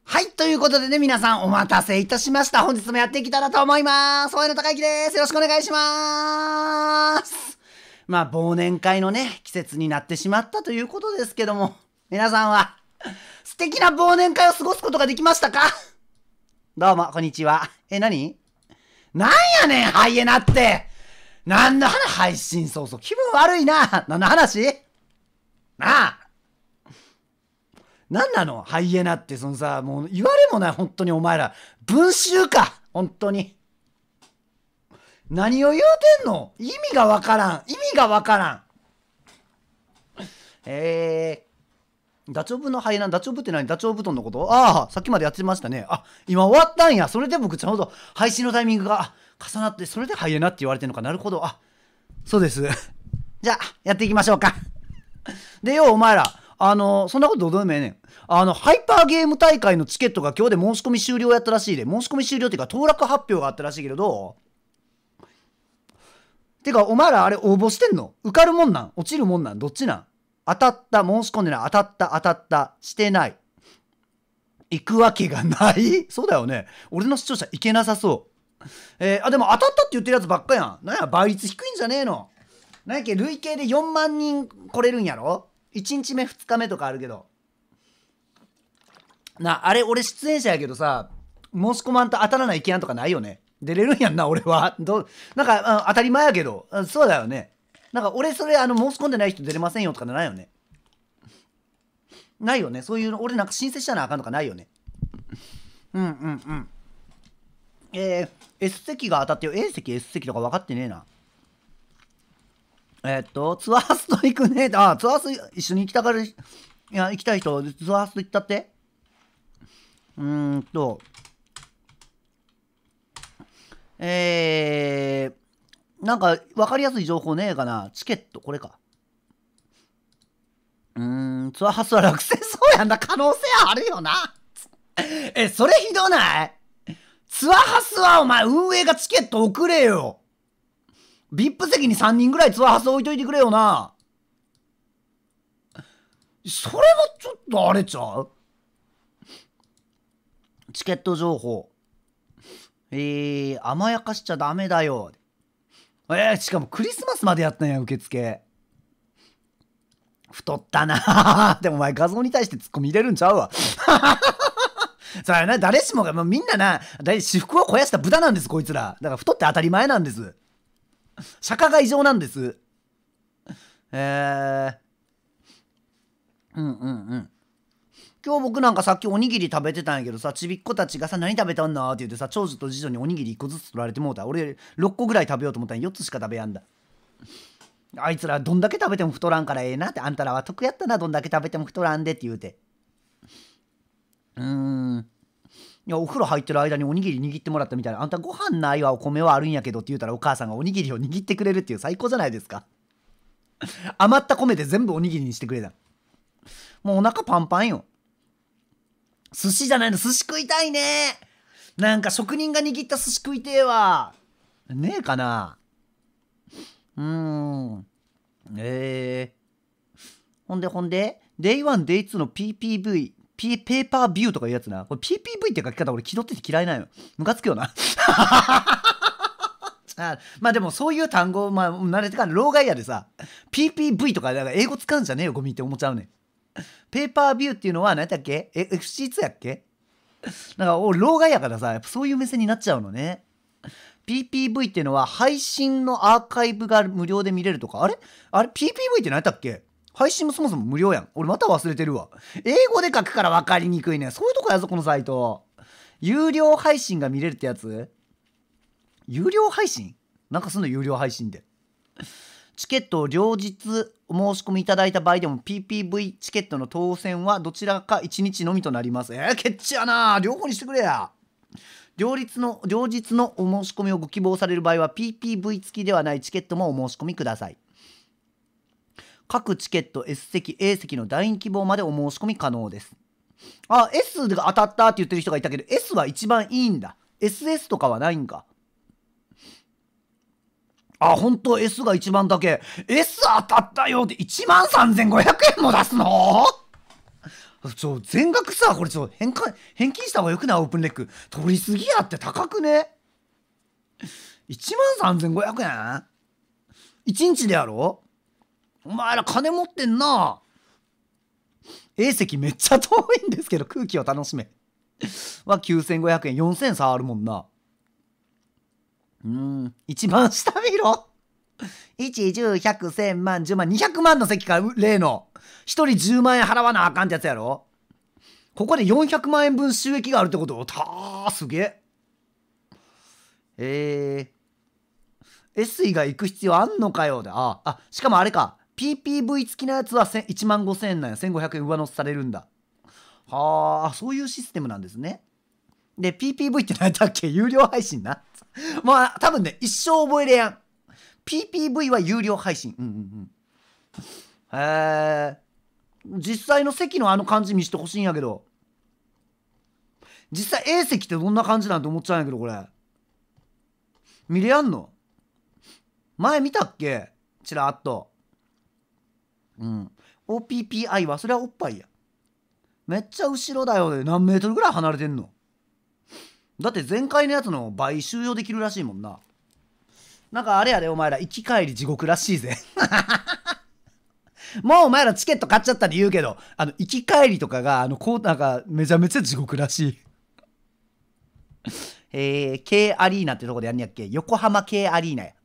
はい、ということでね、皆さんお待たせいたしました。本日もやっていきたいなと思います。大江の高之です。よろしくお願いします。まあ、忘年会のね、季節になってしまったということですけども、皆さんは素敵な忘年会を過ごすことができましたか？どうも、こんにちは。何やねん、ハイエナって。何の話？配信早々。気分悪いな。何の話？なあ。何なのハイエナって。そのさ、もう言われもない。本当にお前ら文集か。本当に何を言うてんの？意味がわからん。ダチョウ部のハイエナ。ダチョウ部って何？ダチョウ布団のこと？ああ、さっきまでやってましたね。あ、今終わったんや。それで僕ちょうど配信のタイミングが重なって、それでハイエナって言われてんのか。なるほど。あ、そうです。じゃあやっていきましょうか。でよ、お前らそんなことどうでもええねん。ハイパーゲーム大会のチケットが今日で申し込み終了やったらしいで。申し込み終了っていうか、当落発表があったらしいけど、どう？てか、お前らあれ応募してんの？受かるもんなん？落ちるもんなん？どっちなん？当たった、申し込んでない、当たった、してない。行くわけがない。そうだよね。俺の視聴者行けなさそう。でも当たったって言ってるやつばっかやん。なんや、倍率低いんじゃねえの？なんやっけ、累計で4万人来れるんやろ？ 1 日目2日目とかあるけど。あれ俺出演者やけどさ、申し込まんと当たらないけやんとかないよね。出れるんやんな俺は。なんか当たり前やけど、そうだよね。なんか俺それ申し込んでない人出れませんよとかないよね。ないよね。そういうの俺なんか申請したらあかんとかないよね。S 席が当たってよ。 A 席 S 席とか分かってねえな。ツアースト行くね。あ、ツアース一緒に行きたがる。いや、行きたい人ツアースト行ったって。なんか分かりやすい情報ねえかな。チケット、これか。ツアーハスは落選そうやんな。可能性あるよな。それひどない？ツアーハスはお前運営がチケット送れよ。VIP 席に3人ぐらいツアーハス置いといてくれよな。それもちょっとあれちゃう？チケット情報。甘やかしちゃダメだよ。しかもクリスマスまでやったんや、受付。太ったな。でもお前画像に対してツッコミ入れるんちゃうわ。それな、誰しもが、もうみんなな、私服を肥やした豚なんです、こいつら。だから太って当たり前なんです。釈迦が異常なんです。今日僕なんかさっきおにぎり食べてたんやけどさ、ちびっ子たちがさ、何食べたんなって言ってさ、長女と次女におにぎり1個ずつ取られてもうた。俺6個ぐらい食べようと思ったら4つしか食べやんだ。あいつらどんだけ食べても太らんからええなって。あんたらは得やったな、どんだけ食べても太らんでって言うて。いや、お風呂入ってる間におにぎり握ってもらったみたいな。あんたご飯ないわ、お米はあるんやけどって言うたら、お母さんがおにぎりを握ってくれるっていう、最高じゃないですか。余った米で全部おにぎりにしてくれた。もうお腹パンパンよ。寿司じゃないの、寿司食いたいね。なんか職人が握った寿司食いてえわ。ねえかな。ほんでデイ1デイ2の PPVペーパービューとかいうやつな。これ PPV って書き方俺気取ってて嫌いなよ。ムカつくよな。まあでもそういう単語、まあ慣れてから老害やでさ、 PPV とかだから英語使うんじゃねえよゴミって思っちゃうねん。ペーパービューっていうのは何だっけ？ FC2 やっけ？なんか俺老害やからさ、やっぱそういう目線になっちゃうのね。PPV っていうのは配信のアーカイブが無料で見れるとか。あれ PPV って何だっけ？配信もそもそも無料やん。俺また忘れてるわ。英語で書くから分かりにくいね。そういうとこやぞこのサイト。有料配信が見れるってやつ？有料配信？なんかその有料配信で。チケットを両日お申し込みいただいた場合でも PPV チケットの当選はどちらか1日のみとなります。ケチやな。両方にしてくれや。両日のお申し込みをご希望される場合は PPV 付きではないチケットもお申し込みください。各チケット S 席 A 席の第2希望までお申し込み可能です。S が当たったって言ってる人がいたけど S は一番いいんだ。 SS とかはないんか。本当 S が一番だけ。 S 当たったよって1万3500円も出すの？ 全額さ、これ返金した方がよくない？オープンレック取りすぎやって。高くね？ 13,500 円 ?1 日でやろ？お前ら金持ってんな。A 席めっちゃ遠いんですけど、空気を楽しめは9,500 円。4,000差あるもんな。一番下見ろ。1、10、100、1000万、10万、200万の席か、例の。一人10万円払わなあかんってやつやろ。ここで400万円分収益があるってこと？すげえ。S 以外行く必要あんのかよ。で、しかもあれか。PPV 付きのやつは15,000円なんや。1,500円上乗せされるんだ。そういうシステムなんですね。で、PPV って何やったっけ？有料配信な。まあ、多分ね、一生覚えれやん。PPV は有料配信。実際の席のあの感じ見してほしいんやけど。実際 A 席ってどんな感じなんて思っちゃうんやけど、これ。見れやんの？前見たっけ？ちらっと。OPPI はそれはおっぱいや。めっちゃ後ろだよね。何メートルぐらい離れてんの？だって前回のやつの倍収容できるらしいもんな。なんかあれやで、お前ら行き帰り地獄らしいぜ。もうお前らチケット買っちゃったって言うけど、行き帰りとかがなんかめちゃめちゃ地獄らしい。K アリーナってとこでやんねやっけ？横浜 K アリーナや。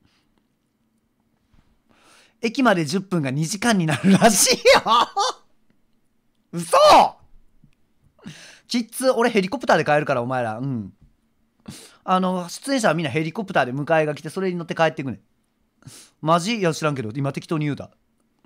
駅まで10分が2時間になるらしいよ。嘘。キッズ、俺ヘリコプターで帰るから、お前ら。出演者はみんなヘリコプターで迎えが来て、それに乗って帰ってくね。マジ？いや知らんけど、今適当に言うた。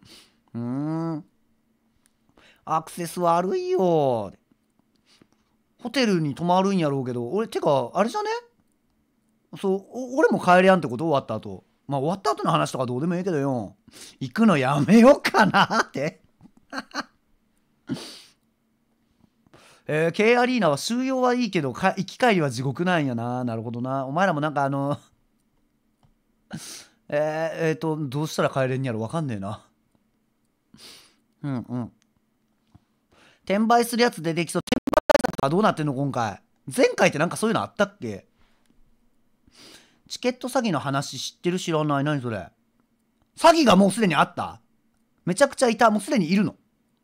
アクセス悪いよ。ホテルに泊まるんやろうけど、俺、てか、あれじゃね？俺も帰れやんってこと？終わった後。まあ、終わった後の話とかどうでもいいけどよ。行くのやめようかなって。K アリーナは収容はいいけど、行き帰りは地獄なんやな。なるほどな。お前らもなんかどうしたら帰れんやろ？わかんねえな。転売するやつ出てきそう。転売はどうなってんの今回？前回ってなんかそういうのあったっけ？チケット詐欺の話知ってる？知らない。何それ？詐欺がもうすでにあった？めちゃくちゃいた。もうすでにいるの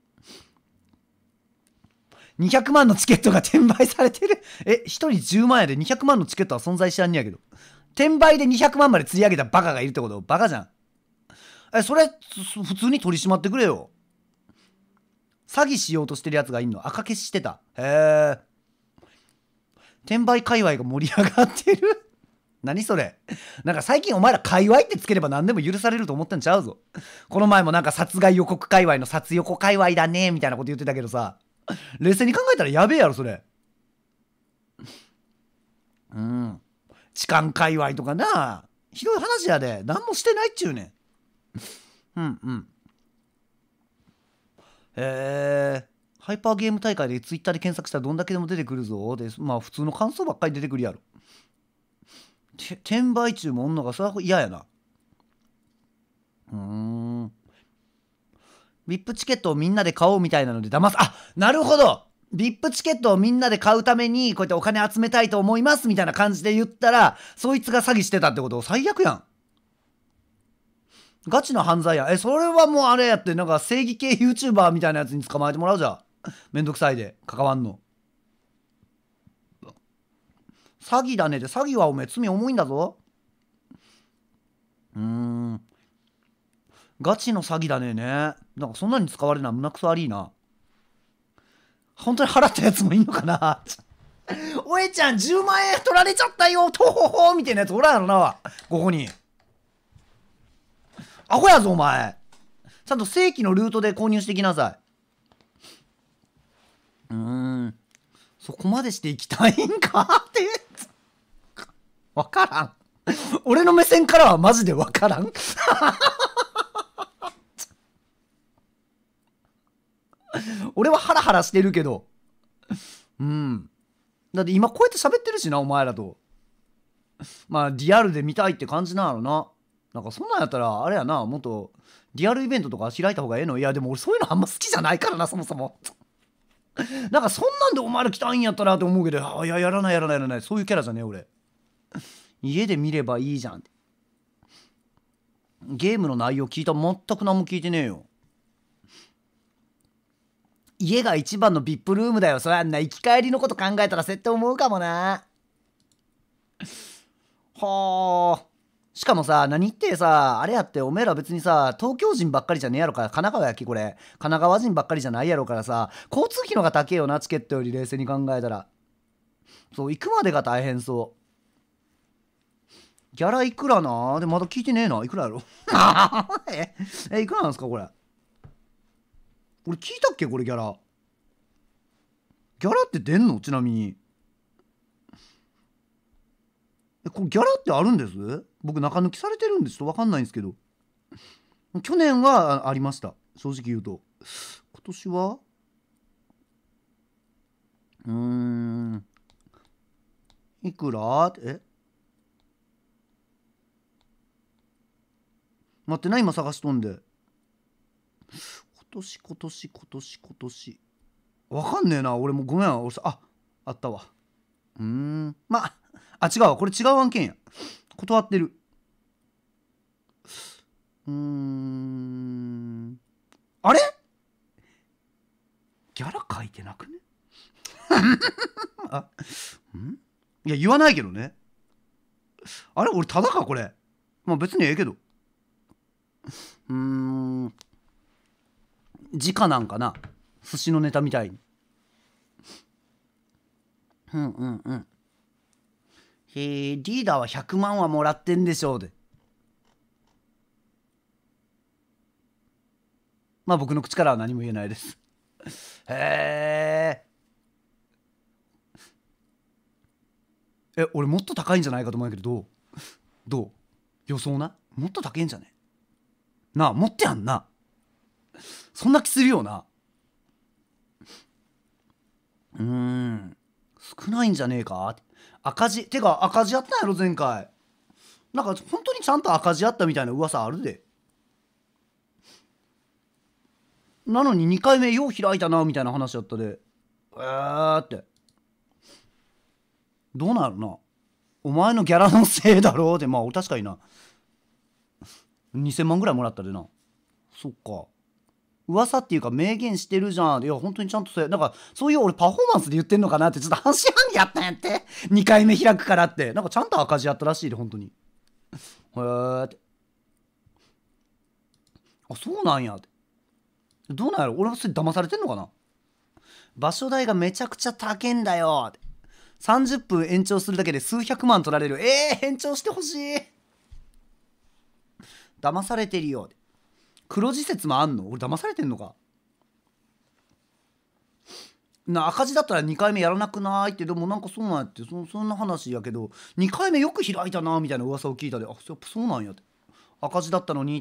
？200万のチケットが転売されてる。1人10万円で200万のチケットは存在しやんねやけど。転売で200万まで釣り上げたバカがいるってこと？バカじゃん。それ普通に取り締まってくれよ。詐欺しようとしてるやつがいんの？赤消ししてた。へえ。転売界隈が盛り上がってる。何それ？なんか最近お前ら界隈ってつければ何でも許されると思ってんちゃうぞ。この前もなんか殺害予告界隈の殺横界隈だねみたいなこと言ってたけどさ、冷静に考えたらやべえやろそれ。痴漢界隈とかな、ひどい話やで。何もしてないっちゅうねん。ハイパーゲーム大会でツイッターで検索したらどんだけでも出てくるぞ。で、まあ普通の感想ばっかり出てくるやろ。転売中もおんのがそれは嫌やな。VIP チケットをみんなで買おうみたいなので騙す。なるほど。VIP チケットをみんなで買うためにこうやってお金集めたいと思いますみたいな感じで言ったら、そいつが詐欺してたってこと？最悪やん。ガチの犯罪や。それはもうあれやって、なんか正義系 YouTuber みたいなやつに捕まえてもらうじゃん。めんどくさいで関わんの。詐欺だね。で、詐欺はおめえ罪重いんだぞ。ガチの詐欺だね。なんかそんなに使われるのは胸くそ悪いな。本当に払ったやつもいんのかな。おえちゃん10万円取られちゃったよ、とほほみたいなやつおらんやろな、ここに。アホやぞお前。ちゃんと正規のルートで購入してきなさい。そこまでしていきたいんかってわからん。俺の目線からはマジでわからん。俺はハラハラしてるけど。だって今こうやって喋ってるしな、お前らと。まあリアルで見たいって感じなのな。なんかそんなんやったらあれやな、もっとリアルイベントとか開いた方がええの？いやでも俺そういうのあんま好きじゃないからな、そもそも。 なんかそんなんでお前ら来たんやったらって思うけど、いや、やらないやらないやらない、そういうキャラじゃねえ俺。家で見ればいいじゃんって。ゲームの内容聞いた？全く何も聞いてねえよ。家が一番の VIP ルームだよ。そやんな、行き帰りのこと考えたら設定思うかもな。はあ。しかもさ、何ってさ、あれやって、おめえら別にさ、東京人ばっかりじゃねえやろから、神奈川やきこれ。神奈川人ばっかりじゃないやろからさ、交通費のが高えよな、チケットより冷静に考えたら。そう、行くまでが大変そう。ギャラいくらな？で、まだ聞いてねえな。いくらやろいくらなんすかこれ。俺聞いたっけこれギャラ。ギャラって出んの？ちなみに。これギャラってあるんです？僕中抜きされてるんでちょっと分かんないんですけど。去年はありました。正直言うと。今年はいくら？待ってな、今探しとんで。今年。わかんねえな。俺もうごめん。俺さ、あったわ。まあ、違うわ。これ違う案件や。断ってる。あれギャラ書いてなくね？いや、言わないけどね。あれ俺ただかこれ。まあ別にええけど。時価なんかな、寿司のネタみたいに。リーダーは100万はもらってんでしょうで。まあ僕の口からは何も言えないです。へえ。俺もっと高いんじゃないかと思うんやけど、どう予想な。もっと高いんじゃね？なあ、もっとやんな。そんな気するよな。少ないんじゃねえか。赤字てか赤字やったんやろ前回。なんか本当にちゃんと赤字やったみたいな噂あるで。なのに2回目よう開いたなみたいな話やったで。ってどうなるな。お前のギャラのせいだろうって。まあ確かにな。2000万ぐらいもらったでな。そっか。噂っていうか明言してるじゃん。いや本当にちゃんとなんかそういう俺パフォーマンスで言ってんのかなってちょっと半信半疑やったんやって。2回目開くからってなんかちゃんと赤字やったらしいで本当に。へえって。そうなんやって。どうなんやろ。俺はそれ騙されてんのかな。場所代がめちゃくちゃ高えんだよって。30分延長するだけで数百万取られる。延長してほしい。騙されてるよ。黒字説もあんの？俺騙されてんのかな。赤字だったら2回目やらなくないって。でもなんかそうなんやって。そんな話やけど2回目よく開いたなみたいな噂を聞いたで、やっぱそうなんやって。赤字だったのにって。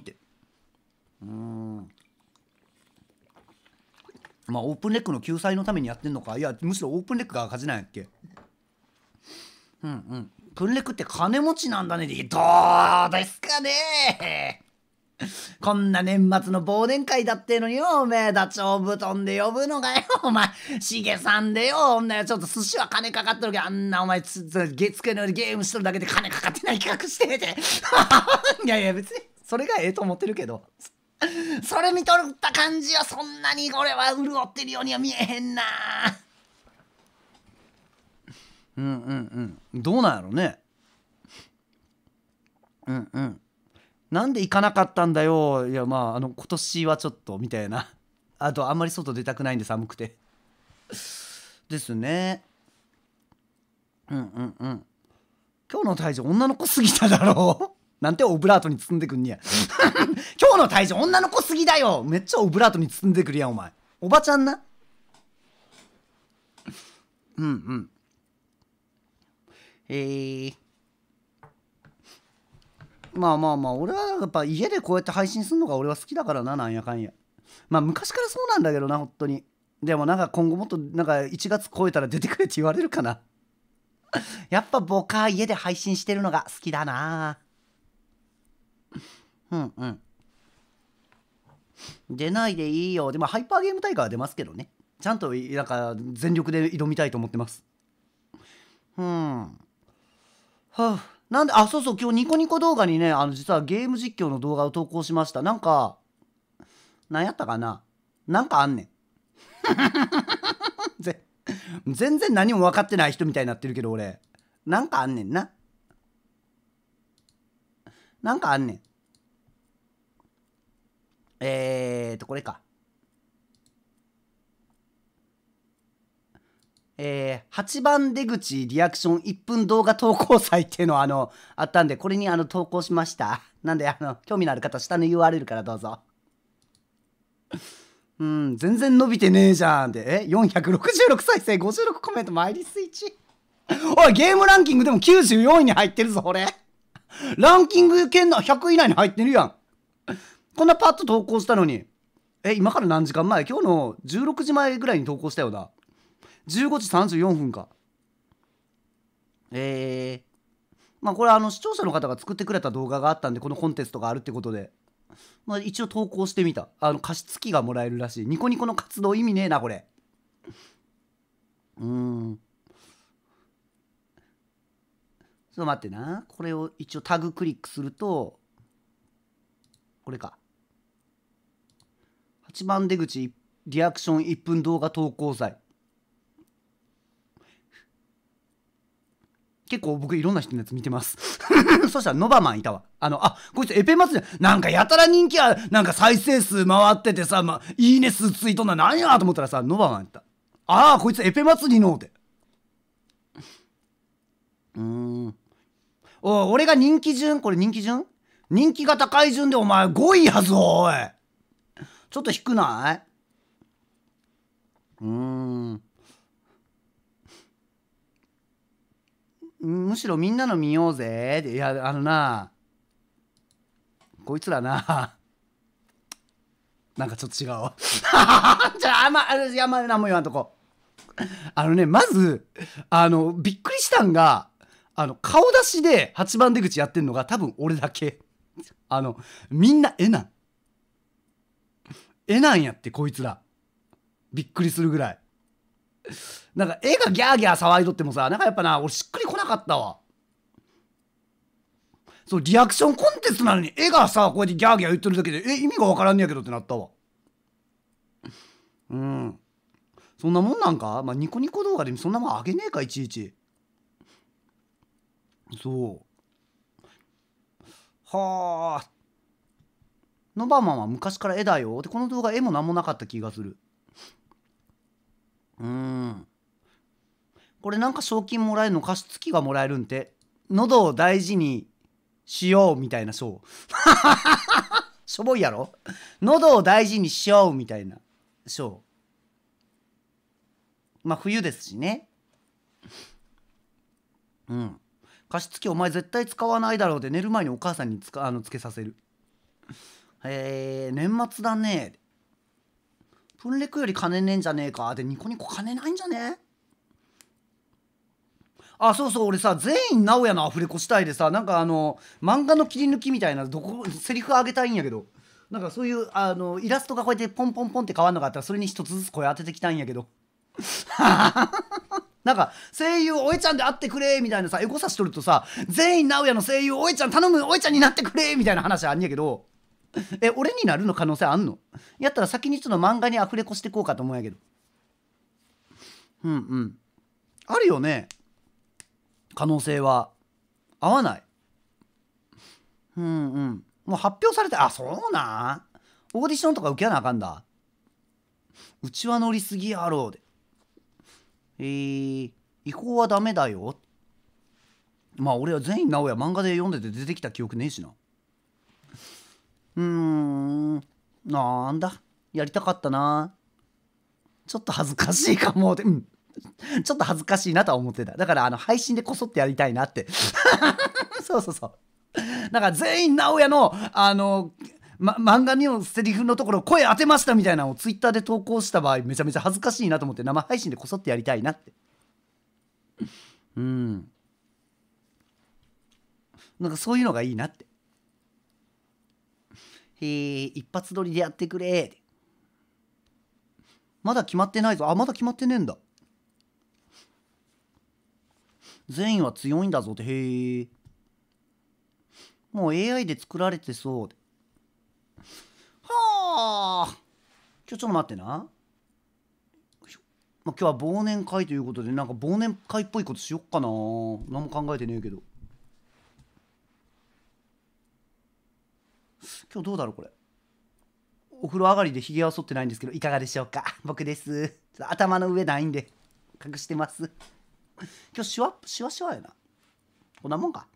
まあオープンレックの救済のためにやってんのか。いやむしろオープンレックが赤字なんやっけ。プンレックって金持ちなんだね。どうですかね。こんな年末の忘年会だってのによ、おめえダチョウ布団で呼ぶのがよ、お前しげさんでよ。おんなよ、ちょっと寿司は金かかっとるけど、あんなお前机の上でゲームしとるだけで金かかってない企画してていやいや別にそれがええと思ってるけど、それ見とった感じはそんなに俺は潤ってるようには見えへんな。どうなんやろね。なんで行かなかったんだよ。いやまあ今年はちょっとみたいな。あとあんまり外出たくないんで寒くてですね。今日の体重女の子すぎただろうなんてオブラートに包んでくんにや今日の体重女の子すぎだよ。めっちゃオブラートに包んでくるやんお前。おばちゃんな。まあ俺はやっぱ家でこうやって配信するのが俺は好きだからな。なんやかんや。まあ昔からそうなんだけどな本当に。でもなんか今後もっとなんか1月超えたら出てくれって言われるかなやっぱ僕は家で配信してるのが好きだな。出ないでいいよ。でもハイパーゲーム大会は出ますけどね。ちちゃんとなんか全力で挑みたいと思ってます。はあ、なんで、あ、そうそう、今日ニコニコ動画にね、実はゲーム実況の動画を投稿しました。なんか、なんやったかな、なんかあんねん。全然何も分かってない人みたいになってるけど、俺。なんかあんねんな。なんかあんねん。これか。8番出口リアクション1分動画投稿祭っていうのあったんで、これに投稿しました。なんで興味のある方、下の URL からどうぞ。全然伸びてねえじゃんって。466再生、56コメント、マイリスイッチ。おい、ゲームランキングでも94位に入ってるぞ、俺。ランキング圏の100位以内に入ってるやん。こんなパッと投稿したのに。今から何時間前？今日の16時前ぐらいに投稿したよな。15時34分か。まあこれ視聴者の方が作ってくれた動画があったんで、このコンテストがあるってことで、まあ一応投稿してみた。加湿器がもらえるらしい。ニコニコの活動意味ねえな、これ。ちょっと待ってな。これを一応タグクリックすると、これか。8番出口リアクション1分動画投稿祭。結構僕いろんな人のやつ見てます。そしたらノバマンいたわ。こいつエペ祭りなんかやたら人気ある、なんか再生数回っててさ、いいね数ついとんな、何やと思ったらさ、ノバマンやった。こいつエペ祭りのって。俺が人気順、これ人気順、人気が高い順でお前5位やぞ、おい。ちょっと低ない？むしろみんなの見ようぜ。いや、こいつらな、なんかちょっと違うわ。じゃあ、何も言わんとこ。まず、びっくりしたんが、顔出しで8番出口やってんのが多分俺だけ。みんな絵なんやって、こいつら。びっくりするぐらい。なんか絵がギャーギャー騒いどってもさ、なんかやっぱな、俺しっくりこなかったわ。そう、リアクションコンテストなのに絵がさ、こうやってギャーギャー言ってるだけで、意味がわからんねやけどってなったわ。そんなもんなんか？ニコニコ動画でそんなもんあげねえか、いちいち。そう。はあ。ノバマンは昔から絵だよ。で、この動画絵もなんもなかった気がする。これなんか賞金もらえるの？加湿器がもらえるんて。喉を大事にしようみたいな賞。しょぼいやろ？喉を大事にしようみたいな賞。冬ですしね。加湿器お前絶対使わないだろうで寝る前にお母さんにつけさせる。年末だね。プンレクより金ねえんじゃねえか。でニコニコ金ないんじゃねえ？そうそう、俺さ、全員直哉のアフレコしたいでさ、なんか漫画の切り抜きみたいなセリフあげたいんやけど、なんかそういうイラストがこうやってポンポンポンって変わるのがあったら、それに一つずつ声当ててきたいんやけど。なんか声優おえちゃんで会ってくれみたいなさ、エゴサしとるとさ、全員直哉の声優おえちゃん頼む、おえちゃんになってくれみたいな話あんやけど、俺になるの可能性あんの？やったら先にちょっと漫画にアフレコしてこうかと思うんやけど。あるよね、可能性は。合わない。もう発表されて、そうなん、オーディションとか受けなあかんだ。うちは乗りすぎやろうで。違法はダメだよ。俺は全員直哉漫画で読んでて出てきた記憶ねえしな。なんだ、やりたかったな。ちょっと恥ずかしいかもって、ちょっと恥ずかしいなとは思ってた。だから配信でこそってやりたいなって。そうそうそう。だから全員直哉の漫画のセリフのところ声当てましたみたいなのをツイッターで投稿した場合めちゃめちゃ恥ずかしいなと思って、生配信でこそってやりたいなって。なんかそういうのがいいなって。一発撮りでやってくれ。 まだ決まってないぞ。あ、まだ決まってねえんだ。善意は強いんだぞって。へえ。もう AI で作られてそうで。はあ。ちょっと待ってな。まあ、今日は忘年会ということで、なんか忘年会っぽいことしよっかな。何も考えてねえけど。今日どうだろうこれ。お風呂上がりでひげは剃ってないんですけど、いかがでしょうか。僕です。頭の上ないんで隠してます。今日シワシワやな。こんなもんか。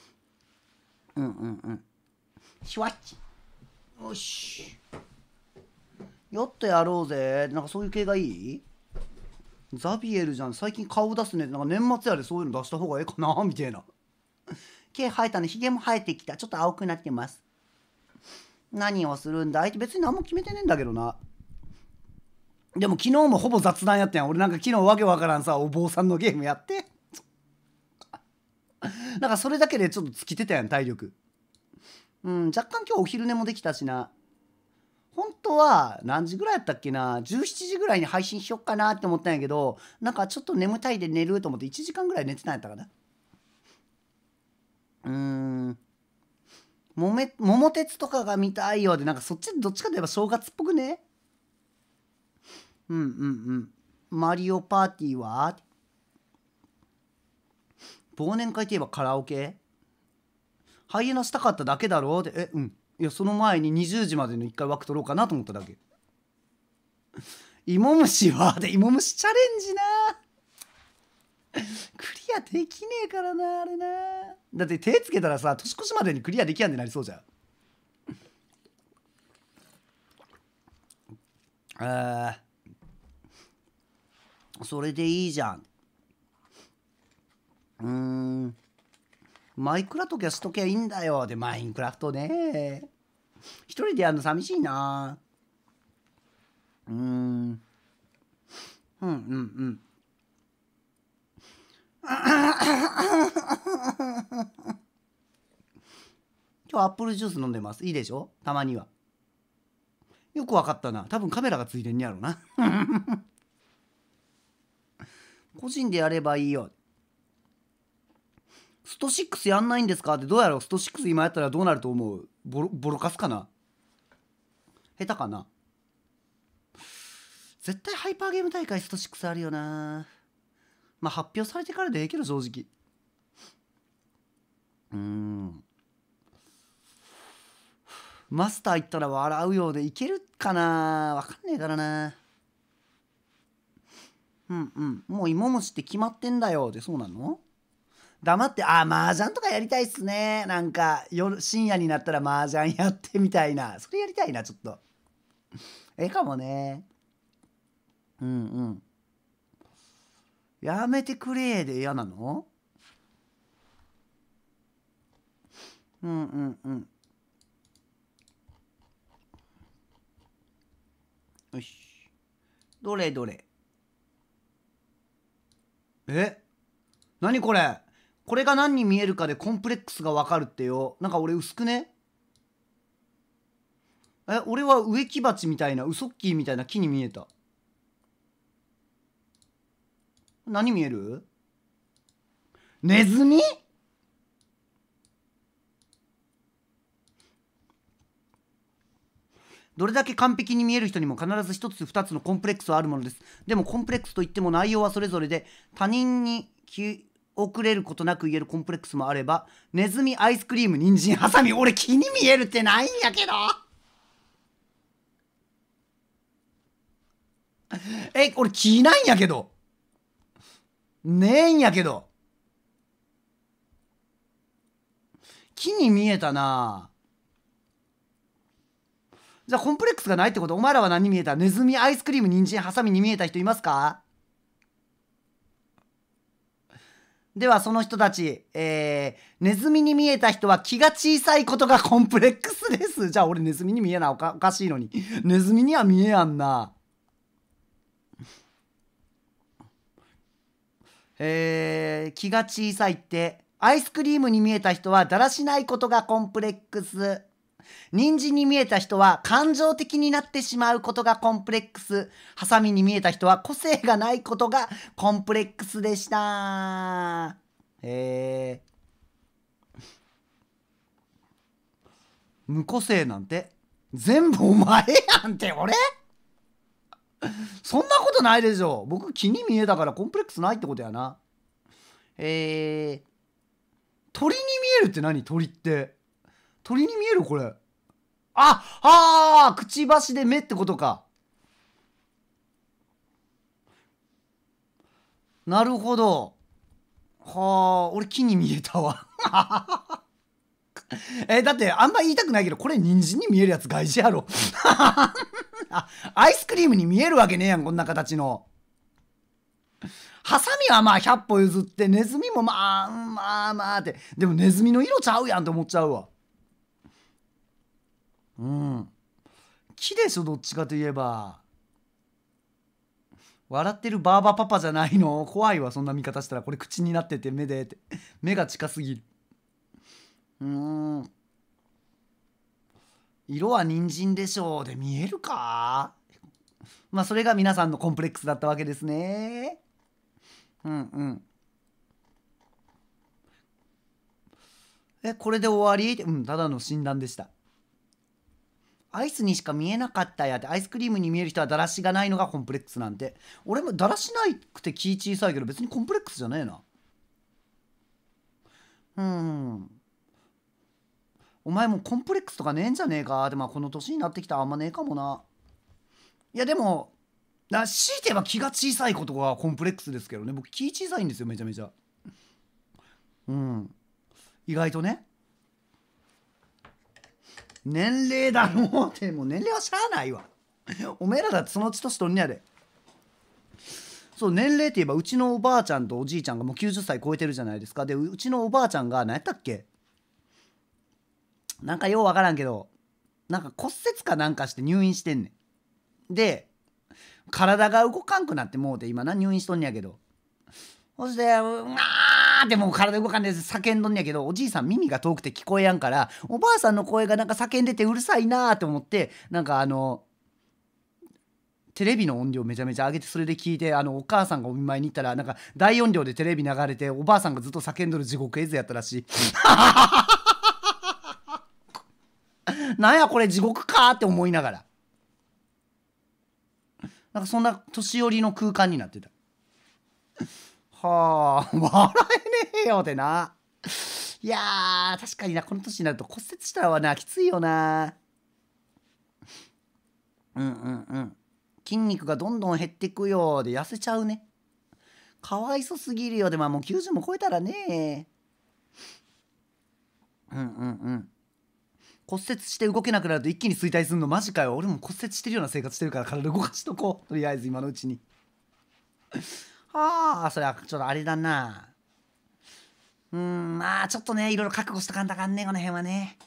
シワッチ。よし。やっとやろうぜ。なんかそういう系がいい？ザビエルじゃん。最近顔出すね。なんか年末やでそういうの出した方がええかなみたいな。毛生えたね。ひげも生えてきた。ちょっと青くなってます。何をするんだいって別に何も決めてねえんだけどな。でも昨日もほぼ雑談やったやん。俺なんか昨日わけわからんさ、お坊さんのゲームやって。なんかそれだけでちょっと尽きてたやん、体力。若干今日お昼寝もできたしな。本当は何時ぐらいやったっけな、17時ぐらいに配信しよっかなって思ったんやけど、なんかちょっと眠たいで寝ると思って1時間ぐらい寝てたんやったかな。桃鉄とかが見たいようで、なんかそっちどっちかといえば正月っぽくね。マリオパーティーは忘年会といえばカラオケ、ハイエナしたかっただけだろうって。いやその前に20時までの1回枠取ろうかなと思っただけ。芋虫はで、芋虫チャレンジな。クリアできねえからなあれな。だって手つけたらさ、年越しまでにクリアできやんでなりそうじゃん。それでいいじゃん。マイクラとかしときゃいいんだよ。でマインクラフトね、一人でやるの寂しいな。今日アップルジュース飲んでます。いいでしょ、たまには。よくわかったな。多分カメラがついてんやろな。個人でやればいいよ。スト6やんないんですかって。どうやろう。スト6今やったらどうなると思う？ボロカスかな、下手かな。絶対ハイパーゲーム大会スト6あるよな。まあ発表されてからでええけど正直。マスター行ったら笑うようでいけるかな、わかんねえからな。もう芋虫って決まってんだよで。そうなの？黙って、麻雀とかやりたいっすね。なんか深夜になったら麻雀やってみたいな。それやりたいなちょっと。ええかもね。やめてくれで嫌なの？よし。どれどれ。何これ。これが何に見えるかでコンプレックスが分かるってよ。なんか俺薄くね？俺は植木鉢みたいな、ウソッキーみたいな木に見えた。何見える？ネズミ？どれだけ完璧に見える人にも必ず一つ二つのコンプレックスはあるものです。でもコンプレックスといっても内容はそれぞれで、他人に気遅れることなく言えるコンプレックスもあれば、ネズミ、アイスクリーム、人参、ハサミ。俺木に見えるってないんやけど。俺木ないんやけど。ねえんやけど。木に見えたな。じゃあコンプレックスがないってこと？お前らは何に見えた？ネズミ、アイスクリーム、人参、ハサミに見えた人いますか？ではその人たち、ネズミに見えた人は気が小さいことがコンプレックスです。じゃあ俺ネズミに見えなおかしいのに。ネズミには見えやんな。気が小さいって。アイスクリームに見えた人はだらしないことがコンプレックス。 人参に見えた人は感情的になってしまうことがコンプレックス。ハサミに見えた人は個性がないことがコンプレックスでした。無個性なんて全部お前やんって。俺そんなことないでしょ。僕木に見えたからコンプレックスないってことやな。鳥に見えるって何？鳥って鳥に見える？これくちばしで目ってことか。なるほど。はあ、俺木に見えたわだってあんま言いたくないけど、これ人参に見えるやつ外事やろアイスクリームに見えるわけねえやん、こんな形の。ハサミはまあ100歩譲って、ネズミもまあって。でもネズミの色ちゃうやんって思っちゃうわ。木でしょ、どっちかといえば。笑ってるバーバパパじゃないの？怖いわ、そんな見方したら。これ口になってて目でって。目が近すぎる。色は人参でしょうで見えるか。まあそれが皆さんのコンプレックスだったわけですね。これで終わり？ただの診断でした。アイスにしか見えなかったやって。アイスクリームに見える人はだらしがないのがコンプレックスなんて。俺もだらしないくて気小さいけど別にコンプレックスじゃねえな。お前もコンプレックスとかねえんじゃねえか。でもこの年になってきたらあんまねえかもな。いやでも強いて言えば気が小さいことがコンプレックスですけどね。僕気小さいんですよ、めちゃめちゃ。意外とね。年齢だろうって。もう年齢はしゃあないわおめえらだってそのうち年取んねやで。そう、年齢って言えばうちのおばあちゃんとおじいちゃんがもう90歳超えてるじゃないですか。でうちのおばあちゃんが何やったっけ、なんかようわからんけど、なんか骨折かなんかして入院してんねん。で体が動かんくなってもうて今な、入院しとんねやけど、そしてってもう体動かんで叫んどんねやけど、おじいさん耳が遠くて聞こえやんから、おばあさんの声がなんか叫んでてうるさいなって思って、なんかテレビの音量めちゃめちゃ上げて、それで聞いて、お母さんがお見舞いに行ったら、なんか大音量でテレビ流れて、おばあさんがずっと叫んどる地獄絵図やったらしいなんやこれ地獄かって思いながら、なんかそんな年寄りの空間になってた。はあ、笑えねえよってな。いやー、確かにな、この年になると骨折したらはな、きついよな。筋肉がどんどん減ってくよで痩せちゃうね。かわいそすぎるよ。でももう90も超えたらね。骨折して動けなくなると一気に衰退するのマジかよ。俺も骨折してるような生活してるから体動かしとこう。とりあえず今のうちに。はあ、それはちょっとあれだな。まあちょっとね、いろいろ覚悟しとかんとあかんね、この辺はね。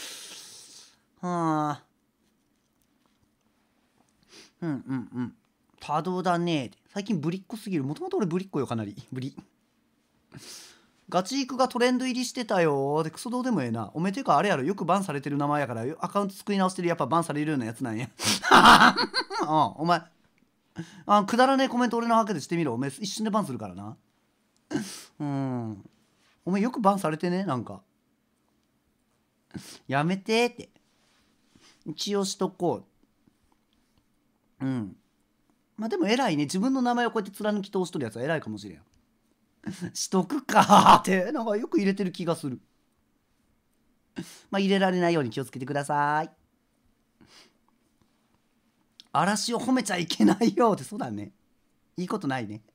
多動だね。最近ぶりっ子すぎる。もともと俺ぶりっ子よ、かなり。ぶり。ガチ育がトレンド入りしてたよ。で、クソどうでもええな。おめてかあれやろ、よくバンされてる名前やから、アカウント作り直してる、やっぱバンされるようなやつなんや。お前。くだらねえコメント俺のわけでしてみろ。お前一瞬でバンするからな。お前よくバンされてね、なんか。やめてって。一応しとこう。まあでも偉いね。自分の名前をこうやって貫き通しとるやつは偉いかもしれん。しとくかーって、なんかよく入れてる気がする。まあ入れられないように気をつけてください。嵐を褒めちゃいけないよって、そうだね。いいことないね。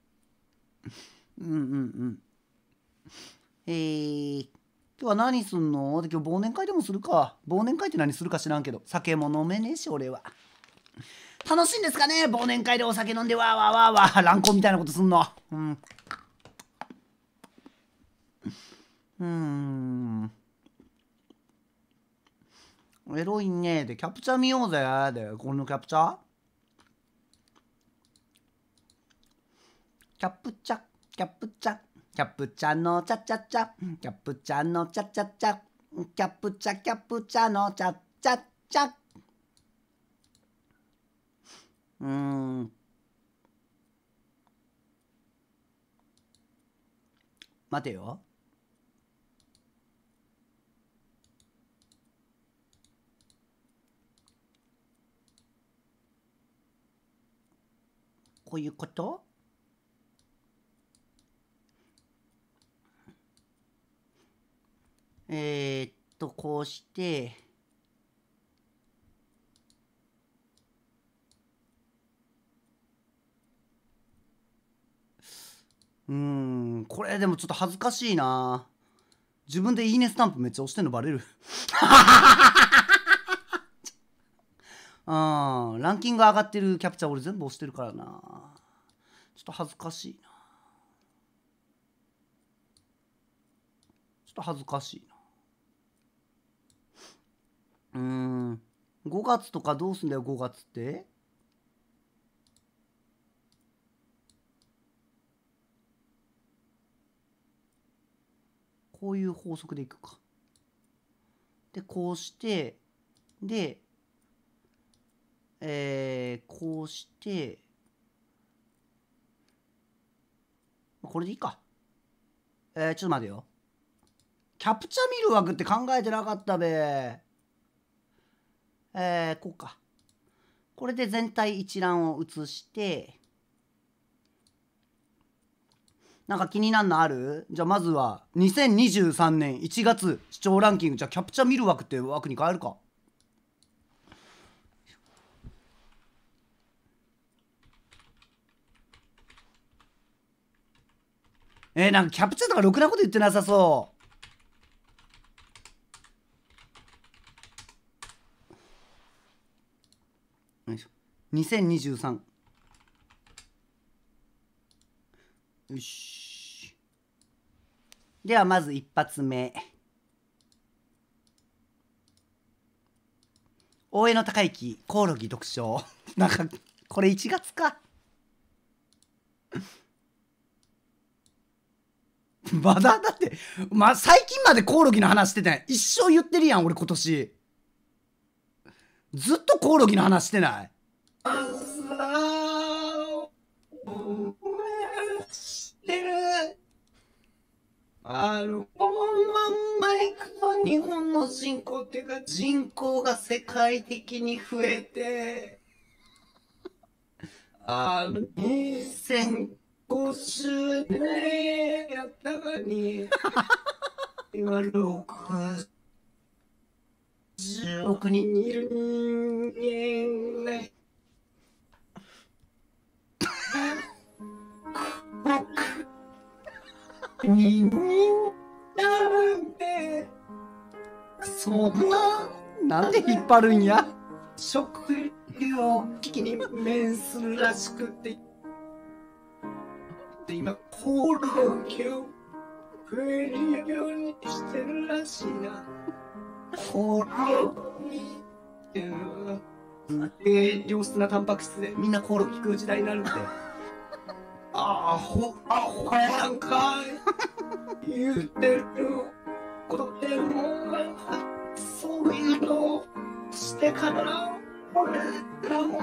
今日は何すんの？で今日忘年会でもするか。忘年会って何するか知らんけど、酒も飲めねえし俺は。楽しいんですかね、忘年会でお酒飲んでわーわーわーわー乱行みたいなことすんの。エロいね。でキャプチャー見ようぜ。でこのキャプチャーキャプチャキャプチャキャプチャのチャチャチャキャプチャのチャチャチャキャプチャキャプチャのチャちゃっちゃ。待てよ。こういうこと？こうして、これでもちょっと恥ずかしいな。自分でいいねスタンプめっちゃ押してんのバレる。ランキング上がってるキャプチャー俺全部押してるからな。ちょっと恥ずかしいな。ちょっと恥ずかしいな。5月とかどうすんだよ、5月って。こういう法則でいくか。で、こうして、で、こうして、これでいいか。ちょっと待てよ。キャプチャー見る枠って考えてなかったべ。こうか。これで全体一覧を写して、なんか気になるのある？じゃあまずは2023年1月視聴ランキング。じゃあキャプチャー見る枠って枠に変えるか。なんかキャプチャーとかろくなこと言ってなさそう。よいしょ。2023。よし。ではまず一発目。大江の高之コオロギ読書。なんかこれ1月か。まだだって、最近までコオロギの話してたやん。一生言ってるやん俺今年。ずっとコオロギの話してない？してる。このまんまいくと日本の人口っていうか人口が世界的に増えて、2050年やったのに、今60億人いる人間がになるんで、そんなんで引っ張るんや。食料危機に面するらしくて、で今コオロギを食えるようにしてるらしいな。コオロギっていうのは良質なタンパク質でみんなコオロギ食う時代になるんで。アホやんかい言うてることでもそういうのをしてから俺らも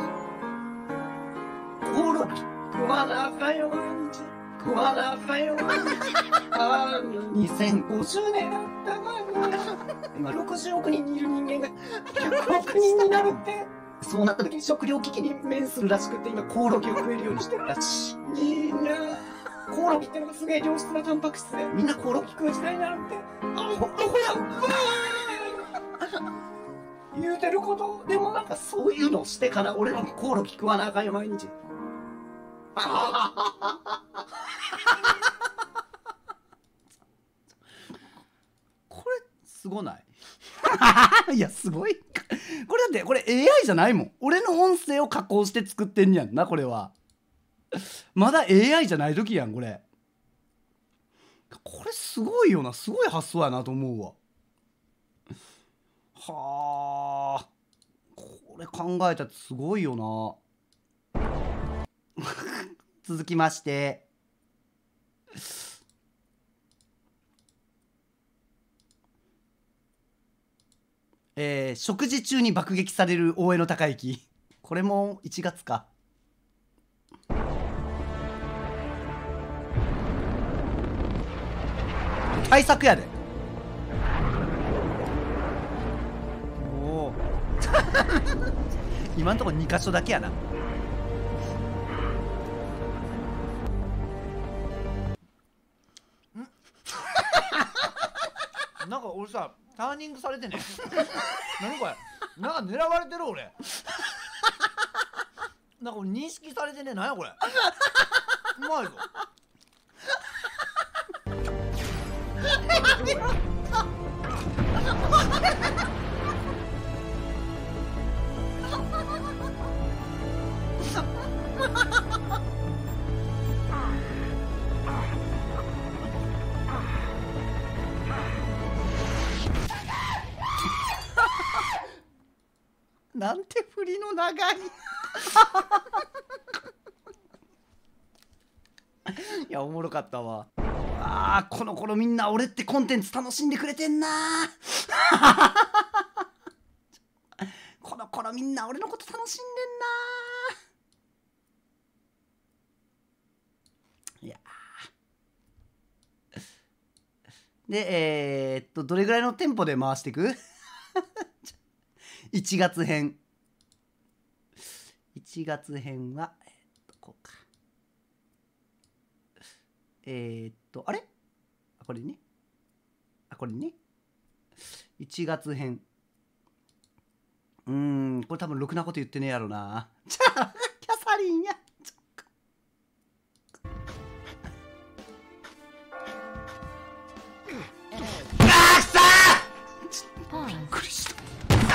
コオロギ食わなあかんよ毎日食わなあかんよ毎日。2050年だったから今60億人いる人間が100億人になるって。そうなった時に食料危機に面するらしくて今コオロギを食えるようにしてるらしい。みんなコオロギってのがすげえ良質なタンパク質でみんなコオロギ食う時代になるってアホやんか言うてることでもなんかそういうのをしてから俺らもコオロギ食わなあかんよ毎日。これすごない？いやすごい。これだってこれ AI じゃないもん。俺の音声を加工して作ってんやんなこれは。まだ AI じゃない時やんこれ。これすごいよな。すごい発想やなと思うわ。はあ、これ考えたらすごいよな。続きまして、 食事中に爆撃される大江の高之。これも1月か。対策やで。おお今んとこ2箇所だけやな。なんか俺さ、ターニングされてね。何これ、なんか狙われてる俺。なんか俺認識されてね。何やこれ。うまいぞ。なんて振りの長い。いやおもろかったわ。この頃みんな俺ってコンテンツ楽しんでくれてんな。この頃みんな俺のこと楽しんでんな。いやでどれぐらいのテンポで回していく1月編。1月編はこうか。あれこれね。これね。1月編。これ多分ろくなこと言ってねえやろな。じゃあキャサリンや。びっくりした。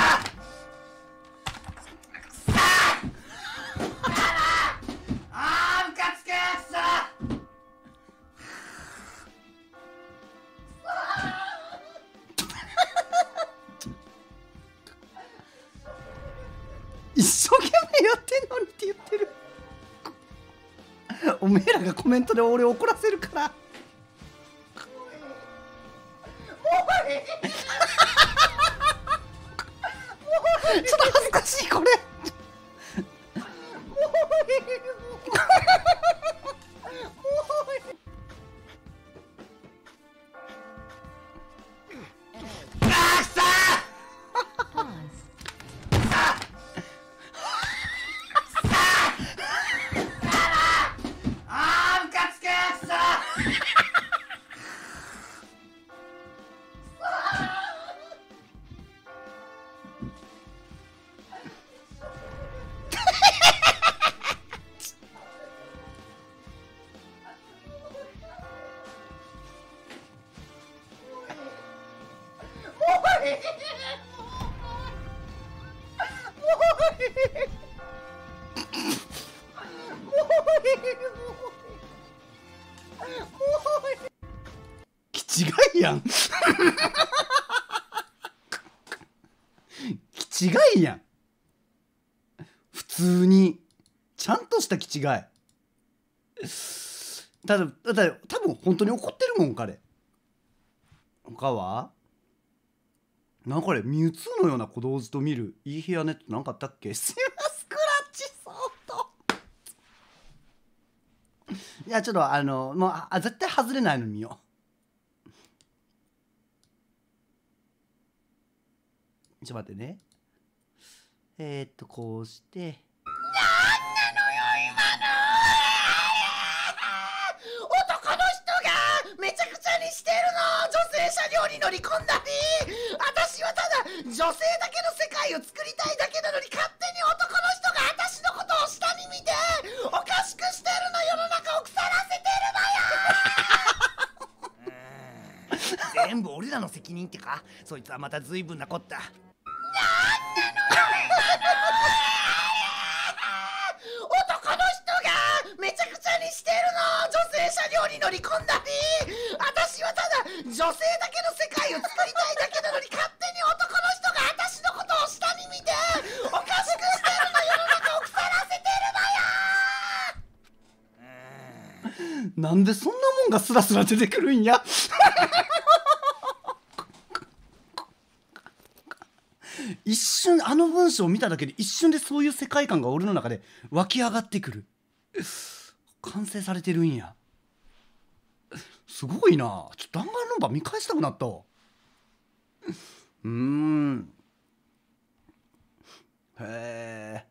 一生懸命やってんのにって言ってる。おめえらがコメントで俺怒らせるから。もうちょっと恥ずかしいこれ。気違いやん。気違いやん。普通にちゃんとした気違い。多分本当に怒ってるもん彼。他はなんかこれミュウツーのような小道図と見るいい部屋ネットなんかあったっけ。スクラッチソート。いやちょっともう絶対外れないの見よう。ちょっと待ってね。こうしてなんなのよ今の。男の人がめちゃくちゃにしてるの。女性車両に乗り込んだり。私はただ女性だけの世界を作りたいだけなのに、勝手に男の人が私のことを下に見ておかしくしてるの。世の中を腐らせてるのよ。全部俺らの責任ってか。そいつはまた随分なこった。なんなのよ男の人がめちゃくちゃにしてるの。女性車両に乗り込んだり。私はただ女性だけの世界を作りたいだけなのに、勝手に男の人が私のことを下に見ておかしくしてるの。世の中を腐らせてるのよ。なんでそんなもんがスラスラ出てくるんや。 一瞬あの文章を見ただけで一瞬でそういう世界観が俺の中で湧き上がってくる。完成されてるんや。すごいな。ちょっと弾丸論破見返したくなったわ。へえ。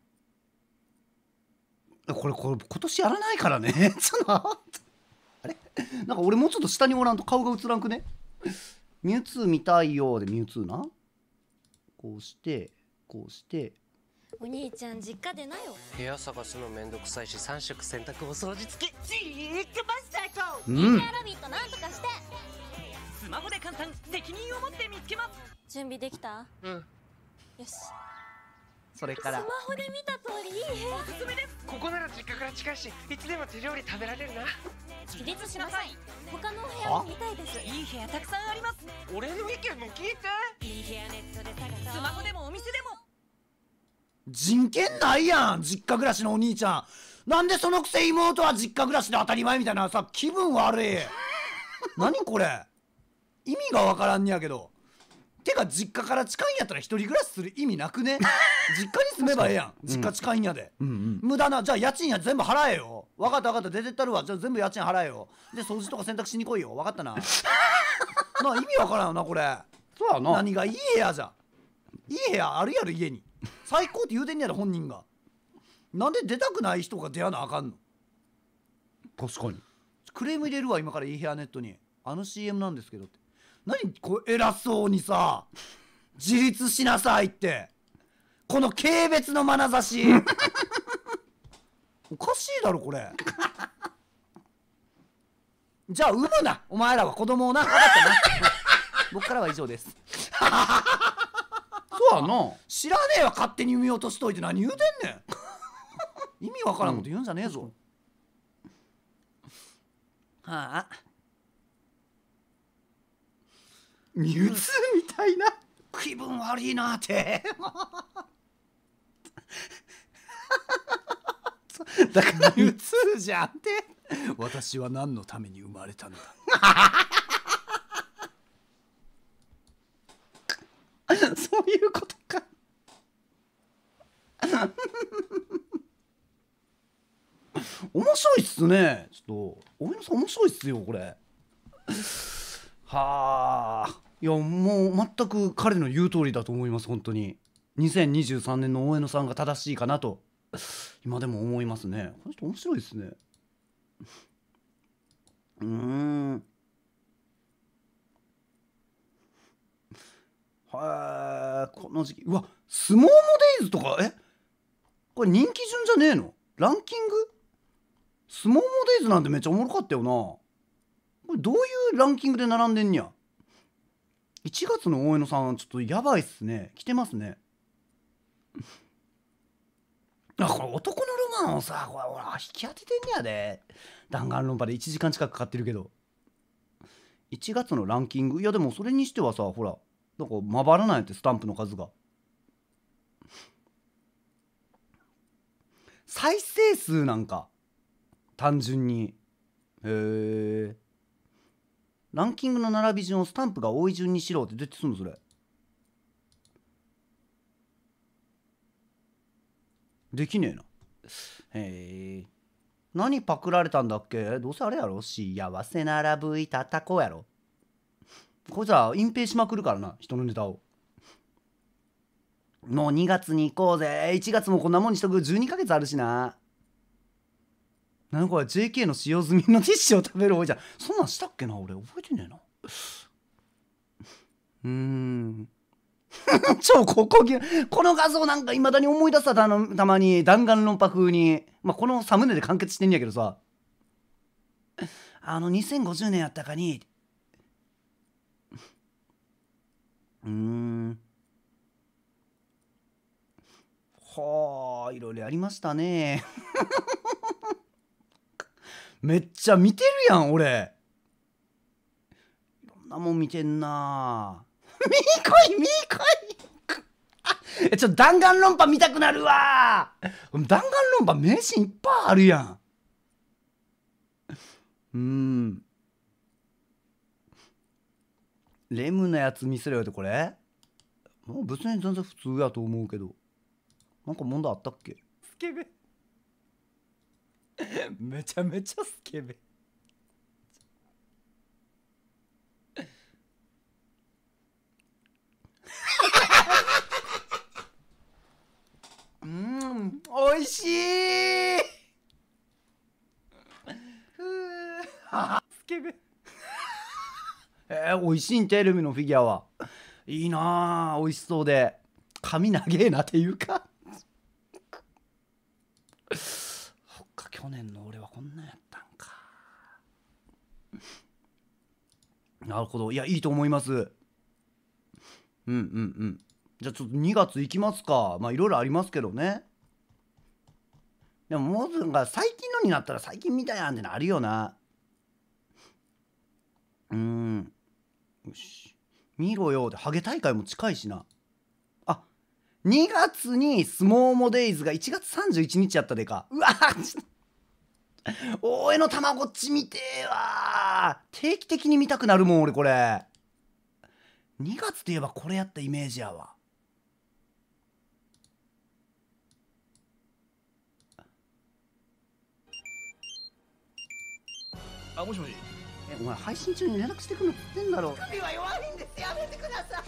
これ今年やらないからね。ちょっとあれなんか俺もうちょっと下におらんと顔が映らんくね。ミュウツー見たいようでミュウツーな。こうしてこうして。 お兄ちゃん実家でなよ。 部屋探すのめんどくさいし3色洗濯お掃除付きジークマスターとイーラビットなんとかして。 スマホで簡単、責任を持って見つけます。 準備できた？ うん。 よし。 それからスマホで見た通りいい部屋。 おすすめです。 ここなら実家から近いしいつでも手料理食べられるな。 起立しなさい。他のお部屋も見たいです。 いい部屋たくさんあります。 俺の意見も聞いて。 いい部屋ネットで探そう。 スマホでもお店でも。 人権ないやん、実家暮らしのお兄ちゃん。なんでそのくせ妹は実家暮らしで当たり前みたいなさ、気分悪い。何これ、意味がわからんにやけど。てか実家から近いんやったら一人暮らしする意味なくね。実家に住めばええやん、実家近いんやで。無駄な、じゃあ家賃や全部払えよ。分かった分かった、出てったるわ。じゃあ全部家賃払えよ。で掃除とか洗濯しに来いよ。分かったな。な、意味わからんよなこれ。 そうやな。 何がいい部屋じゃ。いい部屋あるやろ家に。最高って言うてんねやろ本人が。なんで出たくない人が出やなあかんの。 確かに。 クレーム入れるわ今から。いい部屋ネットにあの CM なんですけどって。何こう偉そうにさ、自立しなさいってこの軽蔑の眼差し。おかしいだろこれ。じゃあ産むなお前らは子供をな。分かったな。僕からは以上です。 そうやな。 知らねえわ、勝手に産み落としといて何言うてんねん。意味わからんこと言うんじゃねえぞ。はあ、 ミュウツーみたいな。 気分悪いなって。だからミュウツーじゃんって。私は何のために生まれたのだ。 そういうことか。面白いっすね。ちょっとおめのさん面白いっすよこれ。はあ。いやもう全く彼の言う通りだと思います。本当に2023年の大江野さんが正しいかなと今でも思いますね。この人面白いですね。はい、この時期、うわ、相撲モデイズとか、これ人気順じゃねえの？ランキング？相撲モデイズなんてめっちゃおもろかったよな。これどういうランキングで並んでんにゃ。1月の大江野さんちょっとやばいっすね。来てますね。あ、これ男のロマンをさ、これほら引き当ててんねやで。弾丸論破で1時間近くかかってるけど。1月のランキング、いやでもそれにしてはさ、ほらなんかまばらなんやって、スタンプの数が。再生数なんか単純に。へえ。ランキングの並び順をスタンプが多い順にしろってどうやってすんのそれ。できねえな。へえ。何パクられたんだっけ。どうせあれやろ、幸せならぶいたたこやろ。こいつら隠蔽しまくるからな、人のネタを。もう2月に行こうぜ。1月もこんなもんにしとく。12ヶ月あるしな。なんこれ JK の使用済みのティッシュを食べる多いじゃん。そんなんしたっけな俺覚えてねえな。超この画像なんかいまだに思い出した。たまに弾丸論破風に、まあ、このサムネで完結してんやけどさ、2050年やったかにはあ、いろいろやりましたね。めっちゃ見てるやん俺。いろんなもん見てんな。みーこいみーこい。ちょっと弾丸論破見たくなるわ。弾丸論破名シーンいっぱいあるやん。レムのやつ見せろよってこれ。 別に全然普通やと思うけど、なんか問題あったっけ？ スケベめちゃめちゃスケベ。おいしいスケベ美味しいんてルミのフィギュアは。いいなあ、美味しそうで。髪長えなっていうかそっか、去年の俺はこんなんやったんか。なるほど、いや、いいと思います。うんうんうん。じゃあちょっと2月いきますか。まあいろいろありますけどね。でももうすぐ最近のになったら最近みたいなんてのあるよな。よし、見ろよ。でハゲ大会も近いしな。あ、2月にスモーモデイズが1月31日やったでか。うわ大江のたまごっち見てえわ。定期的に見たくなるもん俺これ。2月といえばこれやったイメージやわ。 あ、もしもし。 お前配信中に連絡してくるのってんだろ。 髪は弱いんです、やめてください。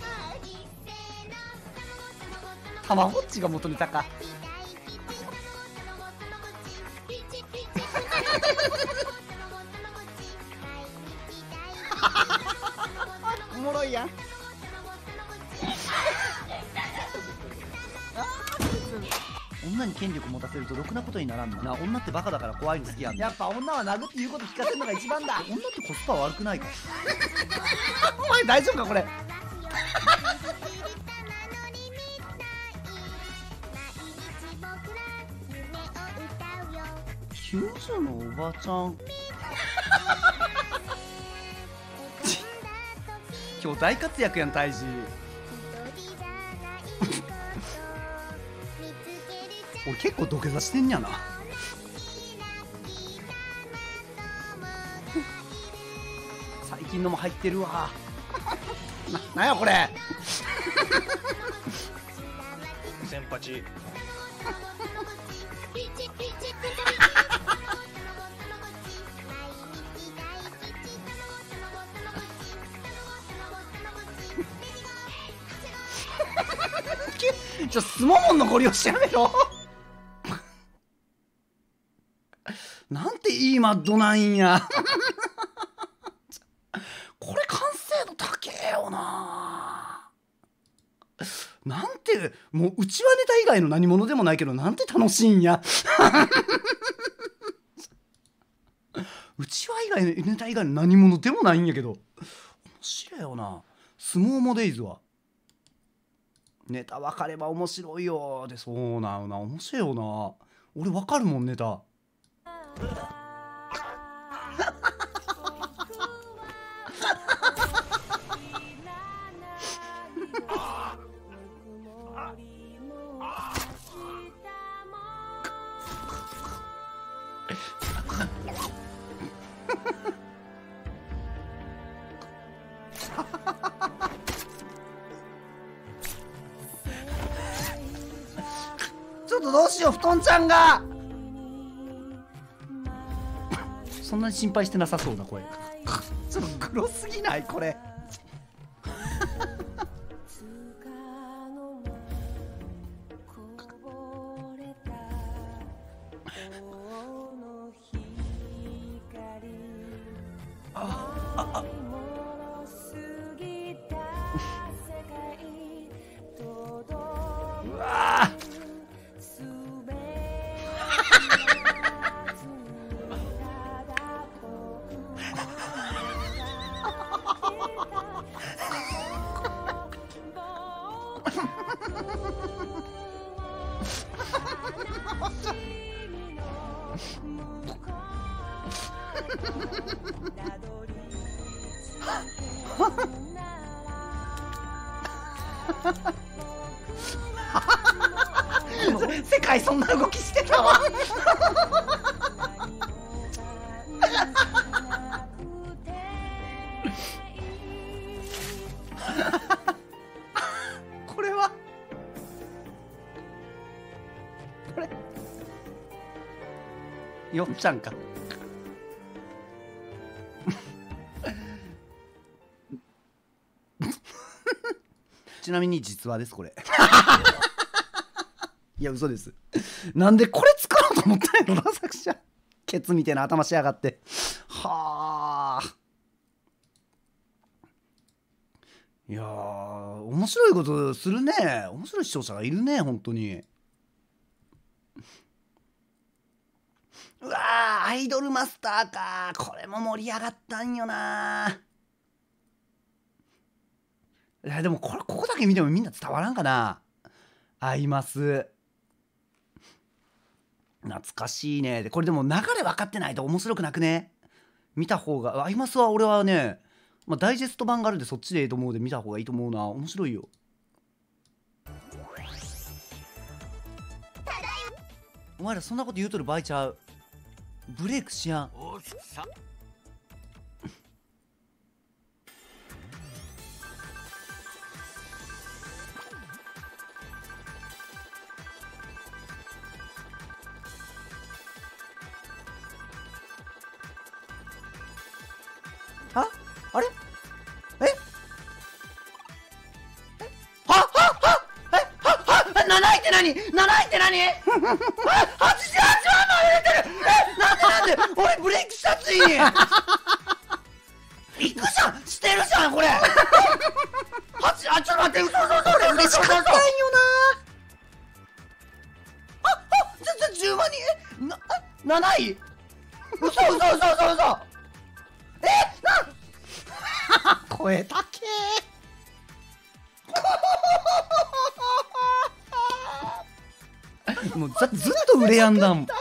たまごっちが元ネタか。おもろいやん。女に権力持たせるとろくなことにならんのな。女ってバカだから怖いの好きやん。 やっぱ女は殴って言うこと聞かせるのが一番だ。 女ってコスパ悪くないか。 お前大丈夫かこれ。 近所のおばちゃん今日大活躍やん大志。俺結構土下座してんやな。最近のも入ってるわ。なんやこれ。 先八。 スモモンのご利用しやめろ。なんていいマッドなんや。これ完成度高えよな。なんてもううちはネタ以外の何者でもないけど、なんて楽しいんや。うちわ以外のネタ以外の何者でもないんやけど面白いよな。スモーモデイズはネタ分かれば面白いよ。でそうなのな、面白いよな。俺分かるもんネタ。ちょっとどうしよう、布団ちゃんが。そんなに心配してなさそうな声。ちょっとグロすぎないこれ。うわー世界そんな動きしてたわ。これはよっちゃんか。ちなみに実話ですこれ。いや嘘です。なんでこれ作ろうと思ったんやろな作者。ケツみたいな頭しやがって。はあ。いやー面白いことするね。面白い視聴者がいるね本当に。うわーアイドルマスターか。これも盛り上がったんよな。いやでもここだけ見てもみんな伝わらんかな。アイマス懐かしいね。でこれでも流れ分かってないと面白くなくね。見た方がアイマスは俺はね、まあ、ダイジェスト版があるんでそっちでいいと思うで見た方がいいと思うな。面白いよ。お前らそんなこと言うとる場合ちゃう。ブレイクしやん。ああれえ7位って何 ?7 位って何 ?88 万も入れてる。なんで俺ブレイクしたついに行くじゃんしてるじゃんこれ。ちょっと待って嘘俺嬉しかったんよな。10万人7位嘘声高え。もうずっと売れやんだもん。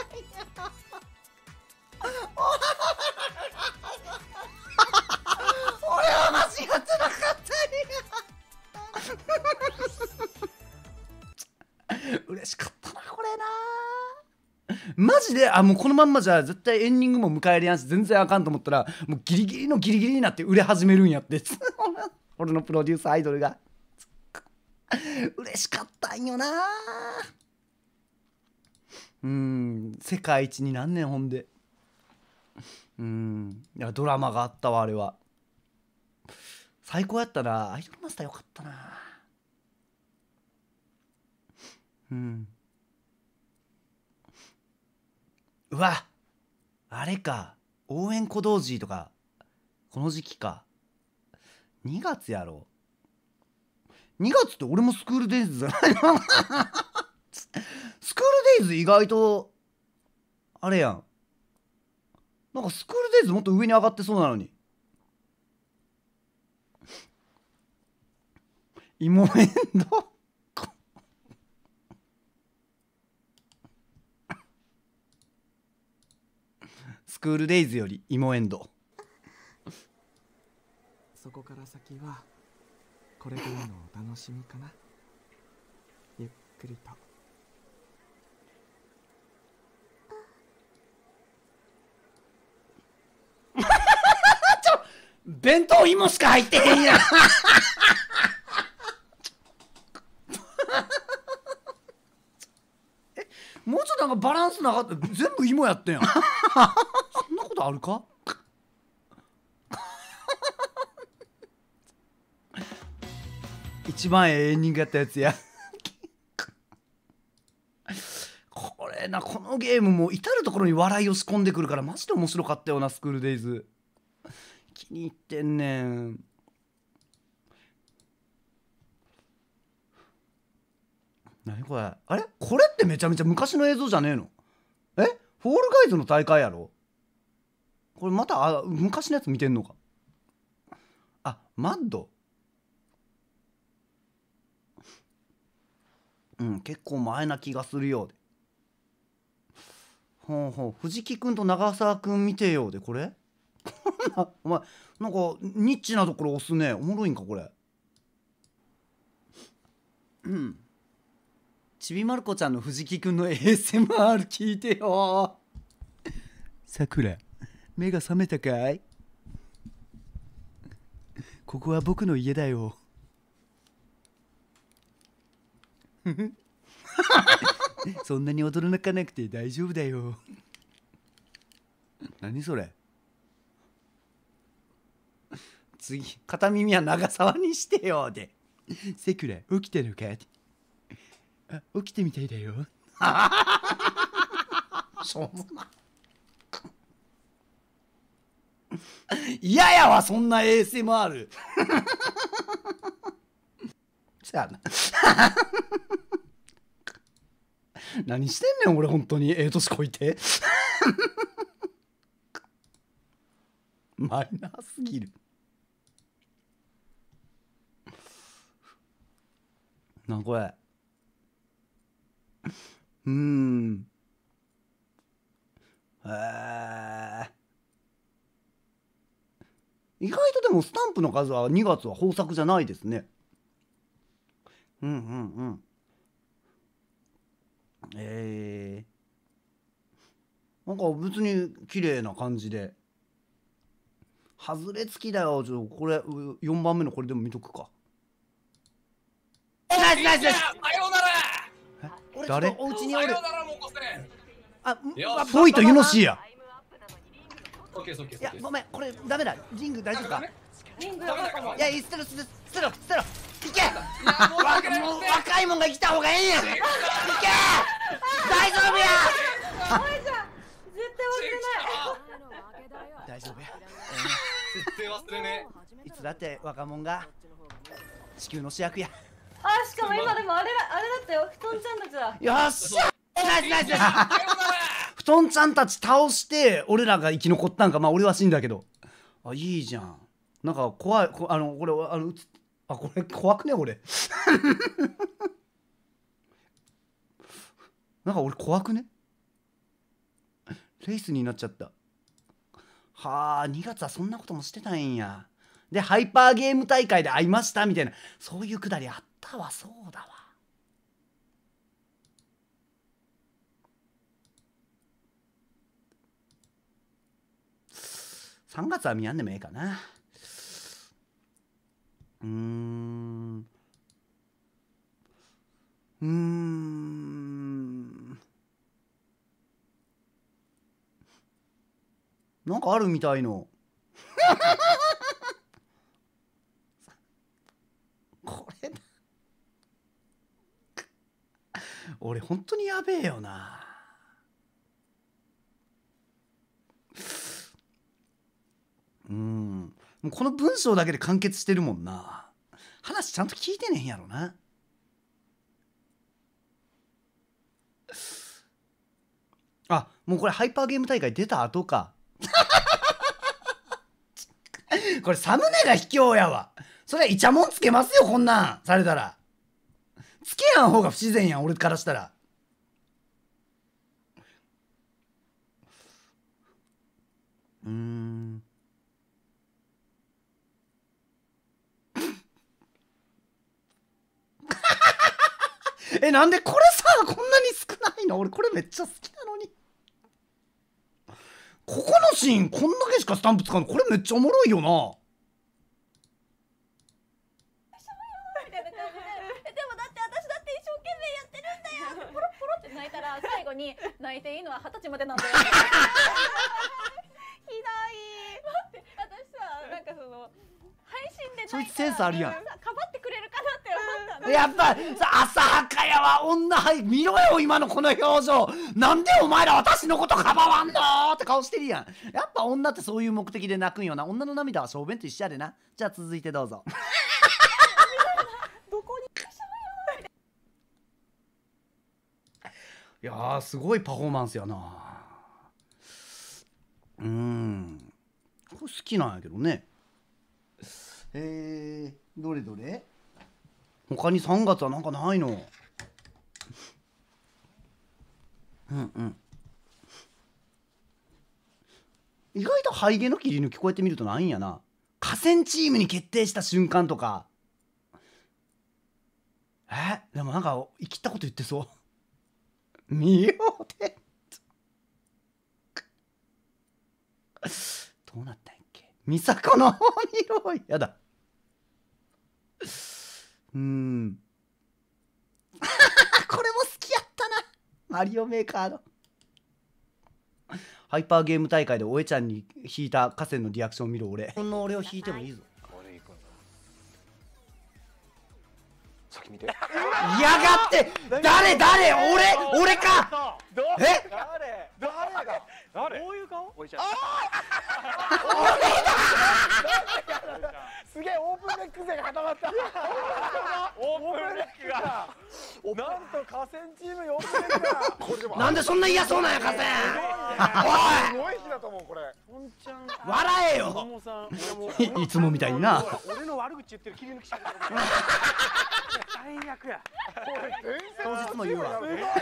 俺は間違ってなかったんや。嬉しかったなこれな。マジでもうこのまんまじゃ絶対エンディングも迎えるやんし全然あかんと思ったらもうギリギリのギリギリになって売れ始めるんやって。俺のプロデュースアイドルが嬉しかったんよな。世界一になんねんほんで。いやドラマがあったわあれは。最高やったな。アイドルマスターよかったな。うわあれか応援小道寺とかこの時期か。2月やろ。2月って俺もスクールデイズじゃないの。スクールデイズ意外とあれやん。なんかスクールデイズもっと上に上がってそうなのに。芋エンドスクールデイズより芋エンド。 そこから先はこれからのお楽しみかな。ゆっくりと。 弁当芋しか入ってへんやん。もうちょっとなんかバランスなかった。全部芋やってんやん。そんなことあるか。一番ええエンディングやったやつや。これなこのゲームも至る所に笑いを仕込んでくるからマジで面白かったよな。スクールデイズ気に入ってんねん。何これ。あれこれってめちゃめちゃ昔の映像じゃねえの。フォールガイズの大会やろこれ。また昔のやつ見てんのか。マッド。結構前な気がするようで。藤木くんと長澤くん見てようで。これお前なんかニッチなところ押すね。おもろいんかこれ。ちびまる子ちゃんの藤木くんの ASMR 聞いてよ。さくら目が覚めたかい。ここは僕の家だよ。そんなに驚かなくて大丈夫だよ。 何それ。次片耳は長沢にしてよで。セクレ起きてるかって。あ、起きてみたいだよ。しょうもな。嫌やわそんな ASMR。そやな。何してんねん俺本当に年こいて。マイナーすぎる。なんこれ。意外とでもスタンプの数は2月は豊作じゃないですね。なんか別に綺麗な感じで。外れつきだよ。これ4番目のこれでも見とくか。ナイスナイスナイス。俺ちょっとお家におる。あ、ボイとユノシーや。いやごめんこれダメだ。リング大丈夫か。リングやばいかも。いや捨てろ捨てろ捨てろ捨てろ。いけ。もう若いもんが来た方がええんや。いけ。大丈夫や。 お前じゃん絶対忘れない。 大丈夫や。 絶対忘れねいつだって若者が地球の主役や。 あ、しかも今でもあれだったよ。布団ちゃんたちだ。 よっしゃ。ナイスナイス。布団ちゃんたち倒して俺らが生き残ったんか。まあ俺は死んだけど。あ、いいじゃん。なんか怖い。これこれ怖くね俺。なんか俺怖くね。レースになっちゃった。はあ、2月はそんなこともしてたんや。でハイパーゲーム大会で会いましたみたいな、そういうくだりあったわ。そうだわ。3月は見やんでもええかな。なんかあるみたいの。これだ。俺本当にやべえよな。もうこの文章だけで完結してるもんな。話ちゃんと聞いてねえんやろな。あ、もうこれハイパーゲーム大会出た後か。これサムネが卑怯やわ。それはイチャモンつけますよこんなんされたら。つけやん方が不自然やん俺からしたら。なんでこれさこんなに少ないの。俺これめっちゃ好きなのに。ここのシーンこんだけしかスタンプ使うの。これめっちゃおもろいよな。 でもだって私だって一生懸命やってるんだよ。ポロポロって泣いたら最後に泣いていいのは20歳までなんだよ。ひどい。待って私さなんかその配信でそいつセンスあるやん。 かばってくれるかなって思ったの。 やっぱさ浅はかやわ。女はい見ろよ今のこの表情。なんでお前ら私のことかばわんのって顔してるやん。やっぱ女ってそういう目的で泣くんよな。女の涙は小便と一緒やでな。じゃあ続いてどうぞ。 どこにいやーすごいパフォーマンスやな。これ好きなんやけどね。どれどれ他に3月はなんかないの。意外とハイゲの切り抜きこうやって見るとないんやな。河川チームに決定した瞬間とか。でもなんか生きったこと言ってそう。見ようでどうなったんやっけ。美佐子の方にいろやだ。これも好きやったな。マリオメーカーのハイパーゲーム大会でおえちゃんに引いた河川のリアクションを見る俺。この俺を引いてもいいぞ。 俺行くんだ。先見て。 嫌がって。誰俺か。え？ 誰？どういう顔？おいちゃん。 すげえオープンデック勢が固まった。 オープンデッキが。 なんと河川チームにオープンデックが。これでもなんでそんな嫌そうなんや河川。 すごい日だと思うこれ。 本ちゃん。 笑えよ。 子供さん。 いつもみたいにな。 俺の悪口言ってる切り抜きした。最悪や。 当日も言うわ。 すごいチーム。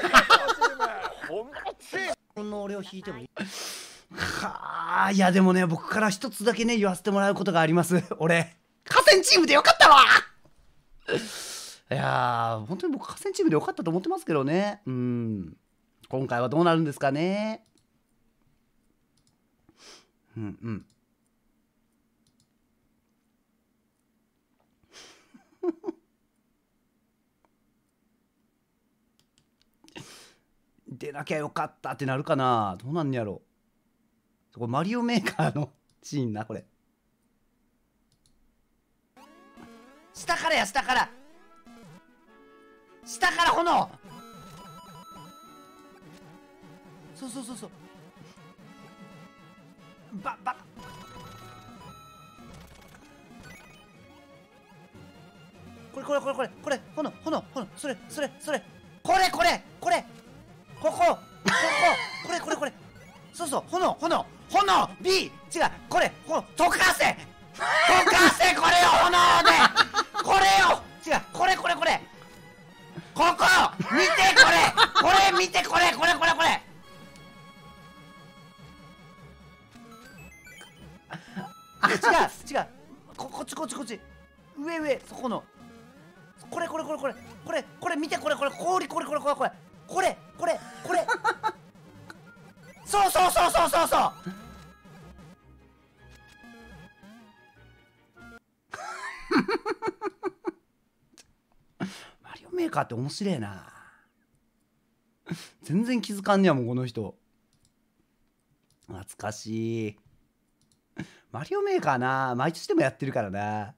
この俺を引いてもいい。はあ、いやでもね、僕から一つだけね言わせてもらうことがあります。俺河川チームでよかったわ。いやー、本当に僕河川チームでよかったと思ってますけどね。今回はどうなるんですかね。出なきゃよかったってなるかな。どうなんやろ。これマリオメーカーのシーンな、これ。下からや、下から炎。そうバこれ炎、それこれそう炎 B 違う、これ溶かせこれよ、炎でこれよ、違う、これここ見て、これ見て、これ違うこっち上そこのこれ見て、これ氷そうマリオメーカーって面白いな。全然気づかんねやもんこの人。懐かしい。マリオメーカーな、毎年でもやってるからな。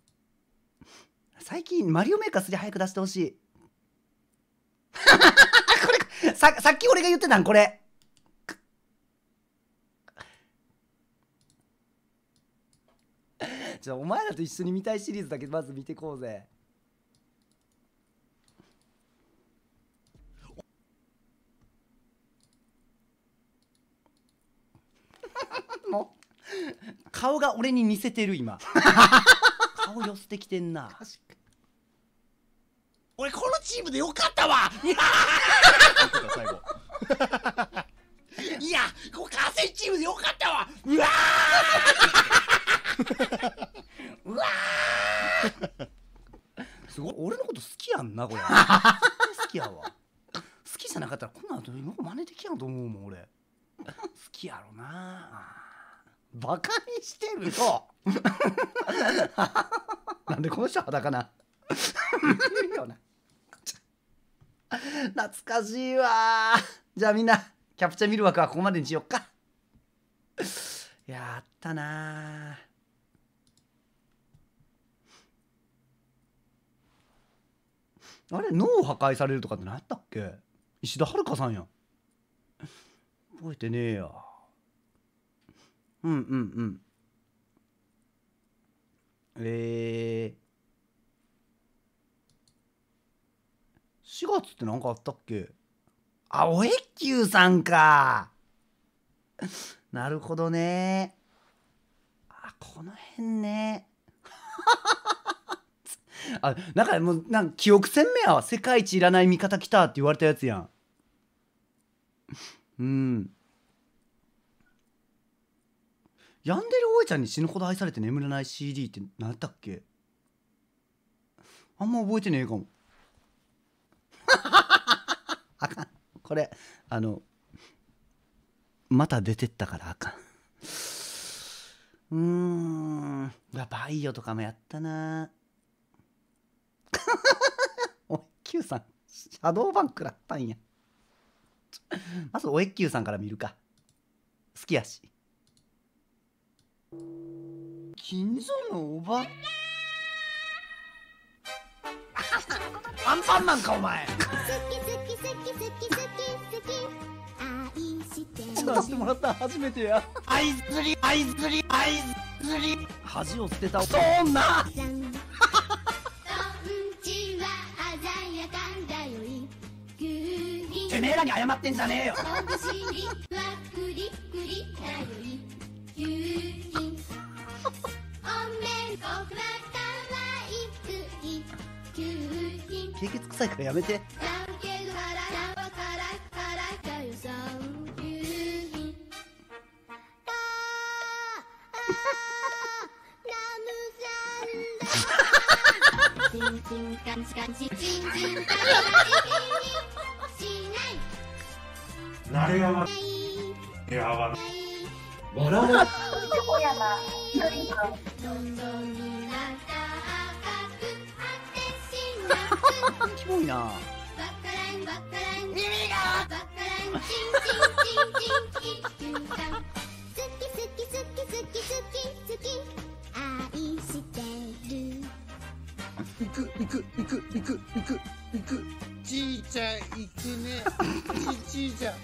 最近マリオメーカー3早く出してほしい。これさっき俺が言ってたんこれ。じゃあお前らと一緒に見たいシリーズだけまず見てこうぜ。もう顔が俺に似せてる今。顔寄せてきてんな。俺このチームでよかったわ。最後いや、これ河川チームでよかったわ。すごい、俺のこと好きやんなこれ。好きやわ。好きじゃなかったらこんなのよく真似できやんと思うもん俺。好きやろな。バカにしてるよ。なんでこの人裸な。いるよな。懐かしいわ。じゃあみんなキャプチャー見る枠はここまでにしよっか。いや、あったな。あれ、脳破壊されるとかって何やったっけ。石田遥さんやん。覚えてねえや。4月って何かあったっけ。あ、おえっきゅうさんか。なるほどね。あ、この辺ね。あ、なんかもうなんか記憶鮮明やわ。世界一いらない味方来たって言われたやつやん。ヤンデルおえちゃんに死ぬほど愛されて眠れない CD って何やったっけ。あんま覚えてねえかも。あかん、これまた出てったからあかん。バイオとかもやったな。おえっきゅうさんシャドーバンクだったんや。まずおえっきゅうさんから見るか。 好きやし。 近所のおばアンパンマンかお前。 出してもらった初めてや。 愛釣り愛釣り愛釣り。 恥を捨てたそんなてめえらに謝ってんじゃねえよ。 経血臭いからやめて。 慣れやまやば笑う。 キモいな。 行く行く行く行く行く行く。じいちゃん行くね。じいちゃん。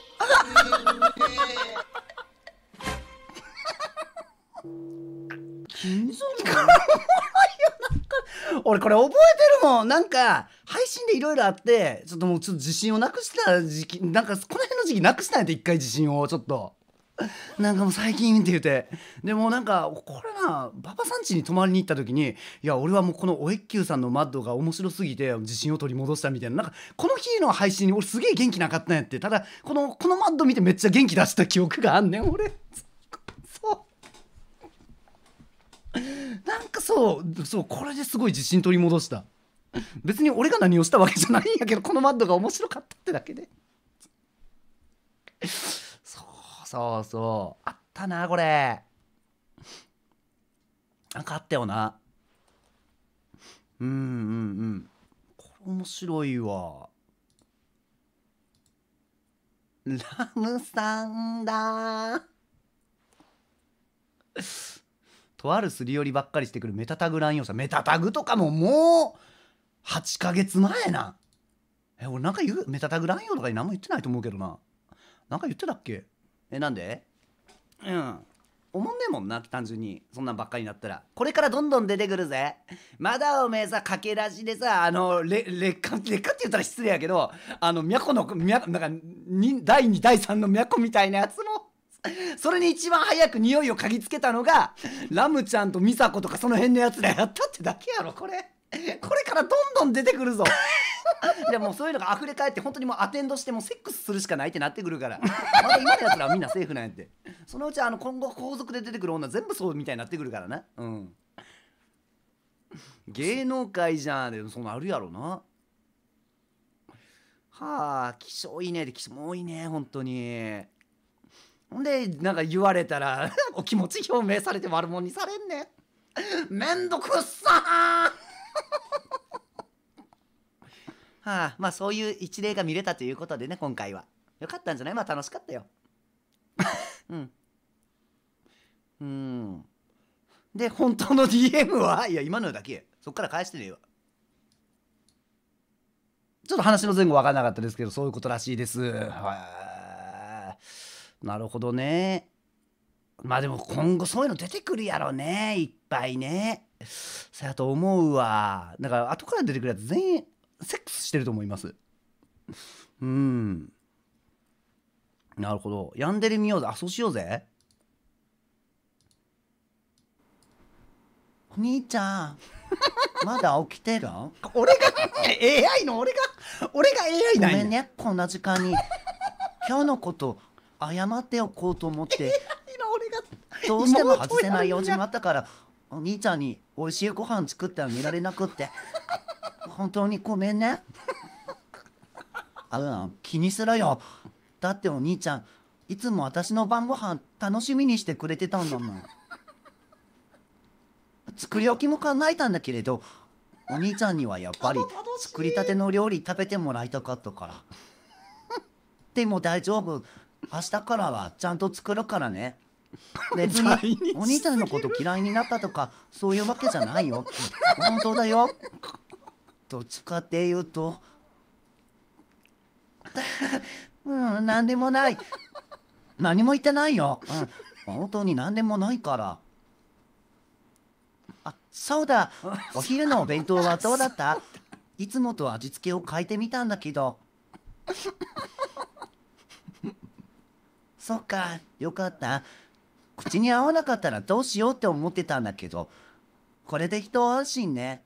近所の俺これ覚えてるもん。なんか配信でいろいろあって、ちょっともうちょっと自信をなくした時期、なんかこの辺の時期なくしたんやって一回自信をちょっと。なんかもう最近って言うて、でもなんかこれな、馬場さん家に泊まりに行った時に、いや俺はもうこのおえっきゅうさんのマッドが面白すぎて自信を取り戻したみたいな、なんかこの日の配信に俺すげえ元気なかったんやって。ただこのマッド見てめっちゃ元気出した記憶があんねん俺。そうなんかそうこれですごい自信取り戻した。別に俺が何をしたわけじゃないんやけど、このマッドが面白かったってだけで。そうあったなこれ。なんかあったよな。これ面白いわ。ラムさんだ。とあるすり寄りばっかりしてくるメタタグ乱用者。メタタグとかももう8ヶ月前な。俺なんか言う？メタタグ乱用とかに何も言ってないと思うけどな。なんか言ってたっけ？なんで？思んねえもんな、単純にそんなんばっかりになったら。これからどんどん出てくるぜ。まだおめえさ、駆け出しでさ、劣化って言ったら失礼やけど、なんか第2第3の都みたいなやつも、それに一番早く匂いを嗅ぎつけたのがラムちゃんとミサコとかその辺のやつらやったってだけやろ。これからどんどん出てくるぞ。でもそういうのが溢れ返って、本当にもうアテンドしてもセックスするしかないってなってくるから、まだ今のやつらはみんなセーフなんやって。そのうち今後皇族で出てくる女全部そうみたいになってくるからな。芸能界じゃん。でもそんなあるやろな。はあ、気性いいね。で気性も多いね本当に。ほんでなんか言われたらお気持ち表明されて悪者にされんねん。めんどくっさー。はあ、まあそういう一例が見れたということでね、今回はよかったんじゃない？まあ楽しかったよ。で本当の DM はいや今のだけ、そっから返してねえわ。ちょっと話の前後分からなかったですけど、そういうことらしいです。なるほどね。まあでも今後そういうの出てくるやろね、いっぱいね。そやと思うわ。だから後から出てくるやつ全員セックスしてると思います。なるほど。ヤンデレ見ようぜ。そうしようぜ。お兄ちゃんまだ起きてる？俺が AI の俺が AI なんや。ごめんね、こんな時間に今日のこと謝っておこうと思ってどうしても外せない用事もあったから、お兄ちゃんに美味しいご飯作ってあげられなくって本当にごめんね。気にするよ。だってお兄ちゃんいつも私の晩ご飯楽しみにしてくれてたんだもん。作り置きも考えたんだけれど、お兄ちゃんにはやっぱり作りたての料理食べてもらいたかったから。でも大丈夫、 明日からはちゃんと作るからね。別にお兄ちゃんのこと嫌いになったとかそういうわけじゃないよ。本当だよ。どっちかっていうと何でもない。何も言ってないよ。本当に何でもないから。あ、そうだ。お昼のお弁当はどうだった？いつもと味付けを変えてみたんだけど。そっか、よかった。口に合わなかったらどうしようって思ってたんだけど、これで一安心ね。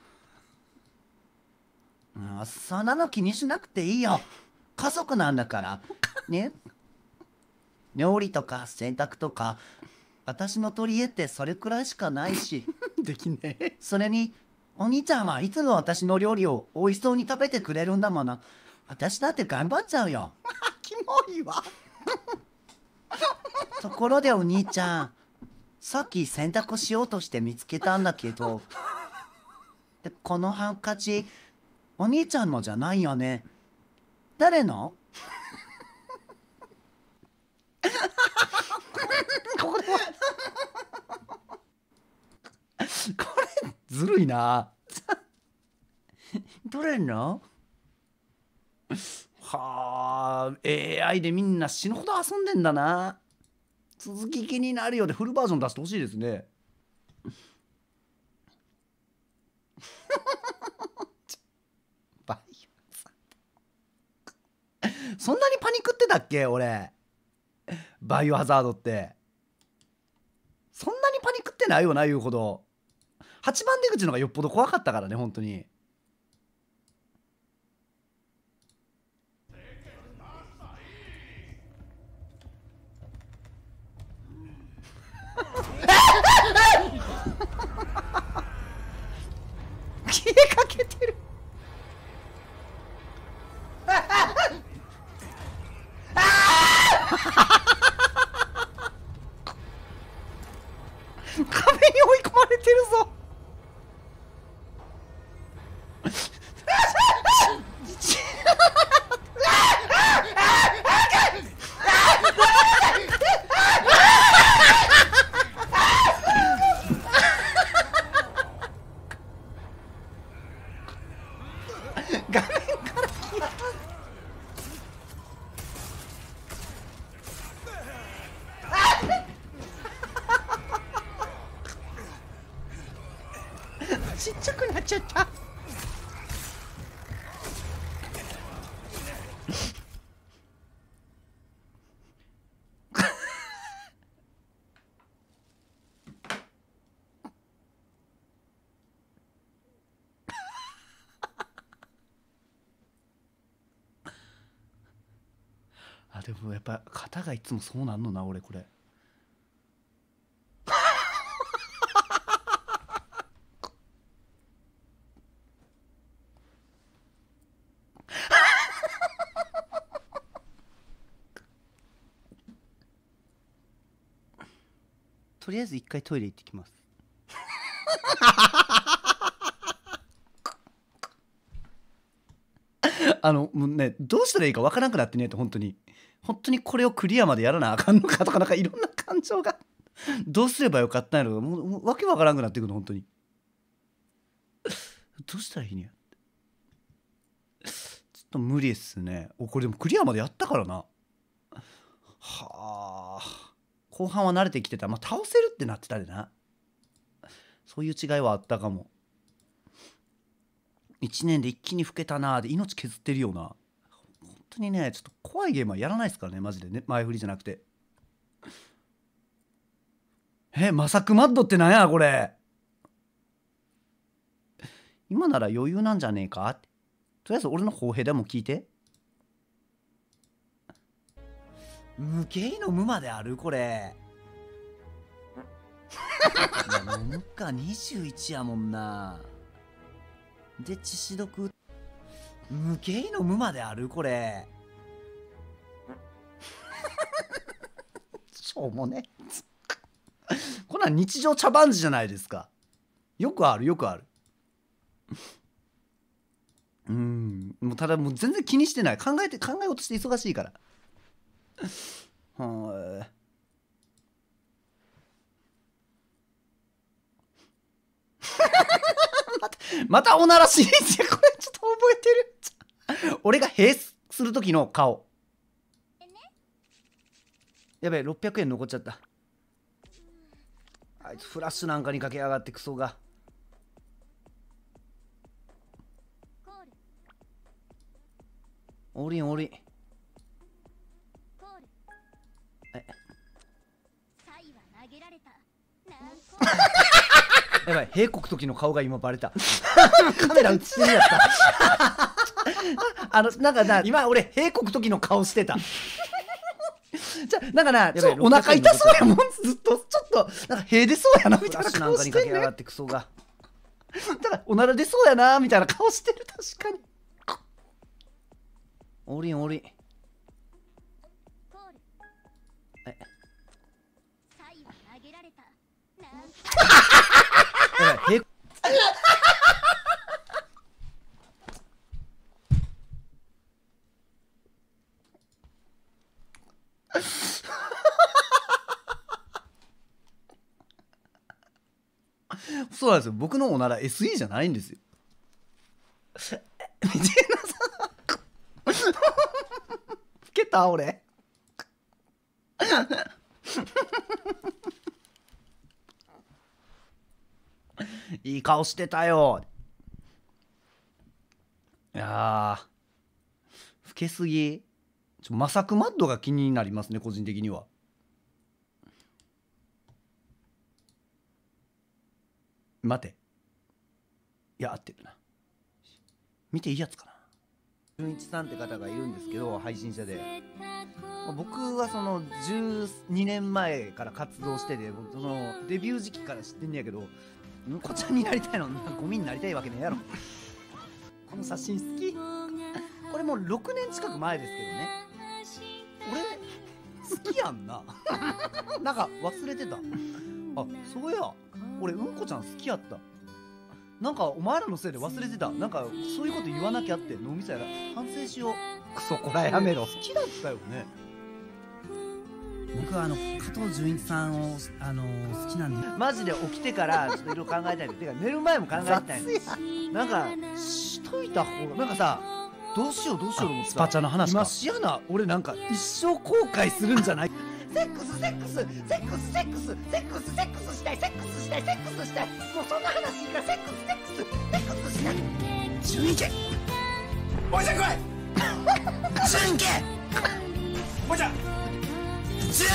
そんなの気にしなくていいよ。家族なんだから。ね。料理とか洗濯とか、私の取り柄ってそれくらいしかないし。 できねえ。 それに、お兄ちゃんはいつも私の料理を美味しそうに食べてくれるんだもの。私だって頑張っちゃうよ。 キモいわ。 ところでお兄ちゃん、さっき洗濯しようとして見つけたんだけど、でこのハンカチ、お兄ちゃんのじゃないよね。誰の？ これずるいな。 どれの？ はあ、AI でみんな死ぬほど遊んでんだな。続き気になるようでフルバージョン出してほしいですね。バイオさんそんなにパニックってたっけ俺。バイオハザードってそんなにパニックってないよな言うほど。8番出口のがよっぽど怖かったからね本当に。消えかけてる。壁に追い込まれてるぞ。画面から消えた。ちっちゃくなっちゃった。あ、でもやっぱ肩がいつもそうなんのな俺これ。とりあえず一回トイレ行ってきます。もうね、どうしたらいいかわからなくなってねえと本当にこれをクリアまでやらなあかんのかとかなんかいろんな感情がどうすればよかったんやろ。もうわけわからんくなっていくの本当に。どうしたらいいんや。ちょっと無理っすね。これでもクリアまでやったからな。はあ。後半は慣れてきてた。まあ倒せるってなってたでな。そういう違いはあったかも。1年で一気に老けたなーで命削ってるような。本当にねちょっと怖いゲームはやらないですからねマジでね。前振りじゃなくて。マサクマッドってなんやこれ。今なら余裕なんじゃねえかって。とりあえず俺の公平でも聞いて。無形の無まであるこれ。いや飲むか21やもんな。で致死毒無形の無まであるこれ。しょうもね。こんなん日常茶番時じゃないですか。よくあるよくある。もうただもう全然気にしてない。考えようとして忙しいから。 はい。またおならシリーズや。これちょっと覚えてる。俺が閉する時の顔。やべえ、600円残っちゃった。あいつフラッシュなんかにかけやがってクソが。オーリンオーリン。やばい、閉国時の顔が今バレた。カメラ映してるやったなんかな、今俺閉国時の顔してた。じゃなんかな、ちょっとお腹痛そうやもん。ずっとちょっとなんか閉出そうやなみたいな顔してる、ね、なんかにかけやがってクソが。だからおなら出そうやなみたいな顔してる。確かに。オーリンオーリン。そうなんですよ。僕のおなら SE じゃないんですよ。みたいなさ。老けた俺。いい顔してたよ。いやー、老けすぎ。マサクマッドが気になりますね、個人的には。待て。いや、合ってるな。見ていいやつかな。純一さんって方がいるんですけど、配信者で。僕はその12年前から活動してて、そのデビュー時期から知ってんねやけど、うんこちゃんになりたいのゴミになりたいわけねえやろ。この写真好き。これもう6年近く前ですけどね。俺好きやんな。なんか忘れてた。あ、そうや、俺うんこちゃん好きやった。なんかお前らのせいで忘れてた。なんかそういうこと言わなきゃって脳みそやら反省しよう。クソこらやめろ。好きだったよね。僕は加藤純一さんを好きなんで、マジで起きてからちょっといろいろ考えたいてか寝る前も考えたいの。なんかしといた方が、なんかさ、どうしようと思って。スパチャの話か。今しやな。俺なんか一生後悔するんじゃない。セックスしたい、セックスしたい。もうそんな話いいからセックスしたい。純一、おいちゃん来い。純一、おいちゃん、純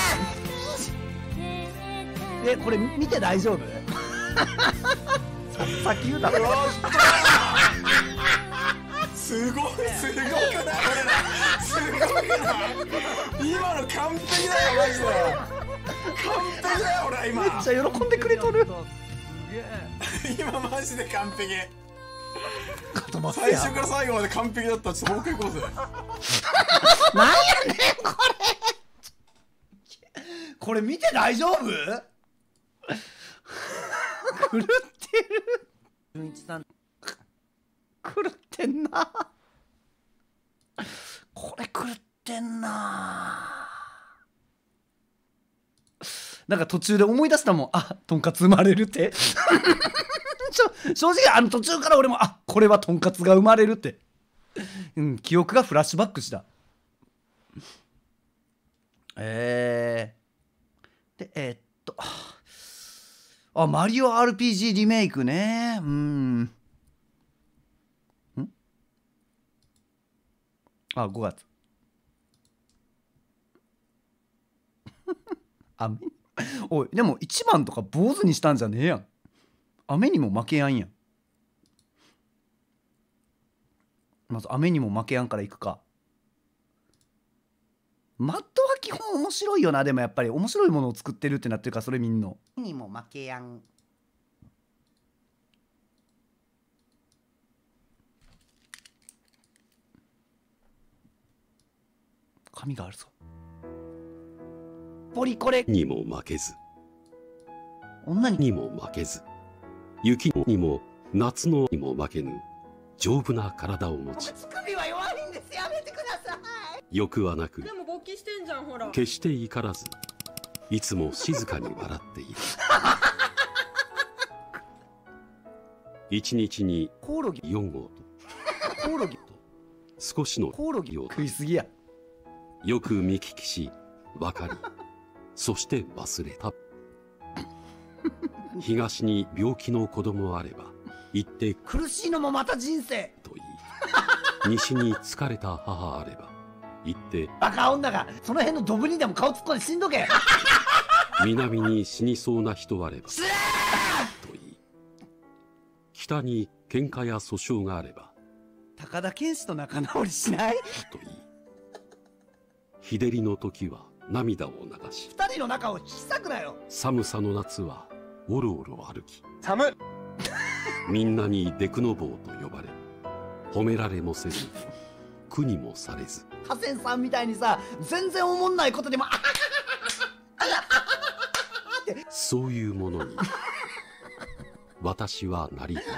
一。これ見て大丈夫？さっき言うたろ。 すごくない俺ら。すごくない今の完璧だよマジで。完璧だよ俺今。 めっちゃ喜んでくれとる。 今マジで完璧。最初から最後まで完璧だった。ちょっともう一回行こうぜ。 なんやねんこれ。これ見て大丈夫？狂ってる。純一さん狂ってんな。これ狂ってんな。なんか途中で思い出したもん。あ、とんかつ生まれるって。正直途中から俺もこれはとんかつが生まれるって、記憶がフラッシュバックした。でマリオ RPG リメイクね。5月。雨。おい、でも1番とか坊主にしたんじゃねえやん。雨にも負けやんやん。まず雨にも負けやんからいくか。マッドは基本面白いよな。でもやっぱり面白いものを作ってるってなってるから、それみんなにも負けやん。髪があるぞ。ポリコレにも負けず、 女にも負けず、雪にも夏のにも負けぬ丈夫な体を持ち、 乳首は弱いんです。やめてください。 欲はなく気してんじゃんほら。 決して怒らず、いつも静かに笑っている。一日にコオロギ 4号とコオロギ少しのコオロギを食いすぎや。 よく見聞きし、分かり、そして忘れた。東に病気の子供あれば行って苦しいのもまた人生と言い、西に疲れた母あれば行ってバカ女がその辺のドブにでも顔突っ込んで死んどけ。 南に死にそうな人あればと言い、北に喧嘩や訴訟があれば高田健志と仲直りしないと言い、日照りの時は涙を流し、 二人の仲を引き裂くなよ。 寒さの夏はおろおろ歩き、 寒っ。 みんなにデクノボーと呼ばれ、褒められもせず苦にもされず、 ハセンさんみたいにさ、全然おもんないことでもそういうものに私はなりたい。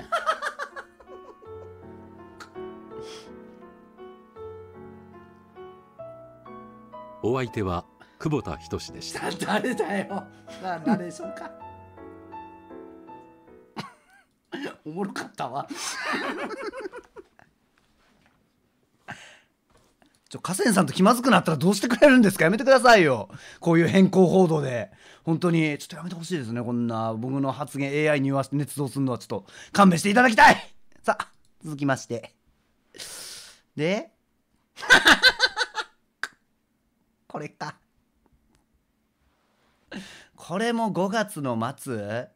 お相手は久保田仁でした。 誰だよ。ナレーションか。おもろかったわ。河川さんと気まずくなったらどうしてくれるんですか。やめてくださいよ、こういう変更報道で。本当にちょっとやめてほしいですね。こんな僕の発言 AI に言わせて捏造するのはちょっと勘弁していただきたい。さあ続きましてでこれか。これも5月の末。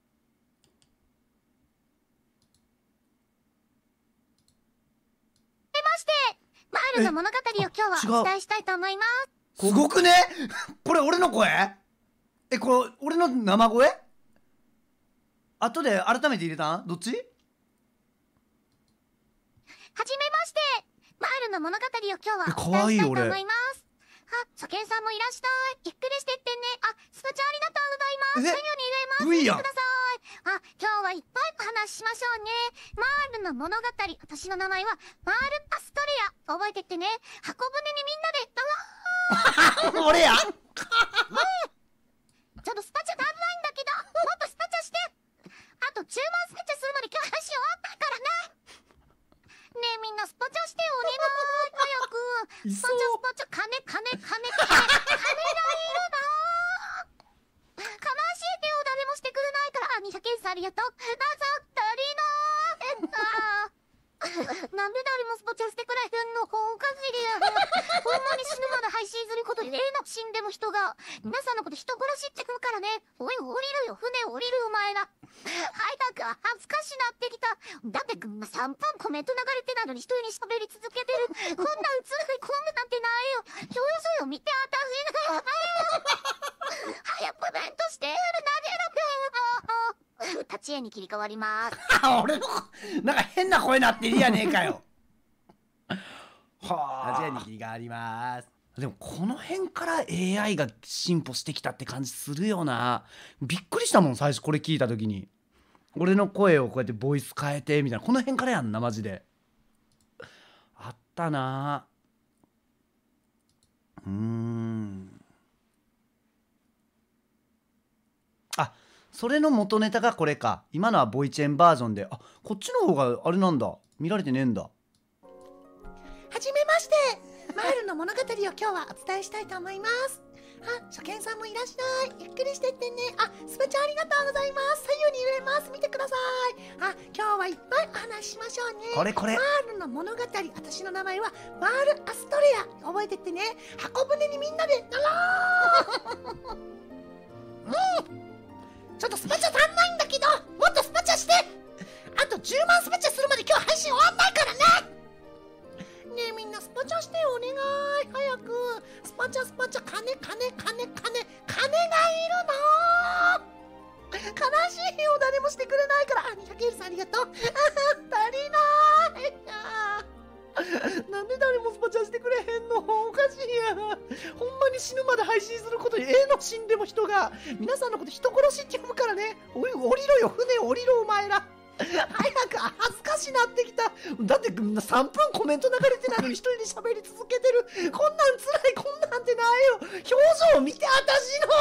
マールの物語を今日はお伝えしたいと思います。 すごくね。これ俺の声？これ俺の生声？後で改めて入れたん？どっち？ はじめまして、マールの物語を今日はお伝えしたいと思います。初見さんもいらっしゃい。ゆっくりしてってね。スパチャありがとうございます。すぐに入れます。見てください。今日はいっぱいお話ししましょうね。マールの物語。私の名前はマール・アストレア。覚えてってね。箱舟にみんなで俺や。 ちょっとスパチャ足んないんだけど、もっとスパチャして。あと10万スパチャするまで今日配信終わったからね。ねえみんなスパチャしてお願い。早くスパチャスパチャ、金がいるな。悲しい手を誰もしてくれないから。200円さんありがとう。なんで誰もスパチャしてくれへんの。おかしいや。ほんまに死ぬまで配信することで死んでも人が皆さんのこと人殺しって言うからね。おい降りるよ、船降りるよお前ら。早く恥ずかしなってきた。だって3分コメント流れてないのに一人に喋り続けてる。こんな映るコングなんてないよ。表情を見て早くコメントして。立ち絵に切り替わります。 俺のなんか変な声なってるやねえかよ。はあ。立ち絵に切り替わります。でもこの辺から AI が進歩してきたって感じするよな。びっくりしたもん最初これ聞いた時に。俺の声をこうやってボイス変えてみたいな、この辺からやんなマジで。あったな。それの元ネタがこれか。今のはボイチェンバージョンで、こっちの方があれなんだ。見られてねえんだ。 はじめまして。マールの物語を今日はお伝えしたいと思います。初見さんもいらっしゃい。ゆっくりしてってね。スパチャありがとうございます。左右に揺れます。見てください。今日はいっぱいお話ししましょうね。 これ。 マールの物語。私の名前はマール・アストレア。覚えてってね。箱舟にみんなでちょっとスパチャ足んないんだけど、もっとスパチャして。あと10万スパチャするまで今日配信終わんないからね。ねえみんなスパチャしてお願い。早くスパチャ金がいるの。悲しいよ、誰もしてくれないから。200円さんありがとう。足りない。なんで誰もスパチャしてくれへんの。おかしいや。ほんまに死ぬまで配信することに死んでも人が皆さんのこと人殺しって呼ぶからね。おい降りろよ、船降りろお前ら。 早く恥ずかしなってきた。だって3分コメント流れてないのに一人で喋り続けてる。こんなんつらい、こんなんてないよ。表情見て、私の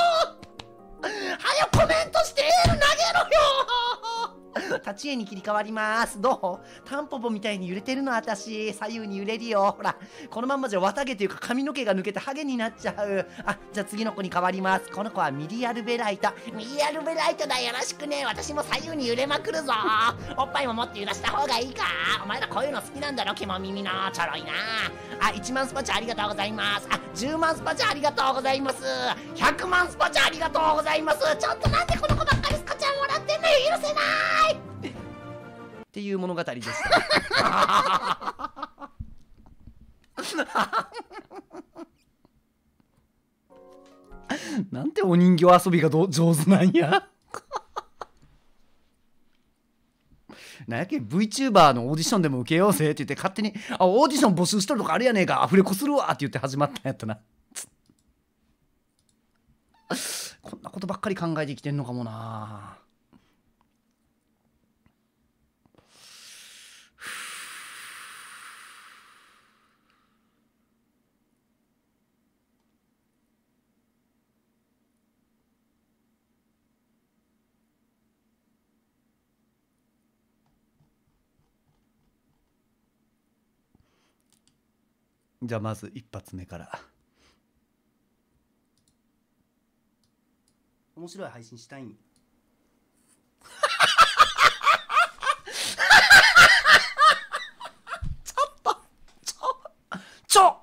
早くコメントしてエール投げろよ。立ち絵に切り替わります。どう？タンポポみたいに揺れてるの私。左右に揺れるよ。ほら、このまんまじゃ綿毛というか髪の毛が抜けてハゲになっちゃう。あ、じゃあ次の子に変わります。この子はミリアルベライト。ミリアルベライトだ、よろしくね。私も左右に揺れまくるぞ。おっぱいももっと揺らした方がいいか。お前らこういうの好きなんだろ、肝耳の。ちょろいな。あ、1万スパチャありがとうございます。あ、10万スパチャありがとうございます。100万スパチャありがとうございます。ちょっとなんでこの子ばっかりスカチャンもらってんのよ。許せないっていう物語でした。なんてお人形遊びが上手なんや。なんやっけ VTuber のオーディションでも受けようぜって言って勝手にオーディション募集しとるとかあるやねえか、アフレコするわって言って始まったんやったな。こんなことばっかり考えてきてんのかもな。じゃあまず一発目から。面白い配信したいん。ちょ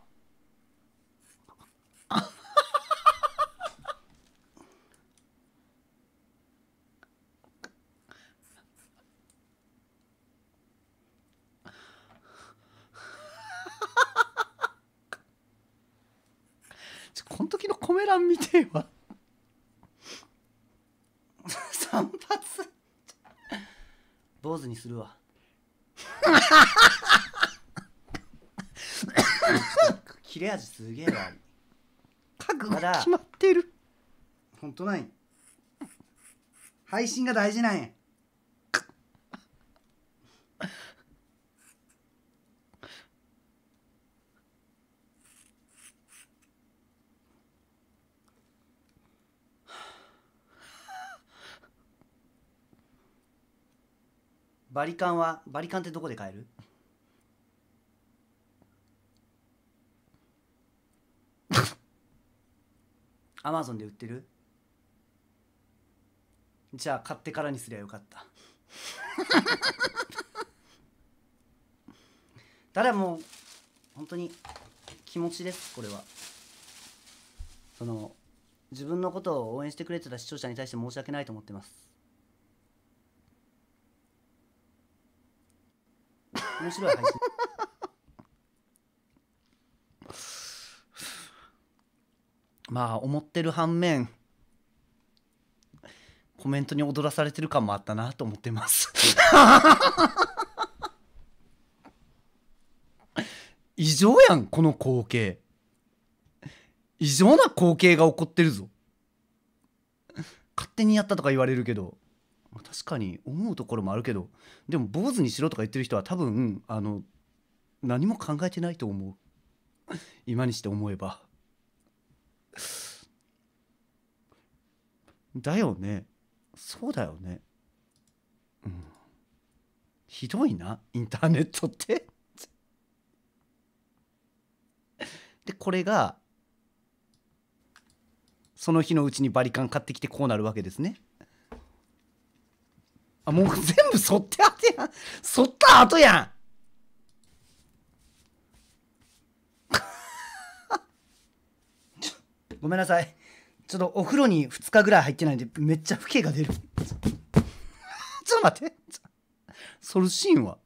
この時のコメ欄見てえわ。3発坊主にするわ。切れ味すげえわ。覚悟決まってる。 ほんとない。配信が大事なんや。バリカンってどこで買える？アマゾンで売ってる？じゃあ買ってからにすりゃよかった。ただもう本当に気持ちです。これは自分のことを応援してくれてた視聴者に対して申し訳ないと思ってます。面白い配信。まあ思ってる反面コメントに踊らされてる感もあったなと思ってます。異常やんこの光景。異常な光景が起こってるぞ。勝手にやったとか言われるけど確かに思うところもあるけど、でも坊主にしろとか言ってる人は多分何も考えてないと思う。今にして思えば。だよね。そうだよね。うん。ひどいなインターネットって。でこれがその日のうちにバリカン買ってきてこうなるわけですね。あ、もう全部剃ってあてやん。剃った後やん。ごめんなさい。ちょっとお風呂に2日ぐらい入ってないんでめっちゃフケが出る。ちょっと待って。ソルシーンは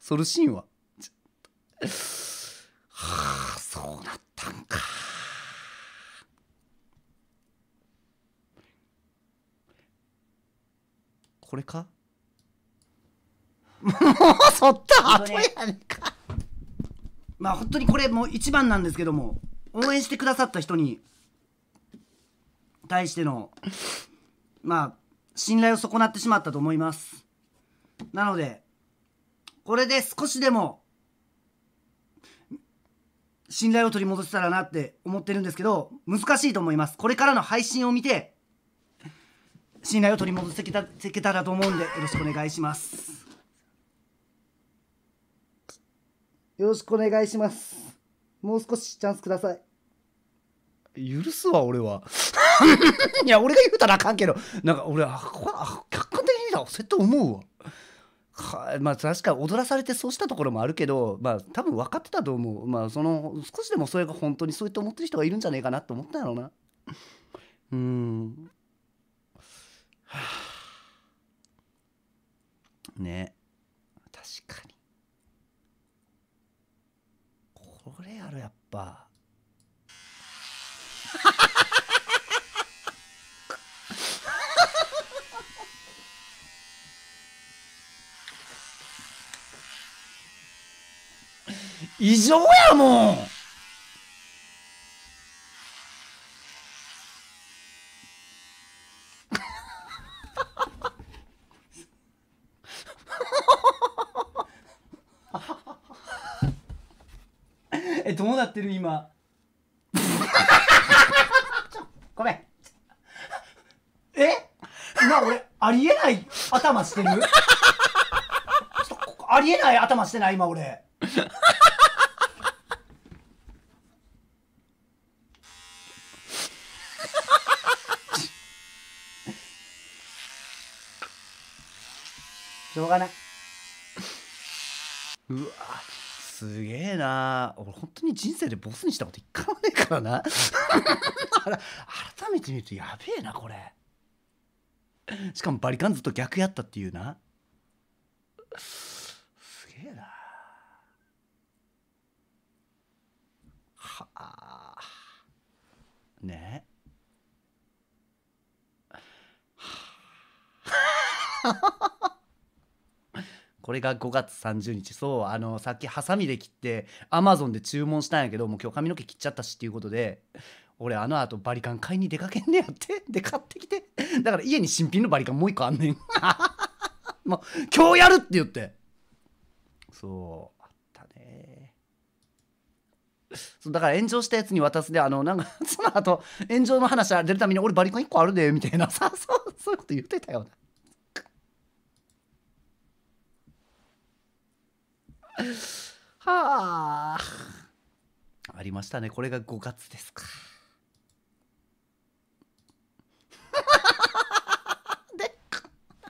はあ、そうなったんか。これか。もうそった後やねんか。まあ本当にこれもう一番なんですけども、応援してくださった人に対してのまあ信頼を損なってしまったと思います。 なのでこれで少しでも信頼を取り戻せたらなって思ってるんですけど、難しいと思います。これからの配信を見て信頼を取り戻していけたらと思うんで、よろしくお願いします。よろしくお願いします。もう少しチャンスください。 許すわ俺はいや俺が言うたらあかんけど、なんか俺客観的にだそうやって思うわ。まあ確か踊らされてそうしたところもあるけど、まあ多分分かってたと思う。まあその少しでもそれが本当にそうやって思ってる人がいるんじゃねえかなと思ったんやろうな。はあ、ね、確かにこれやろやっぱ。異常やもん。 どうなってる今ごめん。今俺ありえない頭してるありえない頭してない今俺しょうがない。 うわすげえな。俺本当に人生でボスにしたこと一回もねえからな改めて見るとやべえなこれ。しかもバリカンずっと逆やったっていうな。すげえな。はあねこれが5月30日。そうさっきハサミで切ってアマゾンで注文したんやけど、もう今日髪の毛切っちゃったしっていうことで、俺あとバリカン買いに出かけんねやってで買ってきて、だから家に新品のバリカンもう一個あんねんもう今日やるって言って、そうあったね。そうだから炎上したやつに渡すで、なんかその後炎上の話が出るために俺バリカン1個あるでみたいなさ、そういうこと言ってたよなはあありましたね。これが5月ですかでっか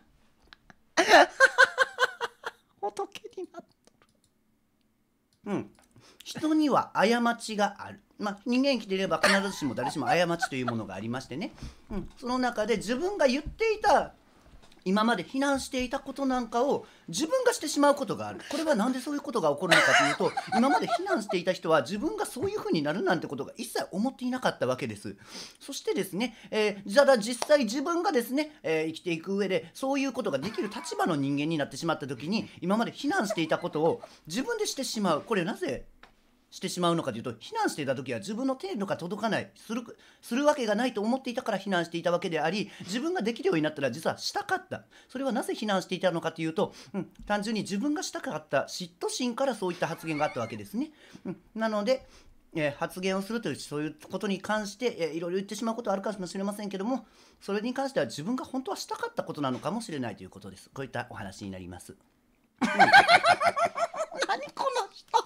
仏になっとる。人には過ちがある。人間生きていれば必ずしも誰しも過ちというものがありましてね、その中で自分が言っていた今まで非難していたことなんかを自分がしてしまうことがある。これはなんでそういうことが起こるのかというと、今まで非難していた人は自分がそういうふうになるなんてことが一切思っていなかったわけです。そしてですね、ただ実際自分がですね、生きていく上でそういうことができる立場の人間になってしまった時に、今まで非難していたことを自分でしてしまう。これなぜしてしまうのかというと、非難していた時は自分の程度が届かない、するわけがないと思っていたから非難していたわけであり、自分ができるようになったら実はしたかった。それはなぜ非難していたのかというと、単純に自分がしたかった嫉妬心からそういった発言があったわけですね。なので、発言をするというそういうことに関して、いろいろ言ってしまうことはあるかもしれませんけども、それに関しては自分が本当はしたかったことなのかもしれないということです。こういったお話になります。何この人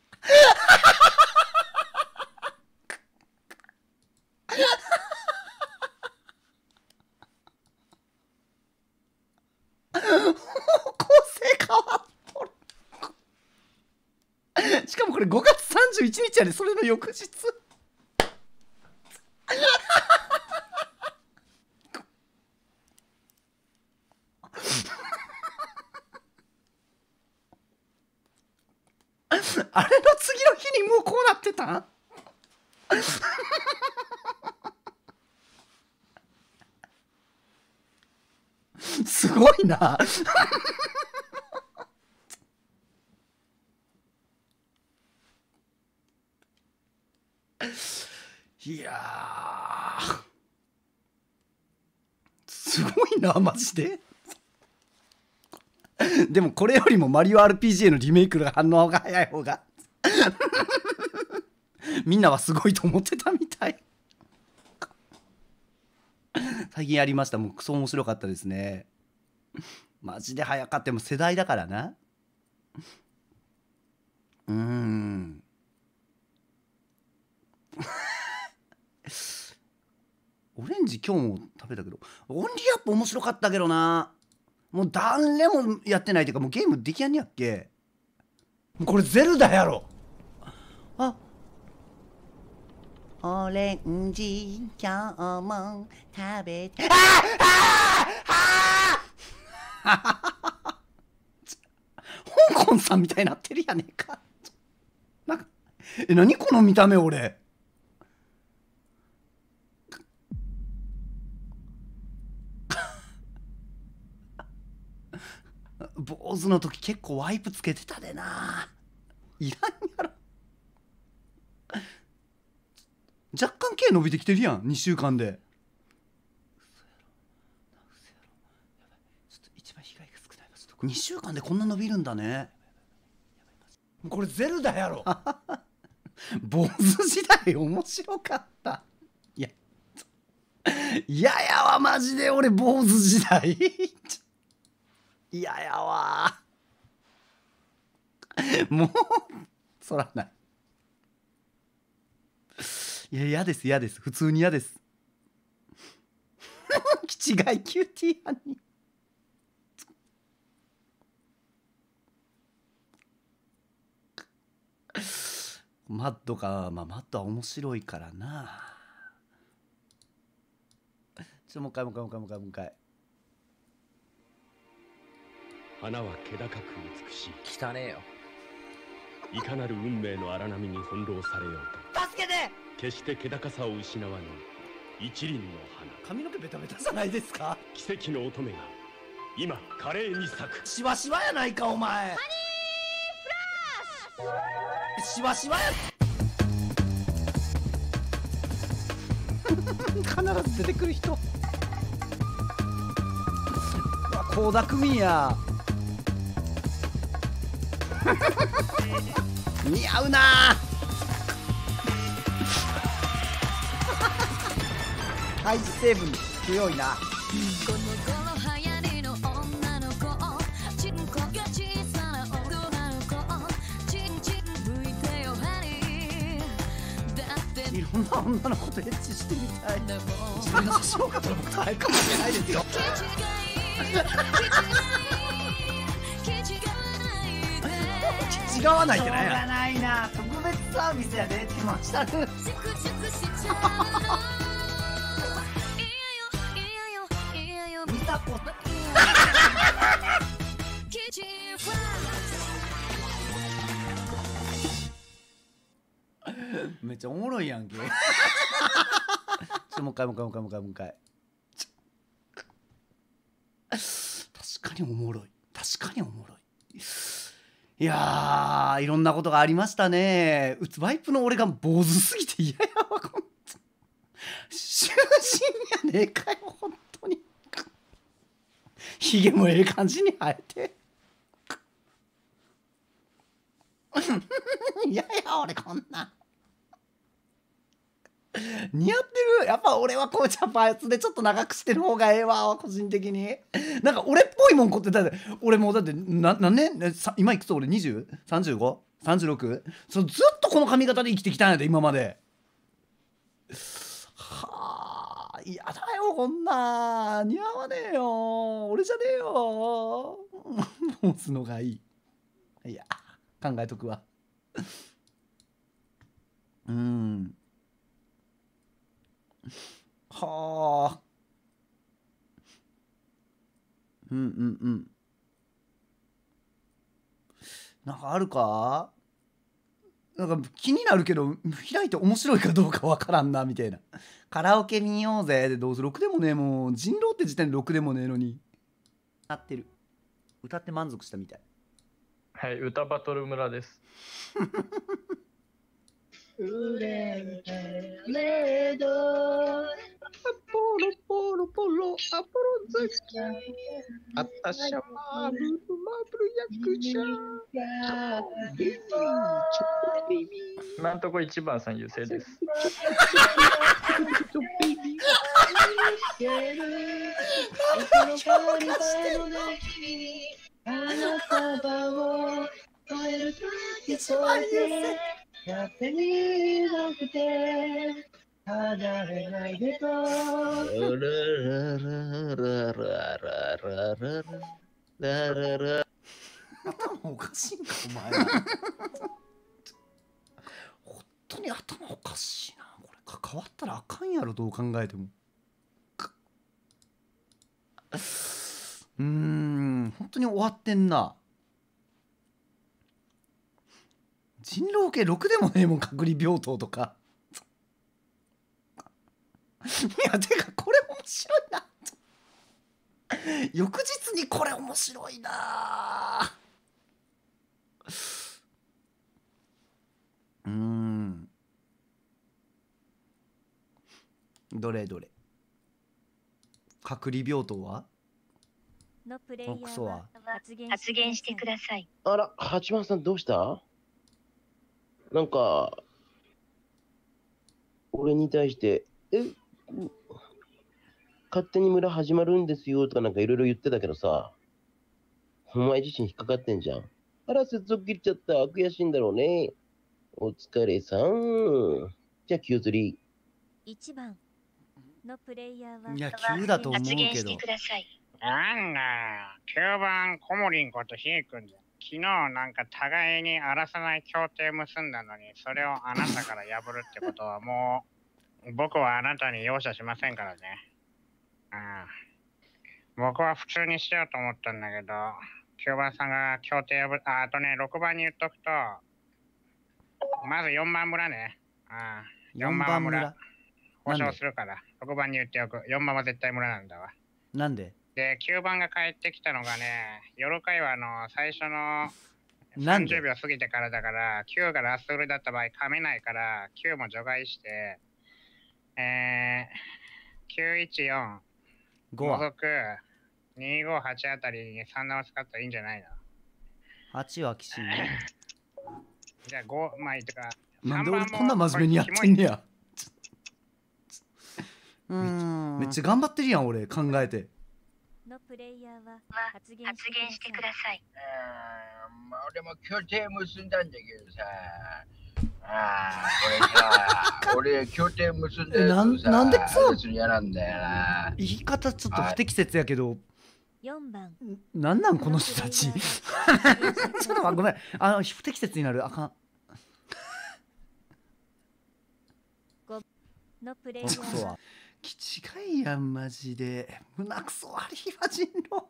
構成変わっとるしかもこれ5月31日やで、それの翌日あれの次の日にもうこうなってたんすごいないやーすごいなマジででもこれよりもマリオ RPG のリメイクが反応が早い方がみんなはすごいと思ってたみたい。最近やりました。もうクソ面白かったですね。マジで早かった。も世代だからな。オレンジ今日も食べたけど、オンリーアップ面白かったけどな。もう誰もやってないっていうか、もうゲームできやんにやっけ。これゼルダやろ。あ、オレンジ今日も食べて、香港さんみたいになってるやねんか。なんか何この見た目。俺坊主の時結構ワイプつけてたでな。いらんやろ。若干毛伸びてきてるやん、2週間で。一番被害が少ない場所。2週間でこんな伸びるんだね。これゼルダやろ。坊主時代面白かった。いややわマジで。俺坊主時代嫌やわ。もうそらない。いや嫌です嫌です。普通に嫌です。気違いキューティーハニー。マッドか。まあマッドは面白いからな。もう一回。 花は気高く美しい。 汚ねえよ。 いかなる運命の荒波に翻弄されようと、 助けて。 決して気高さを失わぬ一輪の花。 髪の毛ベタベタじゃないですか。 奇跡の乙女が今華麗に咲く。 シワシワやないかお前。ハニーフラッシュ。シワシワや。必ず出てくる人。倖田來未や。似合うな。胎児成分強いな。 この頃流行りの女の子、チンコが小さな大人の子、チンチン拭いてよハニー。だっていろんな女の子とエッチしてみたい。自分の写真をかったら僕大変かもしれないですよ。違わないってなんや。しょうがないな。特別サービスやでってましたる。見たこと。めっちゃおもろいやんけ。もう一回。確かにおもろい。いやー、いろんなことがありましたね。ワイプの俺が坊主すぎて嫌やわ。囚人やねえかよ本当に。ひげもええ感じに生えて。嫌や俺こんなん。似合ってる。やっぱ俺はこうちゃんパーツでちょっと長くしてる方がええわ個人的に。なんか俺っぽいもんこって。だって俺もうだって何年今いくつ俺 20?35?36? ずっとこの髪型で生きてきたんやで今まで。はあ嫌だよこんな。似合わねえよ俺じゃねえよ。坊主のがいい。いや考えとくわ。はあ。なんかあるか。なんか気になるけど開いて面白いかどうかわからんなみたいな。カラオケ見ようぜでどうせろくでもねえ。もう人狼って時点でろくでもねえのに。歌ってる。歌って満足したみたい。 はい、歌バトル村です。 触れてレードポロポロポロアポロザキあたしゃマーブル役者今んとこ1番さん優勢です。 あなたを超える時それやってみなくて離れないでと頭おかしいんかお前ら本当に頭おかしいな。これ関わったらあかんやろ、どう考えても。本当に終わってんな。人狼系6でもねえもん、隔離病棟とか。いやてかこれ面白いな。翌日にこれ面白いな。どれどれ。隔離病棟はのプレイヤーは発言してください。 あら、八幡さんどうした？なんか、俺に対して、勝手に村始まるんですよとかなんかいろいろ言ってたけどさ、お前自身引っかかってんじゃん。あら、接続切っちゃった。悔しいんだろうね。お疲れさん。じゃあ、Q3。 1番のプレイヤーは、 いや、急だと思うけど。 発言してください。 なんだよ、9番コモリンことひえくんじゃん。昨日なんか互いに荒らさない協定結んだのに、それをあなたから破るってことはもう、僕はあなたに容赦しませんからね。僕は普通にしようと思ったんだけど、9番さんが協定破る、あとね、6番に言っとくと、まず4番村ね。4番は村。保証するから、6番に言っておく。4番は絶対村なんだわ。 なんでで、9番が帰ってきたのがね、夜会話の最初のなんで 30秒過ぎてからだから、9がラスト売りだった場合、噛めないから、9も除外して、914、 5は除く258あたりに3段を使ったらいいんじゃないの？ 8はきしいね。 じゃあ5、まあいいとか。 なんで俺こんな真面目にやってんねや。めっちゃ頑張ってるやん俺、考えて。 のプレイヤーは発言してください。 俺も協定結んだんだけどさ、これさ、俺協定結んだやつさ、 なんでそう嫌なんだよな。 言い方ちょっと不適切やけど、 4番なんなんこの人たち。ちょっとごめん、不適切になる、あかん。 5のプレイヤーは気違いやんマジで。胸くそ悪いわ人狼。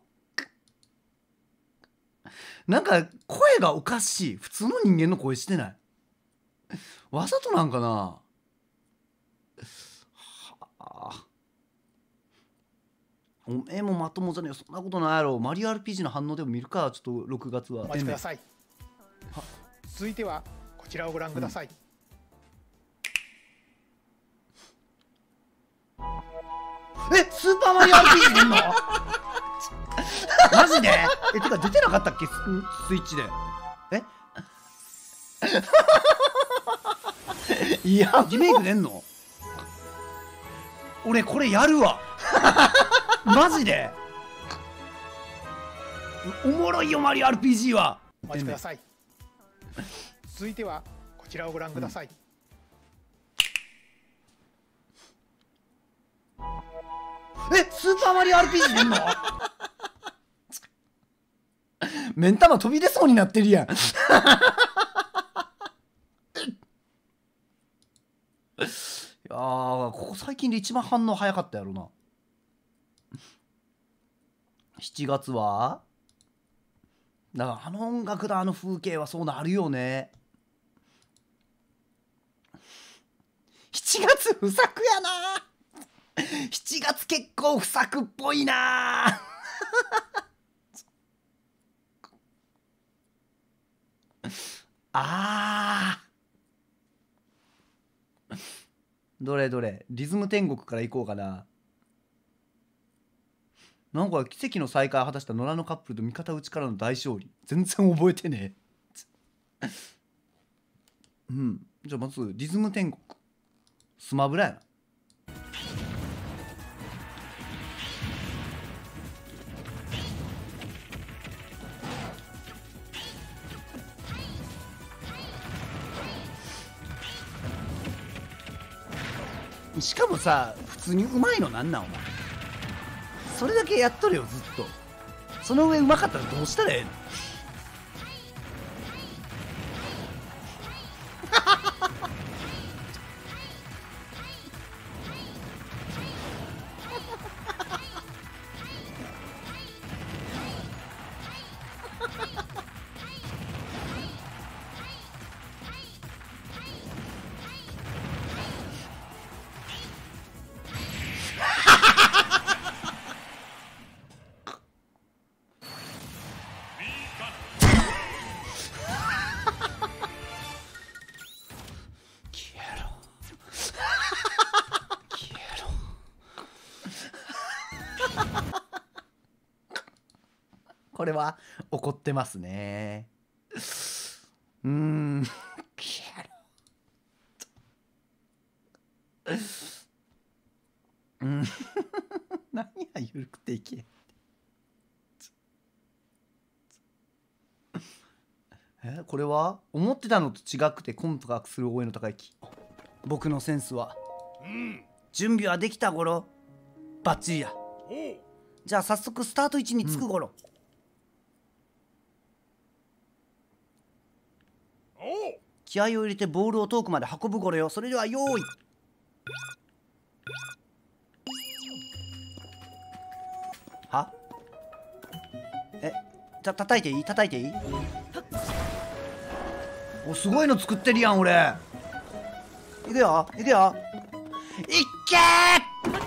なんか声がおかしい。普通の人間の声してない。わざとなんかな。はあ、おめえもまともじゃねえよ。そんなことないやろ。マリオ RPG の反応でも見るか。ちょっと6月はお待ちください。続いてはこちらをご覧ください。 スーパーマリオ RPG 出んの？マジで？てか出てなかったっけ、スイッチで。いや、リメイク出んの？俺これやるわ。マジでおもろいよマリオ RPG は。 お待ちください。続いてはこちらをご覧ください。 スーパーマリオ RPG 出んの？目ん玉飛び出そうになってるやん。いやここ最近で一番反応早かったやろな。7月はだからあの音楽だ、あの風景はそうなるよね。7月不作やな。7月結構不作っぽいな。 どれどれ、リズム天国から行こうかな。なんか奇跡の再会を果たした野良のカップルと味方討ちからの大勝利。全然覚えてねえ。うん。じゃあまずリズム天国。スマブラやな。しかもさ、普通にうまいのなんなんお前。それだけやっとるよずっと。その上うまかったらどうしたらええの。これは怒ってますね。うん。うん。何やゆるくていけ。これは思ってたのと違くてコントがする応援の高い木。僕のセンスは、準備はできた頃バッチリや。じゃあ早速スタート位置につく頃、気合を入れてボールを遠くまで運ぶ頃よ。それでは用意。は？叩いていい？叩いていい？お、すごいの作ってるやん俺。いくよいくよ。いっけー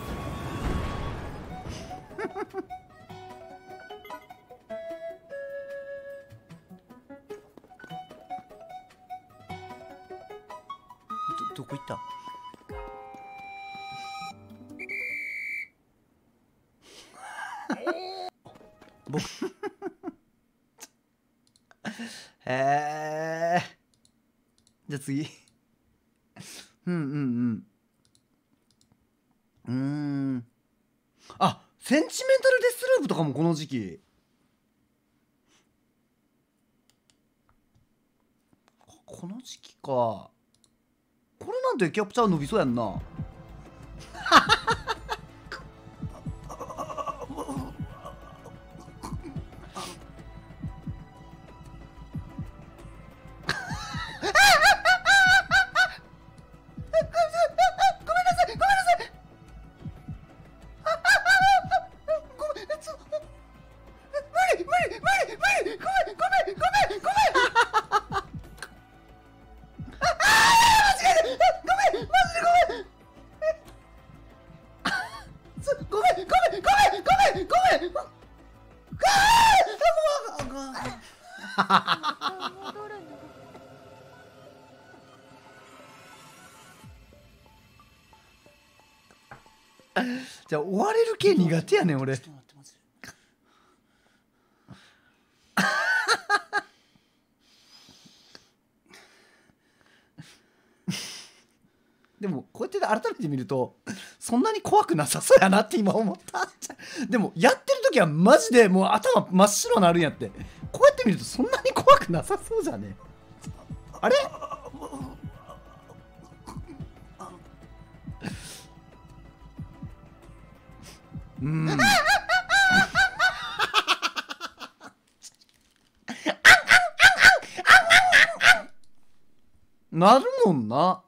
どこ行った僕じゃあ次あ、センチメンタルデスループとかもこの時期。この時期か。これなんてキャプチャー伸びそうやんな。じゃあ追われる系苦手やねん俺。でもこうやって改めて見るとそんなに怖くなさそうやなって今思った。でもやってる時はマジでもう頭真っ白になるんやって。こうやって見るとそんなに怖くなさそうじゃね。あれなるもんな。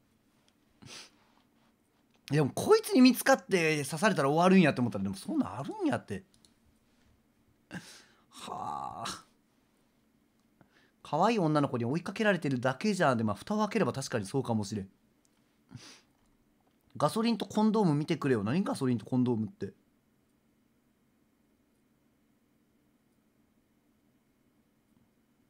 でもこいつに見つかって刺されたら終わるんやって思ったら、でもそんなんあるんやって。はあ。可愛い女の子に追いかけられてるだけじゃん。でまあ蓋を開ければ確かにそうかもしれん。ガソリンとコンドーム見てくれよ。何ガソリンとコンドームって。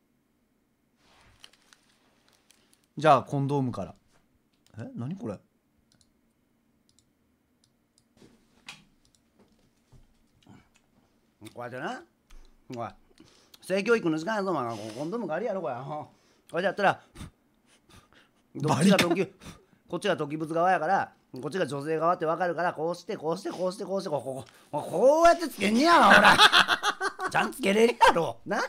じゃあコンドームから。何これ。 こうやってな、おい性教育の時間やぞ、お前。コンドームがありやろ、これ。これやったらこっちが時物側やから、こっちが女性側って分かるから、こうしてこうしてこうしてこうしてこうやってつけんねやわ、ほら。ちゃんとつけれるやろな。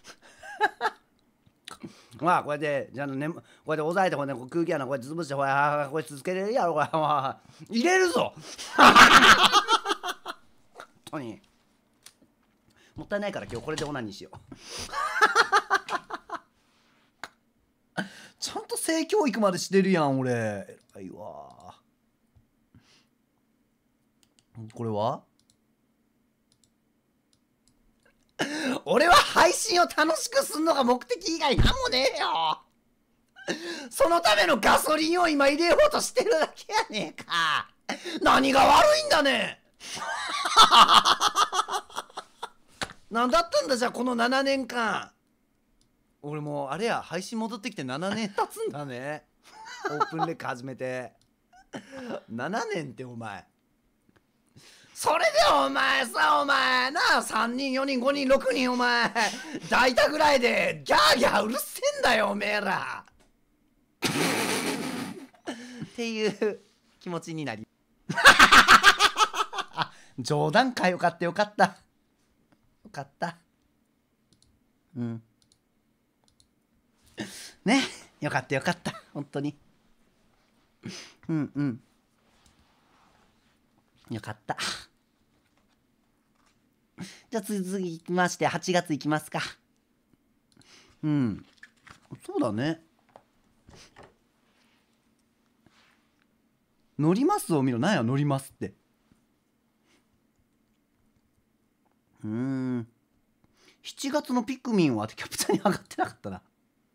まあこうやってじゃあね、こうやって押さえてこう、ね、空気穴こうやって潰してこうやってつけれるやろ、これ。入れるぞ。本当にもったいないから今日これでオナニーしよう。 ちゃんと性教育までしてるやん俺。偉いわ。これは俺は配信を楽しくすんのが目的以外なんもねえよ。そのためのガソリンを今入れようとしてるだけやねえか。何が悪いんだね。何だったんだじゃあこの7年間。俺もうあれや、配信戻ってきて7年経つんだね。オープンレック始めて7年ってお前。それでお前さ、お前な、3人4人5人6人お前抱いたぐらいでギャーギャーうるせえんだよおめえら。っていう気持ちになり冗談か。よかったよかった。よかった。うんね、よかったよかった。本当に。うんうん。よかった。じゃあ次行きまして8月行きますか。うん。そうだね。乗りますを見ろ。なんや乗りますって。7月のピクミンはキャプチャーに上がってなかったな。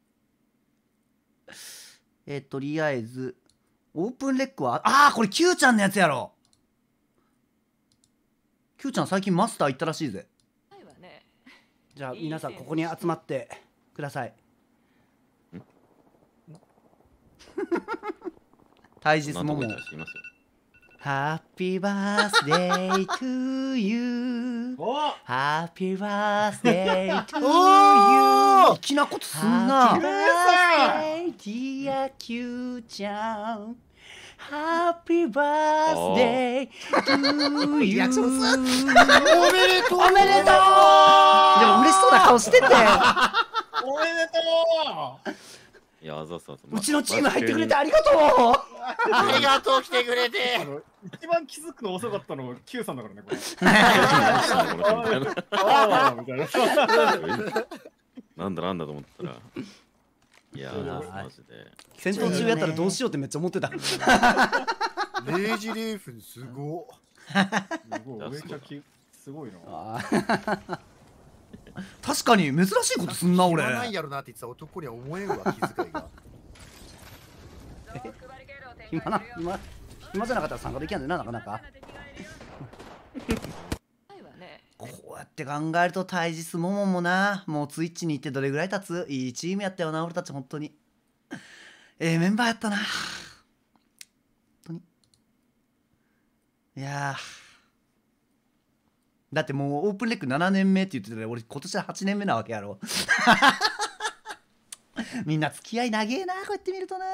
とりあえずオープンレックはこれ Q ちゃんのやつやろ。 Q ちゃん最近マスター行ったらしいぜ。じゃあ皆さんここに集まってください。タイジスモモHappy birthday to you Happy birthday to you 粋なことすんな。 Happy birthday dear Q ちゃん Happy birthday to you リアクションすおめでとうおめでとう。でも嬉しそうな顔してておめでとう。 いや、そうそうそう。 うちのチーム入ってくれてありがとう。 ありがとう、来てくれて。 一番気づくの遅かったのは Q さんだからね、これ。 なんだなんだと思ったら。いやマジで。 戦闘中やったらどうしようってめっちゃ思ってた。 0時0分すごめっちゃすごいな。 確かに珍しいことすんな俺。 知らないやろなって言ってた男には思えんわ、気遣いが。 暇じゃなかったら参加できやんねんな、なかなか。 こうやって考えるとタイジスモモもな、もうツイッチに行ってどれぐらい経つ。いいチームやったよな俺たち。本当にメンバーやったな本当に。いやだってもうオープンレック7年目って言ってたら俺今年は8年目なわけやろ。みんな付き合い長えなこうやって見るとな、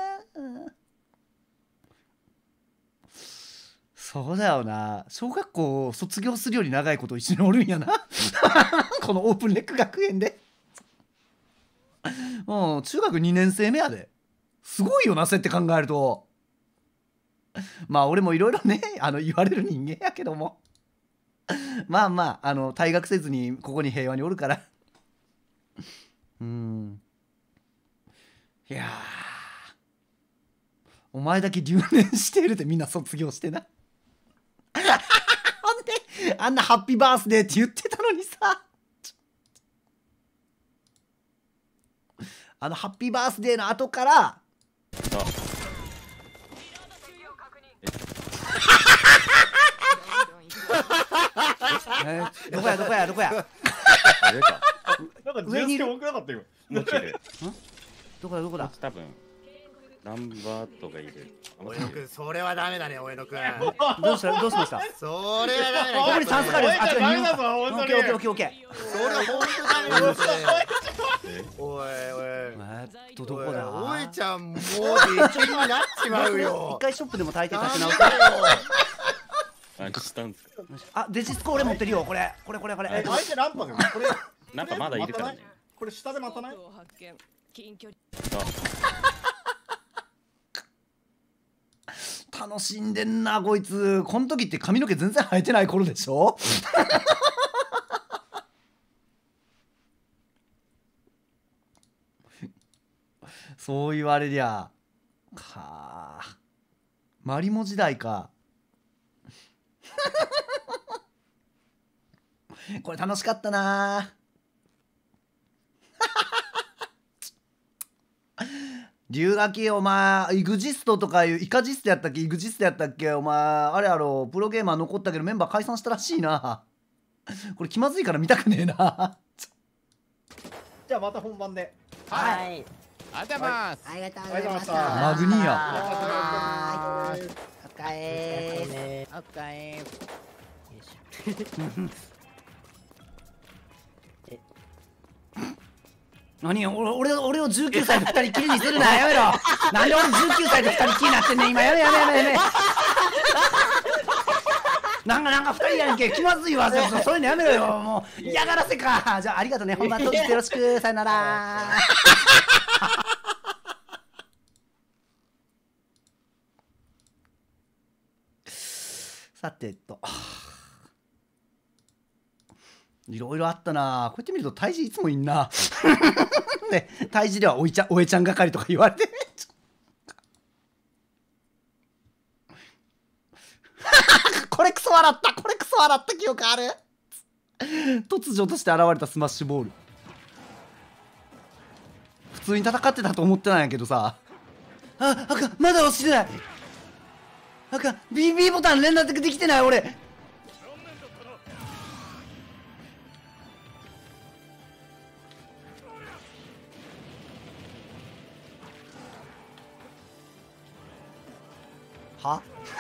そうだよな。小学校卒業するより長いこと一緒におるんやな。このオープンレック学園で。中学2年生目やで。すごいよなそうやって考えると。まあ俺もいろいろね言われる人間やけどもまあまあ退学せずにここに平和におるから。いやお前だけ留年しているってみんな卒業してな。ほんであんなハッピーバースデーって言ってたのにさ、ハッピーバースデーの後からどこやどこやどこや。 なんか上に多くなかったよ。 どこだどこだ。 多分ナンバーとかいる。 おえのくん、それはダメだね、おえのくん。 どうしたどうしました。 それはダメだね。 ここにサンスカルです。あ、違う。 ダメだぞ、本当に。 オッケーオッケーオッケー。 それは本当ダメだぞ。おいおい。 どこだ。 おえちゃんもう出禁になっちまうよ。 一回ショップでも炊いて立て直す。 何したんですか。 あ、デジスコ俺持ってるよ。これ。 相手ランパだよ。これなんかまだいるからね。 これ下で待たない？ 楽しんでんなこいつ。この時って髪の毛全然生えてない頃でしょ。そう言われりゃかあ、マリモ時代か。これ楽しかったな。留学お前イグジストとかいうイカジストやったっけ、イグジストやったっけ、お前あれやろ、プロゲーマー残ったけどメンバー解散したらしいな。これ気まずいから見たくねえな。 じゃあまた本番で。 はい。ありがとうございます。 ありがとうございました。 マグニア。 はーい。お疲れー。お疲れー。 何俺を19歳で2人きりにするな、やめろ。なんで俺19歳で2人きりになってんねん今。やめ。なんか2人やんけ、気まずいわ。そういうのやめろよ、もう嫌がらせか。じゃあありがとうね、本番当日よろしく、さよなら。さていろいろあったな。こうやって見ると胎児いつもいんな。ね、胎児ではおえちゃん係とか言われて。これクソ笑った記憶ある。突如として現れたスマッシュボール。普通に戦ってたと思ってないんやけどさ。あかん、まだ押してない。あかん、 BB ボタン連絡できてない俺。は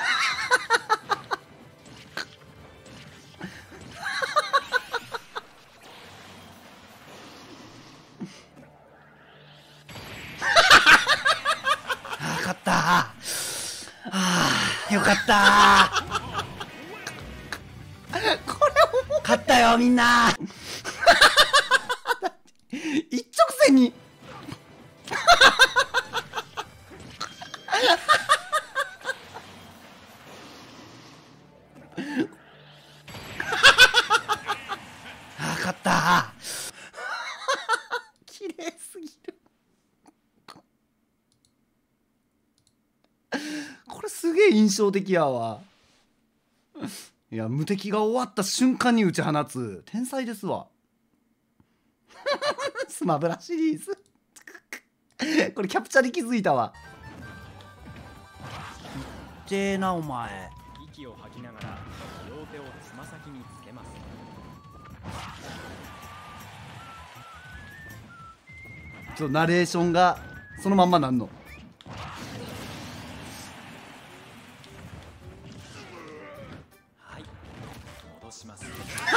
勝った。よかった。これ勝ったよみんな。一直線に。勝った。綺麗すぎる。これすげえ印象的やわ。いや、無敵が終わった瞬間に打ち放つ天才ですわ。スマブラシリーズ。これキャプチャで気づいたわ。いってえなお前。 息を吐きながら両手をつま先につけます。 ナレーションがそのまんまなんの。 はい、戻します。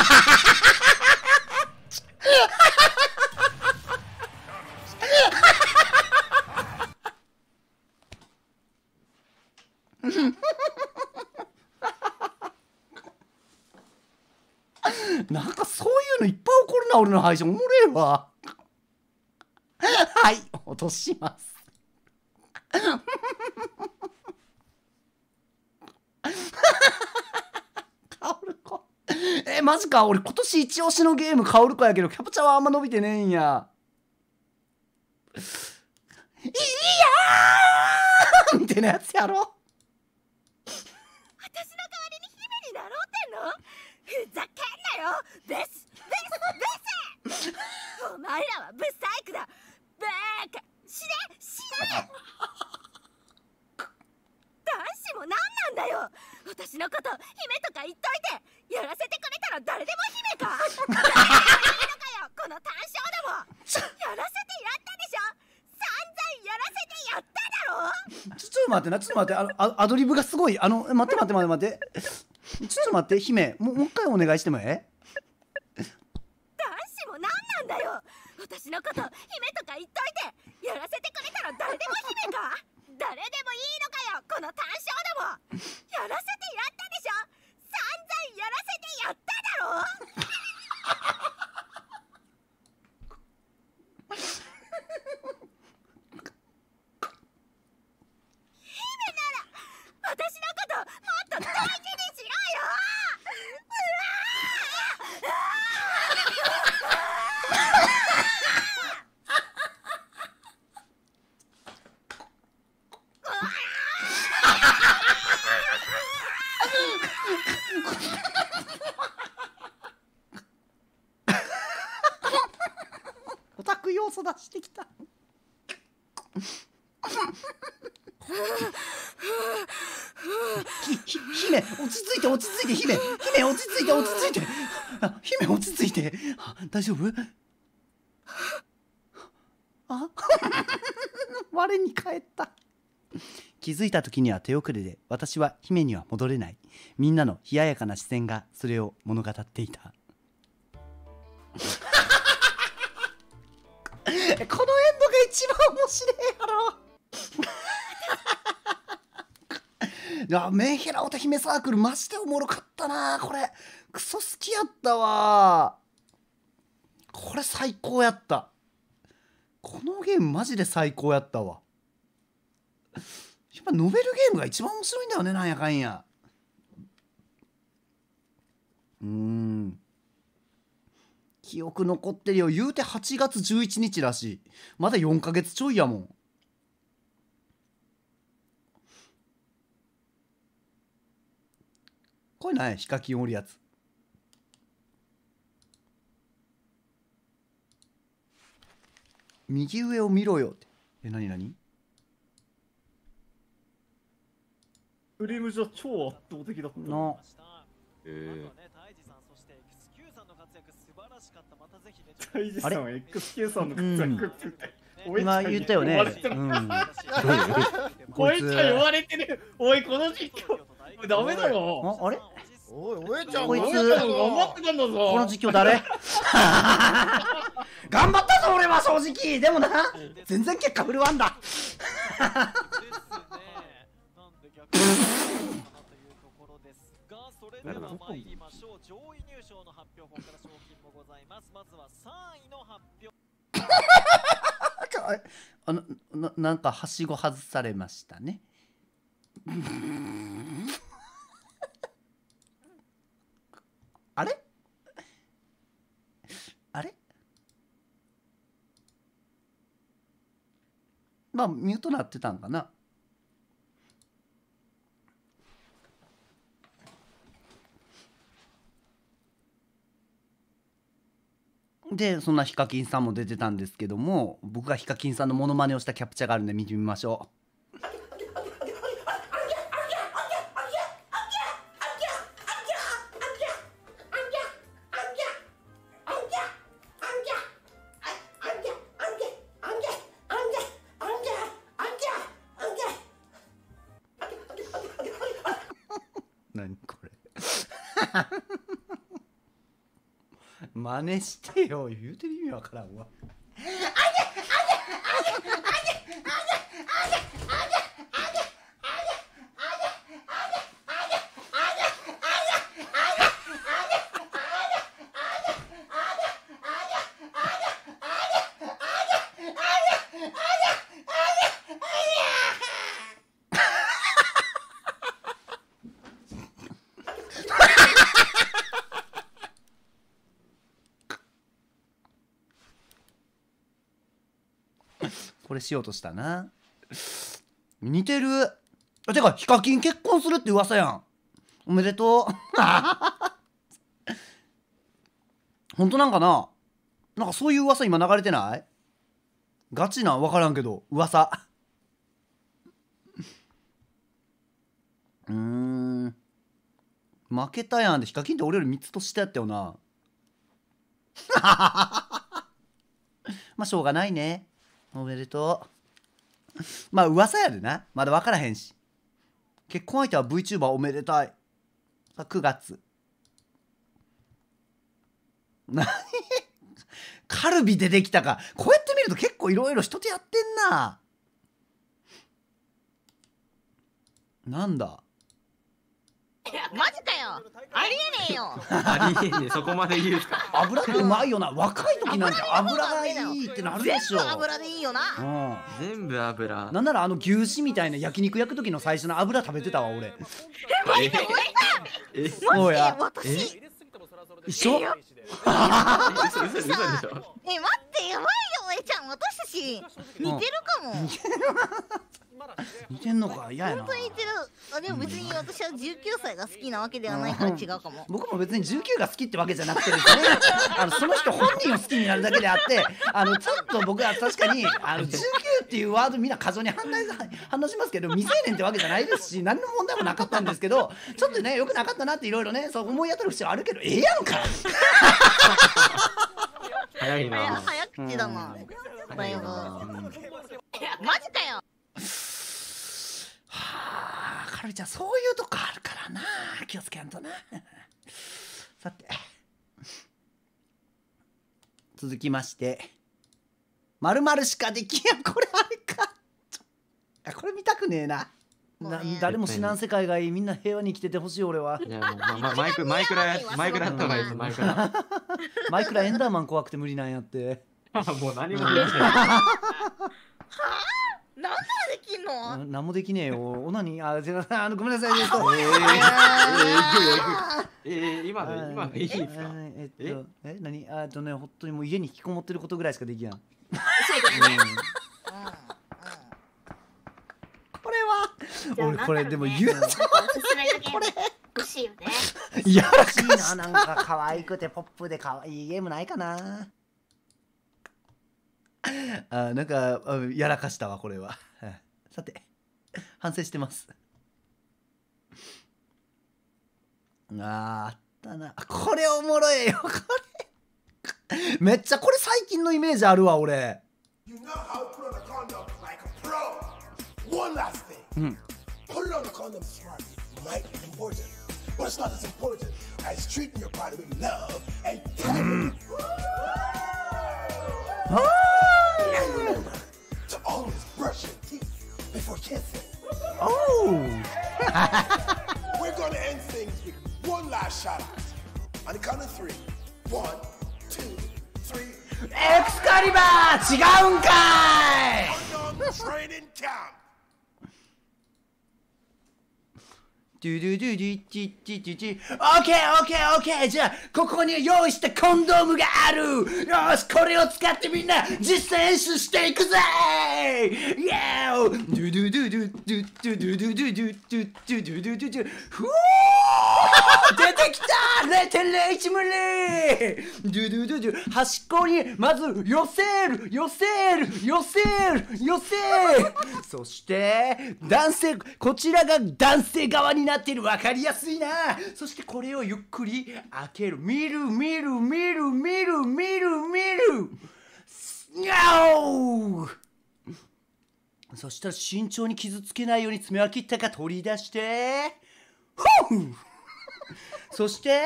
なんかそういうのいっぱい起こるな、俺の配信おもれえわ。はい、落とします。カオルコ。マジか。俺今年一押しのゲームカオルコやけどキャプチャーはあんま伸びてねえんや。いやーみたいなやつやろ。 私の代わりに姫になろうってんの？ふざけんなよ。ブスお前らはブサイクだ。バーカ。死ね男子も何なんだよ。私のこと姫とか言っといてやらせてくれたら誰でも姫か。誰でもいいのかよこの単勝ども。やらせてやったでしょ。散々やらせてやっただろ。 待ってな、ちょっと待って、アドリブがすごい、待って待って待って待って、ちょっと待って、姫、もう一回お願いしても男子も何なんだよ。私のこと姫とか言っといて、やらせてくれたら誰でも姫か。誰でもいいのかよ、この単勝ども。やらせてやったでしょ。散々やらせてやっただろ。姫なら私のこともっと大事にしろよ。 オタク要素出してきた。姫落ち着いて落ち着いて、姫落ち着いて落ち着いて、姫落ち着いて、大丈夫？我に返った。気づいた時には手遅れで、私は姫には戻れない。みんなの冷ややかな視線がそれを物語っていた。このエンドが一番面白いやろ。いや、メンヘラ歌姫サークルマジでおもろかったな。これクソ好きやったわ。これ最高やった。このゲームマジで最高やったわ。やっぱノベルゲームが一番面白いんだよね、なんやかんや。記憶残ってるよ。言うて8月11日らしい。まだ4ヶ月ちょいやもん。これ何？ヒカキンおるやつ。右上を見ろよって。何何？ フレームじゃ超圧倒的だったな。タイジさんは XQ さんの活躍って今言ったよね。 こいつは言われてる。おい、この実況ダメだろ。 あれ？ おいちゃん、 こいつ頑張ってたんだぞ。 この実況誰？頑張ったぞ俺は正直。でもな、全然結果振るわんだ。 それでは参りましょう。上位入賞の発表、ここから賞金もございます。まずは3位の発表。なんかはしご外されましたね。あれ？あれ？まあミュートなってたんかな。でそんなヒカキンさんも出てたんですけども、僕がヒカキンさんのモノマネをしたキャプチャーがあるんで見てみましょう。何これ。真似してよ。言うてる意味わからんわ。これしようとしたな。似てる。てかヒカキン結婚するって噂やん。おめでとう。本当なんかな。なんかそういう噂今流れてない？ガチなん分からんけど噂。負けたやん。でヒカキンって俺より3つ年下やったよな。まあしょうがないね。おめでとまあ噂やでな、まだ分からへんし。結婚相手は VTuber おめでたい。さあ9月。何カルビ出てきたか。こうやって見ると結構いろいろ人とやってんな。なんだ。 マジかよ。ありえねえよ。 ありえねえ、そこまで言うんすか。 油ってうまいよな。若い時なんて油がいいってなるでしょ。 全部油でいいよな。 全部油。 なんなら牛脂みたいな焼肉焼く時の最初の油食べてたわ俺。そうや。 私一緒？ 嘘でしょ。 待ってやばいよえちゃん、私たち似てるかも。 似てんのか、嫌やな。 本当に似てる。あ、でも別に私は19歳が好きなわけではないから違うかも。 僕も別に19が好きってわけじゃなくてですね、その人本人を好きになるだけであって、ちょっと僕は確かに19っていうワードみんな過剰に反応しますけど、未成年ってわけじゃないですし、何の問題もなかったんですけど、ちょっとね、よくなかったなっていろいろね、そう思い当たる節はあるけど、ええやんか。 早いな。 早口だな。だいぶ。マジかよ。 はあ、カルビちゃんそういうとこあるからな、気をつけんとな。さて続きまして、〇〇しかできやん。これあれか。これ見たくねえな。誰も死なん世界がいい。みんな平和に生きててほしい俺は。 いやもうマイクラやった方がいいです。マイクラ。 マイクラエンダーマン怖くて無理なんやって。 もう何もできない。 なんでできんの？ 何もできねえよ。オナニー、ごめんなさい。 今でいいですか？ 何？本当にもう家に引きこもってることぐらいしかできやん。これは俺これでも言うぞ。 これ欲しいよね。 いやらしいな。なんか可愛くてポップで可愛いゲームないかな。なんかやらかしたわこれは。さて反省してます。あったな。これおもろいよ。これめっちゃこれ最近のイメージあるわ俺。 One last thing. Put it on the condom smart. Might be important, but it's not as important as treating your body with love and kindness. And remember to always brush your teeth before kissing. Oh! We're gonna end things with one last shout out. On the count of 3. 1, 2, 3. エクスカリバー違うんかい。 Training camp. オッケーじゃあここに用意したコンドームがある。よしこれを使ってみんな実践演習していくぜ。イエーふ出てきた 0.01 ミリ。端っこにまず寄せる。そして男性、こちらが男性側になっている。分かりやすいな。そしてこれをゆっくり開ける。見るそしたら慎重に傷つけないように爪は切ったか取り出してそして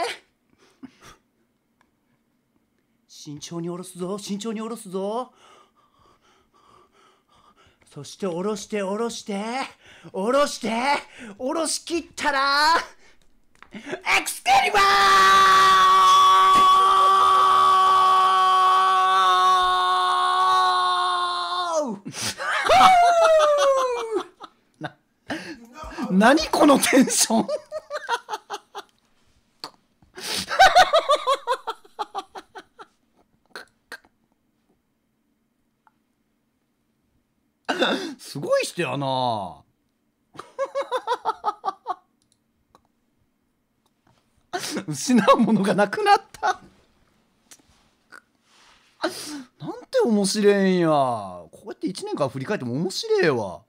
慎重に下ろすぞ。そして下ろしきったらエクスカリバー何このテンションすごい人やな。失うものがなくなった。なんて面白いんや。こうやって1年間振り返っても面白いわ。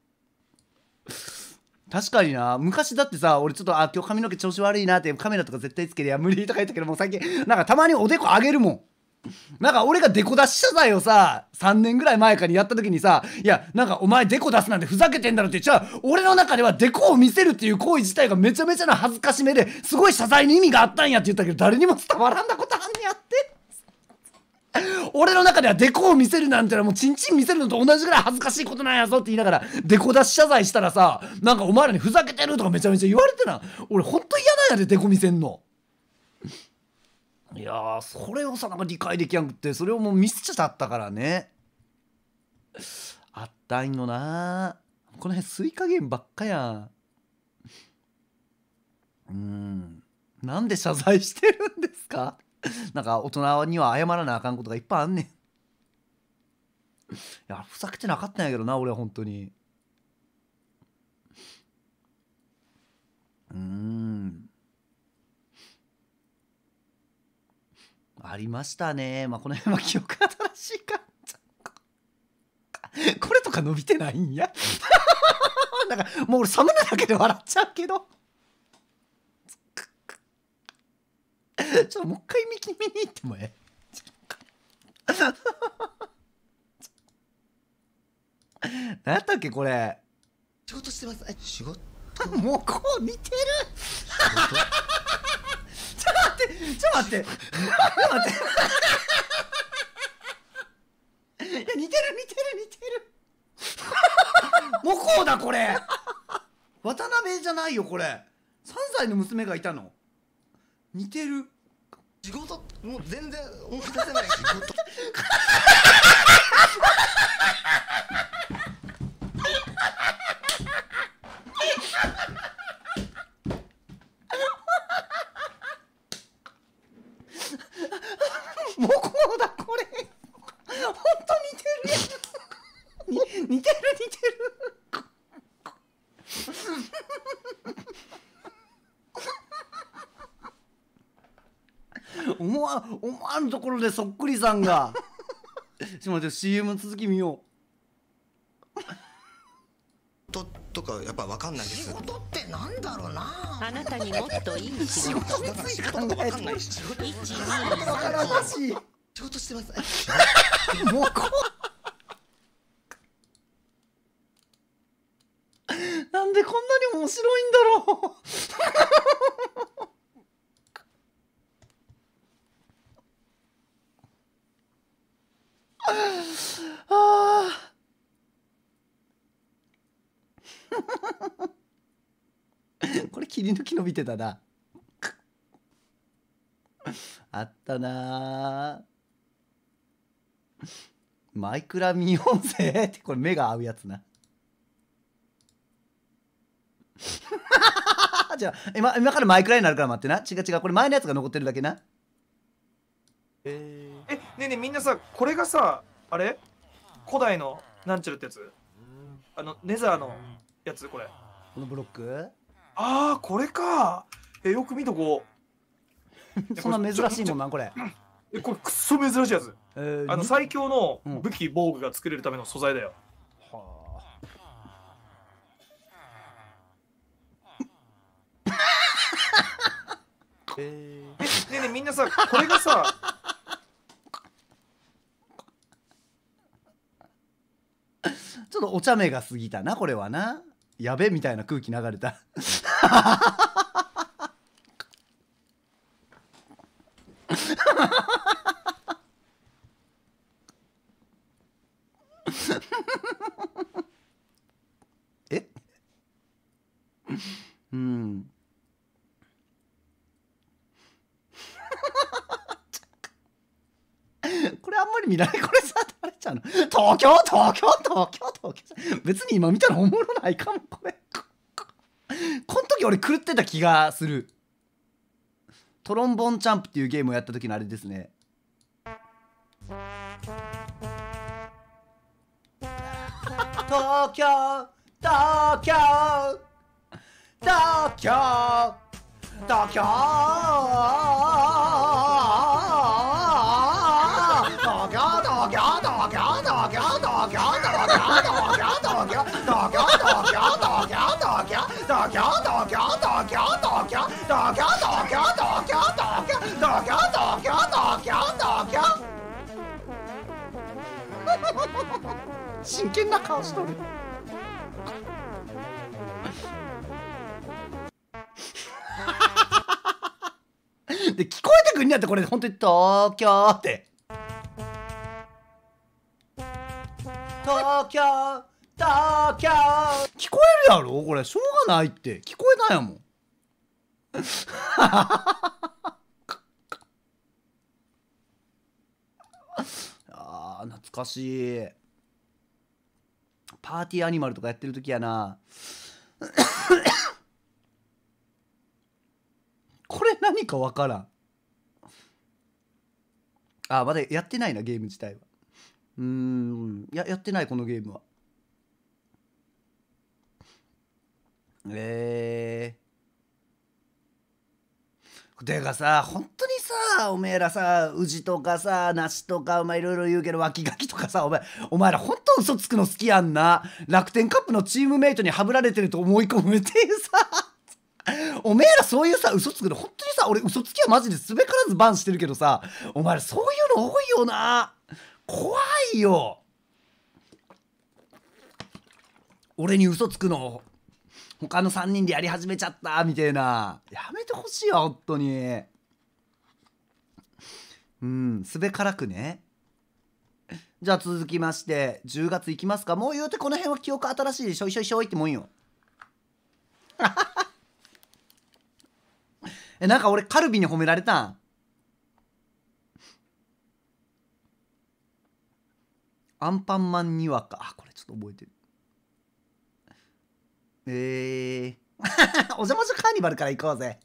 確かにな。昔だってさ、俺ちょっと今日髪の毛調子悪いなってカメラとか絶対つけてや無理とか言ったけども、最近なんかたまにおでこ上げるもん。 なんか俺がデコ出し謝罪をさ3年ぐらい前かにやった時にさ、いやなんかお前デコ出すなんてふざけてんだろって言っちゃう。俺の中ではデコを見せるっていう行為自体がめちゃめちゃな恥ずかしめですごい謝罪に意味があったんやって言ったけど、誰にも伝わらんだことあんねやって。俺の中ではデコを見せるなんてのはもうチンチン見せるのと同じぐらい恥ずかしいことなんやぞって言いながらデコ出し謝罪したらさ、なんかお前らにふざけてるとかめちゃめちゃ言われてな。俺ほんと嫌なんやでデコ見せんの。いやーそれをさなんか理解できやんくって、それをもう見せちゃったからね。あったんよな。この辺スイカゲームばっかやん。なんで謝罪してるんですか。なんか大人には謝らなあかんことがいっぱいあんねん。いやふざけてなかったんやけどな俺は本当に。ありましたね。まあこの辺は記憶新しいか。これとか伸びてないんや。なんかもう俺サムネだけで笑っちゃうけど。ちょっともう一回見に行ってもええ。何やったっけこれ。 仕事してます。仕事もうこう見てる。ちょっと待って。いや似てる。もうこうだこれ。渡辺じゃないよこれ。3歳の娘がいたの。似てる。 仕事もう全然思い出せない。仕事もうこうだこれ。ほんと似てる。似てる。思わぬところでそっくりさんが。ちょっと待って CM 続き見よう。 とかやっぱ分かんないです。仕事ってなんだろうな。 あなたにもっといい仕事。 考えてない。仕事してます。 もうこう。なんでこんなに面白いんだろう。これ切り抜き伸びてたな。あったな。マイクラミニ音声ってこれ目が合うやつな。じゃあ今からマイクラになるから待ってな。違うこれ前のやつが残ってるだけな。 ねえみんなさ、これがさあれ古代のなんちゃらってやつ、ネザーのやつ。これこのブロック。 ああこれか。よく見とこう。そんな珍しいもんなんこれ。 これくっそ珍しいやつ。最強の武器防具が作れるための素材だよ。ねえみんなさ、これがさちょっとお茶目が過ぎたなこれはな。やべみたいな空気流れた。これあんまり見ない。これさ誰ちゃうの。東京別に今見たらおもろないかもこれ。この時俺狂ってた気がする。トロンボンチャンプっていうゲームをやった時のあれですね。東京真剣な顔しとる。で聞こえてくんねやって、これ本当に東京って東京東京聞こえるやろこれ。しょうがないって、聞こえないやもん。あー懐かしい。パーティーアニマルとかやってる時やな。これ何かわからん。あ、まだやってないな、ゲーム自体は。やってない、このゲームは。てかさ、本当にさ、おめえらさ、宇治とかさ、梨とか、お前いろいろ言うけど、脇垣とかさ、お前ら本当嘘つくの好きやんな。楽天カップのチームメイトにハブられてると思い込むっていうさ。おめえらそういうさ、嘘つくの、本当にさ、俺嘘つきはマジですべからずバンしてるけどさ、お前らそういうの多いよな。怖いよ。俺に嘘つくの他の3人でやり始めちゃったみたいな、やめてほしいよ本当に。すべからくね。じゃあ続きまして10月いきますか。もう言うてこの辺は記憶新しいでしょ。しょいってもんよ。なんか俺カルビに褒められたん。アンパンマンにわか。あ、これちょっと覚えてる。お邪魔女カーニバルから行こうぜ。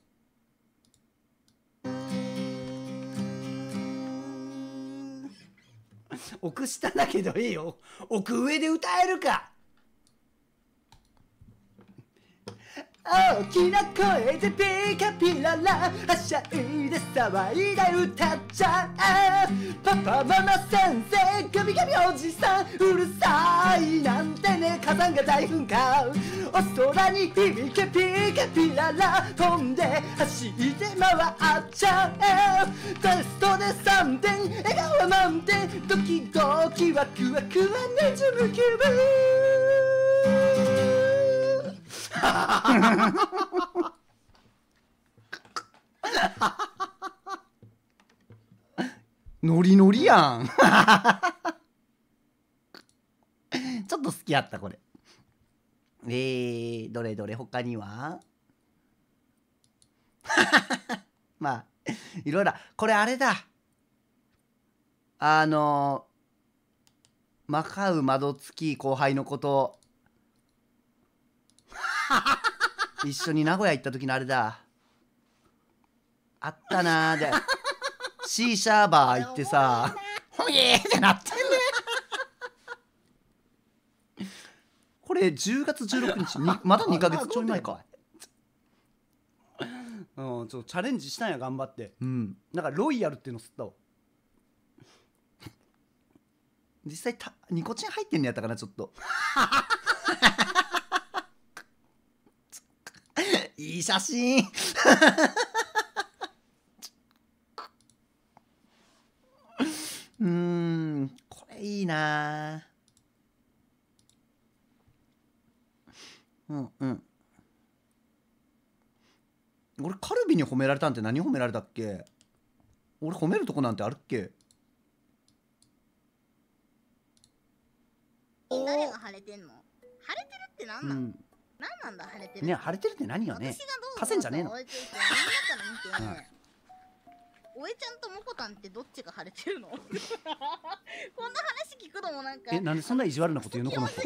奥下だけどいいよ。奥上で歌えるか。大きな声でピカピララはしゃいで騒いで歌っちゃえ。パパママ先生ガビガビおじさんうるさいなんてね。火山が大噴火お空に響けピカピララ飛んで走って回っちゃえ。テストで3点笑顔満点ドキドキワクワクはねじむ気分。ノリノリやん。ちょっと好きやったこれ。どれどれ他には。まあいろいろ。これあれだ、マカウ窓付き後輩のこと一緒に名古屋行った時のあれだ。あったなーでシーシャーバー行ってさ、ほえーってなってんね。これ10月16日にまだ2ヶ月ちょい前か。ちょっとチャレンジしたんや頑張って。なんかロイヤルっていうの吸ったわ。実際ニコチン入ってんのやったかなちょっと。いい写真。これいいな。俺カルビに褒められたんって何褒められたっけ。俺褒めるとこなんてあるっけ。 誰が晴れてんの？晴れてるって何なの？何なんだ晴れてるね。晴れてるって何よね。河川じゃねえの。 おえちゃんとモコタンってどっちが晴れてるの？こんな話聞くのもなんか。 なんでそんな意地悪なこと言うのこの子。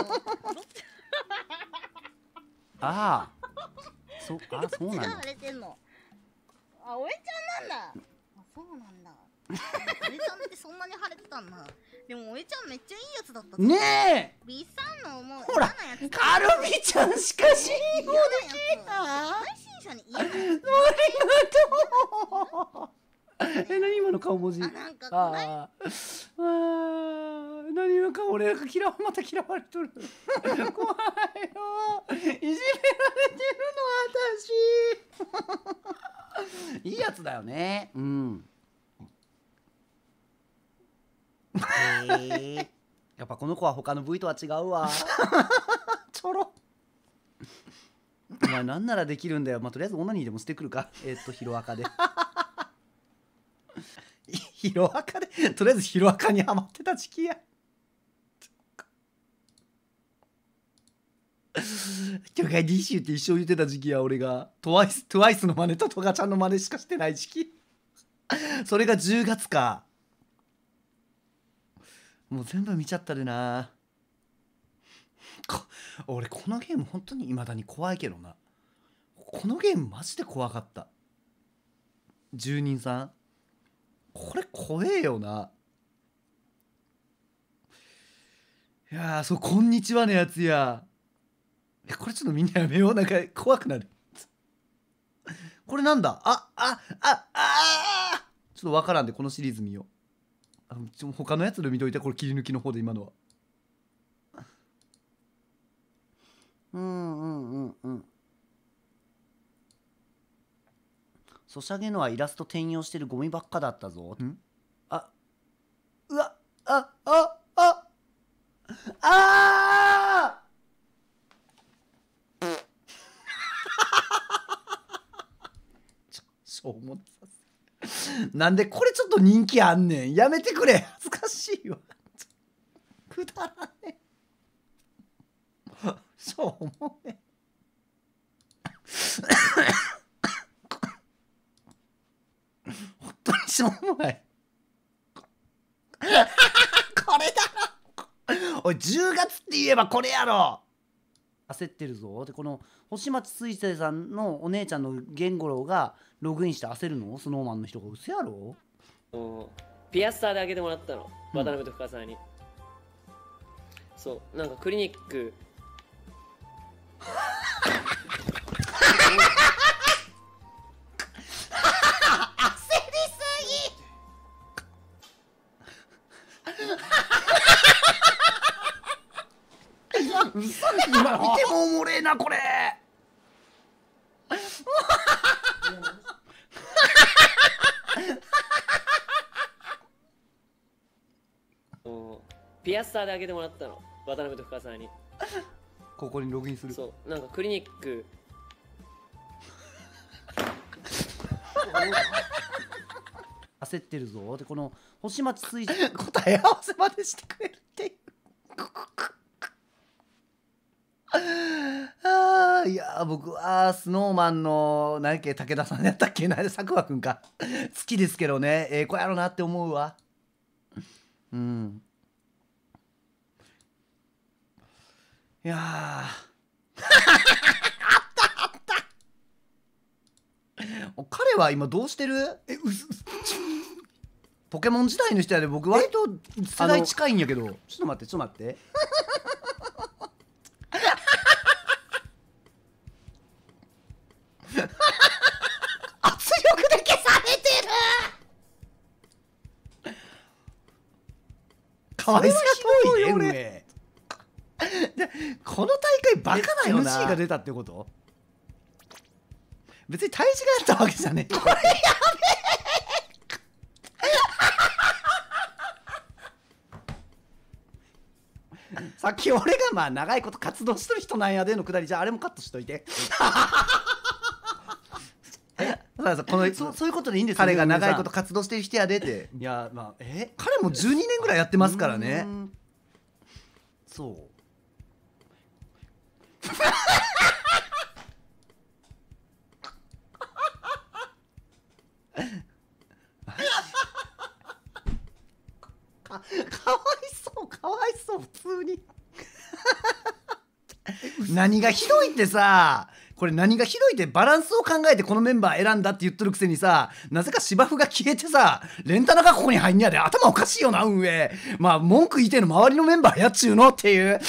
ああ、そうなんだ。 どっちが晴れてんの？あ、おえちゃんなんだ。あ、そうなんだ。おえちゃんってそんなに晴れてたんだ。でもおえちゃんめっちゃいいやつだったねえ。 ビさんのもうほら、カルビちゃんしかしいもの配信者に嫌なやつ。 何今の顔文字。何今顔。俺また嫌われとる。怖いよ。いじめられてるの私。いいやつだよね。やっぱこの子は他の部位とは違うわちょろお前なんならできるんだよ。まあとりあえずオナニーでもしてくるか。ヒロアカでヒロアカでとりあえずヒロアカにハマってた時期やトガディッシュって一生言ってた時期や。俺がトワイスの真似とトガちゃんの真似しかしてない時期それが10月か。もう全部見ちゃったでな。俺このゲーム本当に未だに怖いけどな。このゲームマジで怖かった。住人さんこれ怖えよな。いやーそうこんにちはのやつや。これちょっとみんなやめよう。なんか怖くなるこれなんだ。ちょっとわからんでこのシリーズ見よう。他のやつで見といて。これ切り抜きの方で今のはソシャゲのはイラスト転用してるゴミばっかだったぞ。うわしょうもなさすなんでこれちょっと人気あんねん。やめてくれ。恥ずかしいわくだらねえしょうもねえ本当にしょうもないこれだろおい10月って言えばこれやろ。焦ってるぞ。でこの星町水星さんのお姉ちゃんのゲンゴロウがログインして焦るの。スノーマンの人が嘘やろ。 ピアスターであげてもらったの、渡辺と深澤に。そうなんかクリニック今見てもおもれえなこれピアスターであげてもらったの渡辺と深澤に。 ここにログインする。 そうなんかクリニック焦ってるぞ。でこの星町水星答え合わせまでしてくれるっていういや僕はスノーマンの何やっけ武田さんやったっけな佐久間くんか好きですけどね子やろなって思うわ。いやあった彼は今どうしてる。ポケモン時代の人やで。僕割と世代近いんやけど。ちょっと待って圧力で消されてる。かわいそうに俺この大会バカだよな。MC が出たってこと。別に大使がやったわけじゃねえ。これやべえさっき俺がまあ長いこと活動してる人なんやでのくだりじゃあれもカットしといてそういうことでいいんですよ。彼が長いこと活動してる人やでっていやまあ彼も12年ぐらいやってますからね。そうかわいそう普通に何がひどいってさこれ何がひどいってバランスを考えてこのメンバー選んだって言っとるくせにさなぜか芝生が消えてさレンタナがここに入んねやで。頭おかしいよな運営。まあ文句言いてえの周りのメンバーやっちゅうのっていう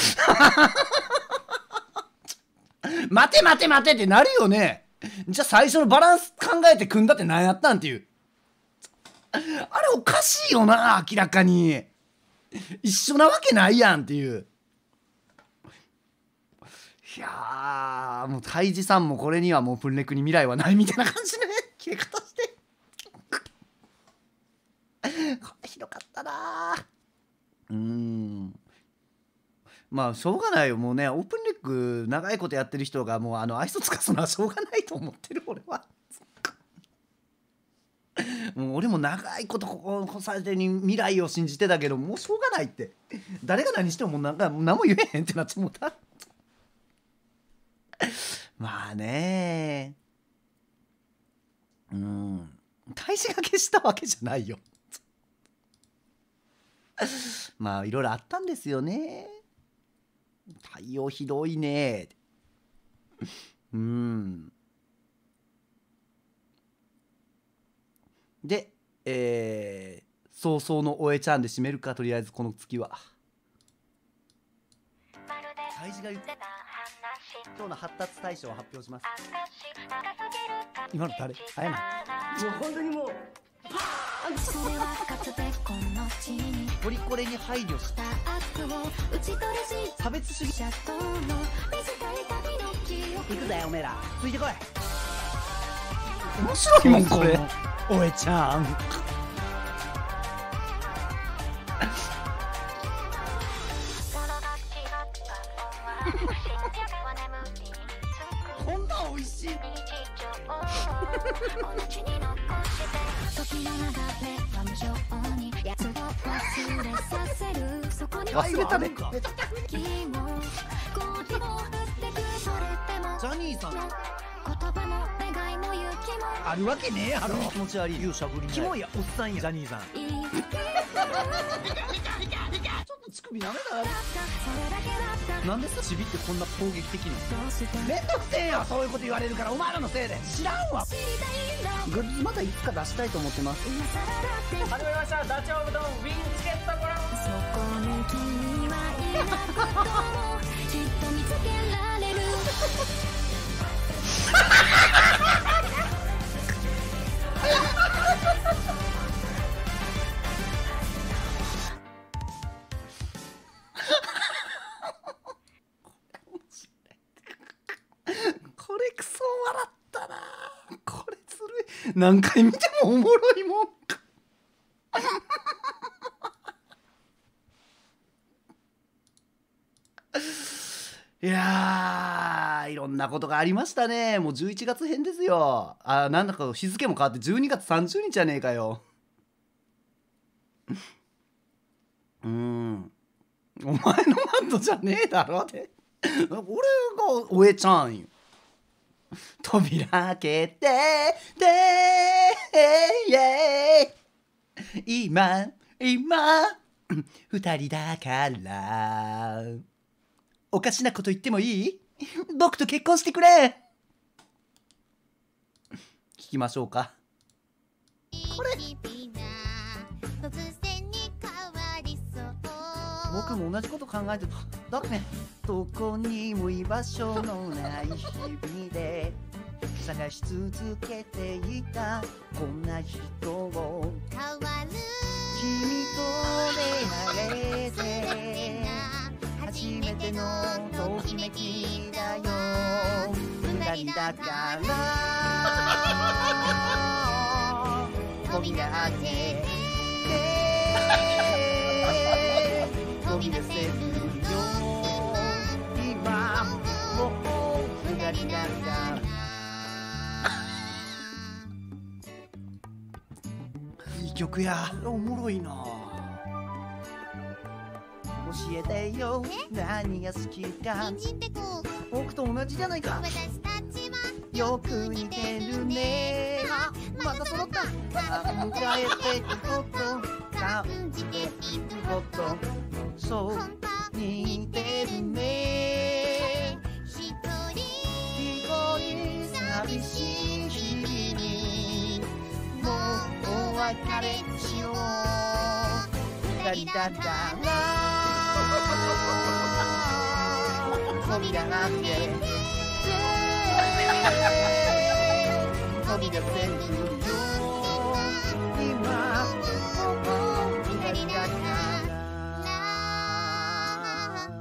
待てってなるよね。じゃあ最初のバランス考えて組んだって何やったんっていうあれおかしいよな明らかに一緒なわけないやんっていう。いやもうタイジさんもこれにはもうプンレクに未来はないみたいな感じのね切れ方してこれひどかったな。 まあしょうがないよ。もうね、オープンレック長いことやってる人がもう愛想つかすのはしょうがないと思ってる俺は。もう俺も長いことここされてに未来を信じてたけど、もうしょうがないって。誰が何してもなんか何も言えへんってなってもうた。まあね、大使が消したわけじゃないよ。まあいろいろあったんですよね。対応ひどいね。で、早々のおえちゃんで締めるか。とりあえずこの月は大事が言って今日の発達大賞を発表します。今の誰？あやな。もう本当にもうポリコレに配慮した差別主義。行くぜおめえら、ついてこい。面白いもんこれ。おえちゃんこんな美味しい。忘れたね。ジャニーさんあるわけねえやろ。気持ち悪い勇者ぶりキモいやおっさんやジャニーさん。ちょっと乳首なめた。なんでさチビってこんな攻撃的なの。めんどくせえよそういうこと言われるから。お前らのせいで知らんわ。グッズまたいつか出したいと思ってます。始まりましたダチョウうどんウィンチケットコラボ。そこに君はいなこともきっと見つけられる。これクソ笑ったな。これずるい。何回見てもおもろいもん。いやー、いろんなことがありましたね。もう11月編ですよ。なんだか日付も変わって12月30日じゃねえかよ。お前のマットじゃねえだろって。俺がおえちゃんよ。扉開けて今二人だからおかしなこと言ってもいい？僕と結婚してくれ。聞きましょうか。これ僕も同じこと考えてた。だってね、どこにも居場所のない日々で探し続けていたこんな人を君と出会えて初めてのときめきだよ。二人だから扉開け飛び出せるよ。今もう二人だからいい曲や。おもろいな。教えてよ何が好きか。僕と同じじゃないか。よく似てるね。また揃った。迎えていくこと感じていくことそう似てるね。一人寂しい日々にもうお別れしよう。二人だから扉開け飛び出せるよ。今二人だから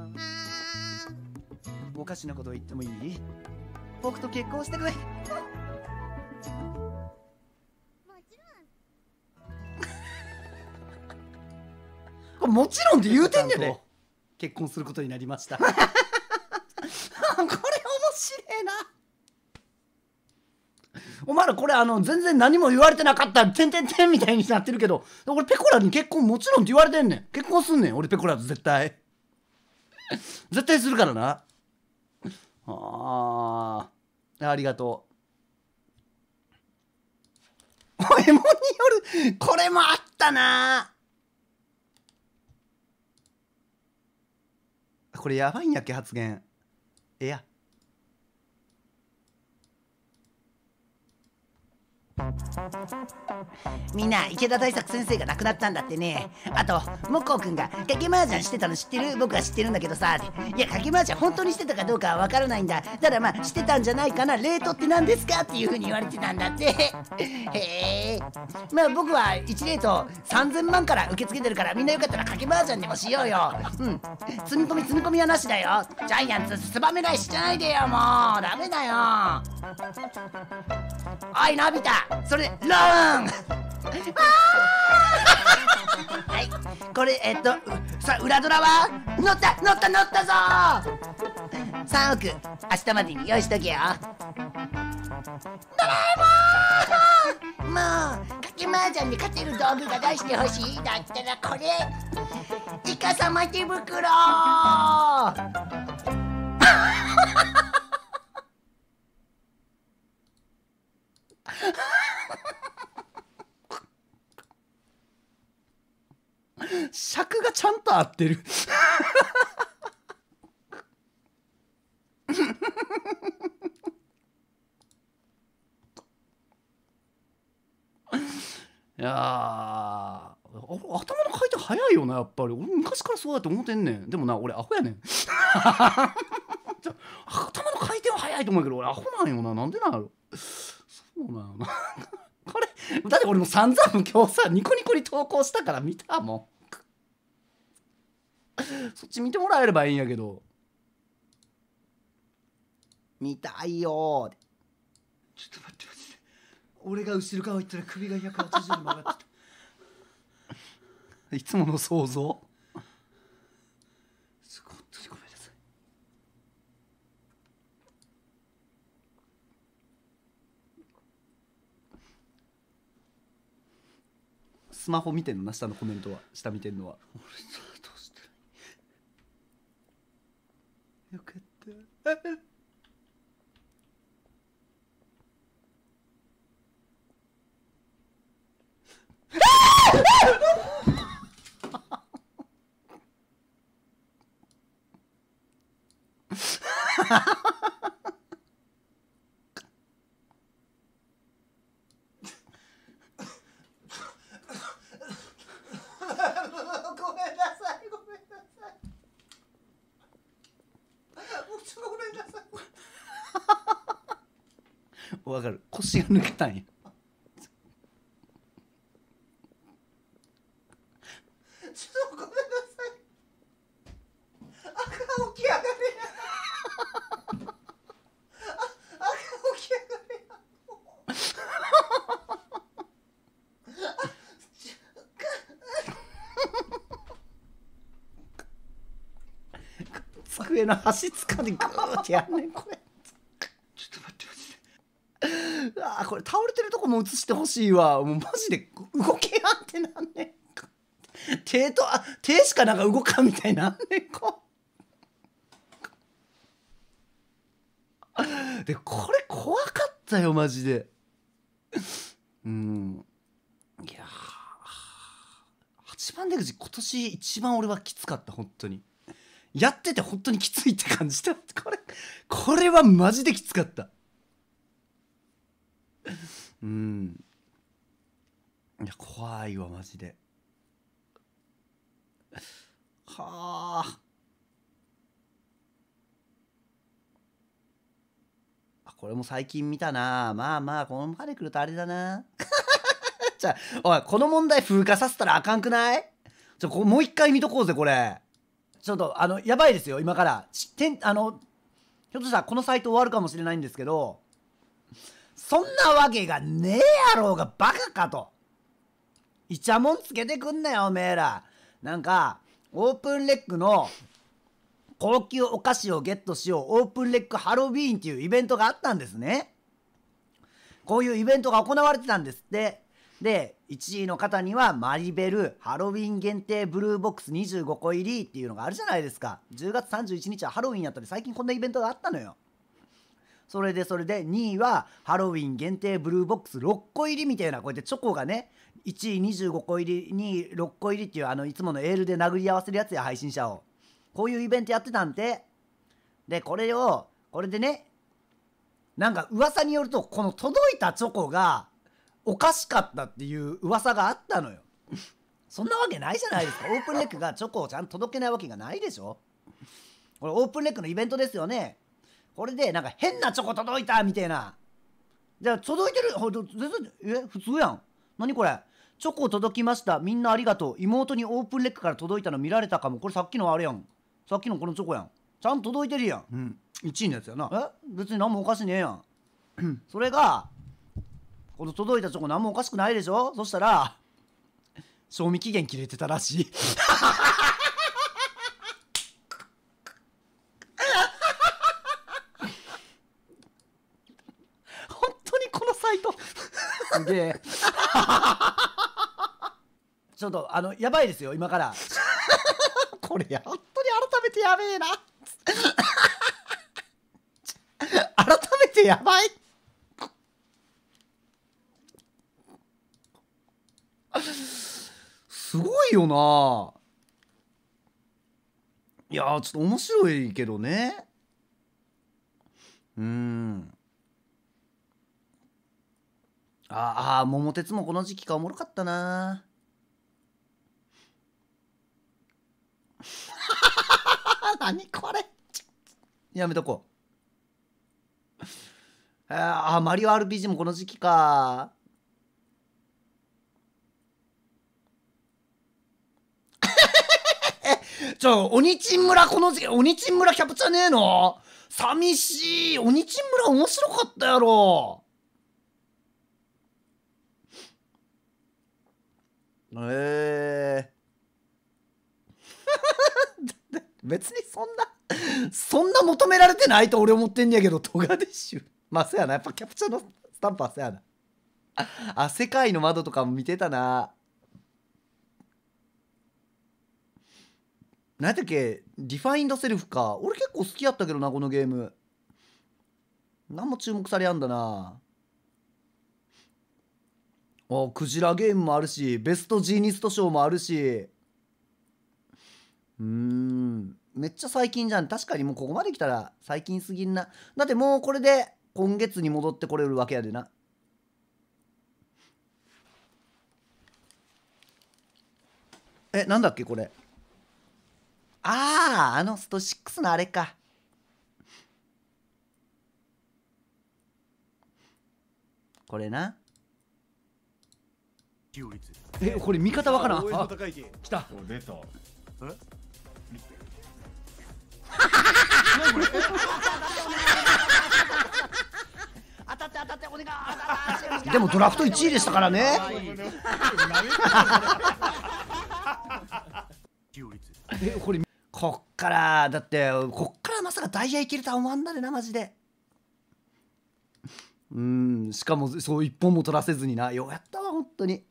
おかしなこと言ってもいい？僕と結婚してくれ。もちろんって言うてんねんで。 結婚することになりました。これ面白いな。お前らこれ全然何も言われてなかったてんてんてんみたいになってるけど、俺ペコラに結婚もちろんって言われてんねん。結婚すんねん俺ペコラと絶対絶対するからな。ありがとう。エモによるこれもあったな。これやばいんやっけ発言。やみんな池田大作先生が亡くなったんだってね。あと木工くんが賭け麻雀してたの知ってる？僕は知ってるんだけどさ。いや賭け麻雀本当にしてたかどうかは分からないんだ。ただまあしてたんじゃないかな。レートって何ですかっていう風に言われてたんだってへえ。まあ僕は1レート3000万から受け付けてるから、みんなよかったら賭け麻雀でもしようよ。積み込みはなしだよ。ジャイアンツスバメ返しじゃないでよ。もうダメだよ。おいのび太、それローンはいこれさあ裏ドラは乗ったぞ3億明日までに用意しとけよ。ドラえもん、もう賭け麻雀で勝てる道具が出してほしい。だったらこれイカサマ手袋尺がちゃんと合ってるいや頭の回転早いよなやっぱり。俺昔からそうやって思ってんねん。でもな俺アホやねん頭の回転は早いと思うけど俺アホなんよな。なんでなんやろ。そうなんよなこれだって俺も散々今日さニコニコに投稿したから見たもんそっち見てもらえればいいんやけど。見たいよ。ちょっと待ってマジで。俺が後ろ側行ったら首が180度曲がってたいつもの想像。本当にごめんなさい。スマホ見てんのな。下のコメントは下見てんのは。俺どうしたらよかったわかる。腰が抜けたんや。ちょっとごめんなさい。赤起き上がれや。赤起き上がれや。机の端つかんでグーってやんねんこれ。あこれ倒れてるとこも映してほしいわ。もうマジで動けやんってなんねん。手しかなんか動かんみたいなんねんこでこれ怖かったよマジで。いや8番出口今年一番俺はきつかった。本当にやってて本当にきついって感じた。これはマジできつかった。いや怖いわマジで。はあこれも最近見たな。まあまあこのまで来るとあれだなじゃあおいこの問題風化させたらあかんくない？もう一回見とこうぜこれ。ちょっとやばいですよ今から。ひょっとしたらこのサイト終わるかもしれないんですけど、そんなわけがねえやろうがバカかと。イチャモンつけてくんなよおめえら。なんかオープンレックの高級お菓子をゲットしようオープンレックハロウィーンっていうイベントがあったんですね。こういうイベントが行われてたんですって。で1位の方にはマリベルハロウィン限定ブルーボックス25個入りっていうのがあるじゃないですか。10月31日はハロウィンやったり最近こんなイベントがあったのよ。それで2位はハロウィン限定ブルーボックス6個入りみたいな、こうやってチョコがね1位25個入り2位6個入りっていういつものエールで殴り合わせるやつや配信者をこういうイベントやってたんで、でこれでねなんか噂によるとこの届いたチョコがおかしかったっていう噂があったのよ。そんなわけないじゃないですか。オープンレックがチョコをちゃんと届けないわけがないでしょ。これオープンレックのイベントですよね。これでなんか変なチョコ届いたみたいな。じゃあ届いてる普通やん。何これ、チョコ届きましたみんなありがとう、妹にオープンレックから届いたの見られたかも。これさっきのあれやん、さっきのこのチョコやん、ちゃんと届いてるやん。 1位のやつやな。 別に何もおかしねえやん。それがこの届いたチョコ何もおかしくないでしょ。そしたら賞味期限切れてたらしい。本当にこのサイトすげえ。ちょっとやばいですよ今からこれ本当に改めてやべえな改めてやばい。すごいよな。いやーちょっと面白いけどね。桃鉄もこの時期かおもろかったな。何これやめとこう。マリオ RPG もこの時期か。鬼チン村この時期、鬼チン村キャプチャーねえの？寂しい。鬼チン村面白かったやろ。別にそんな求められてないと俺思ってんねやけど、トガディッシュ。まあそうやな、やっぱキャプチャーのスタンプはそうやな。世界の窓とかも見てたな。何だっけ、ディファインドセルフか。俺結構好きやったけどなこのゲーム。何も注目されやんだな。クジラゲームもあるし、ベストジーニスト賞もあるし。めっちゃ最近じゃん。確かにもうここまで来たら最近すぎんな。だってもうこれで今月に戻ってこれるわけやでな。なんだっけこれ。スト6のあれか。これな。これ見方わからん。来た。出た。当たってお願い。でもドラフト1位でしたからね。こっからだってこっからまさかダイヤいけるとは思わんだでなマジで。しかもそう一本も取らせずにな。ようやったわ本当に。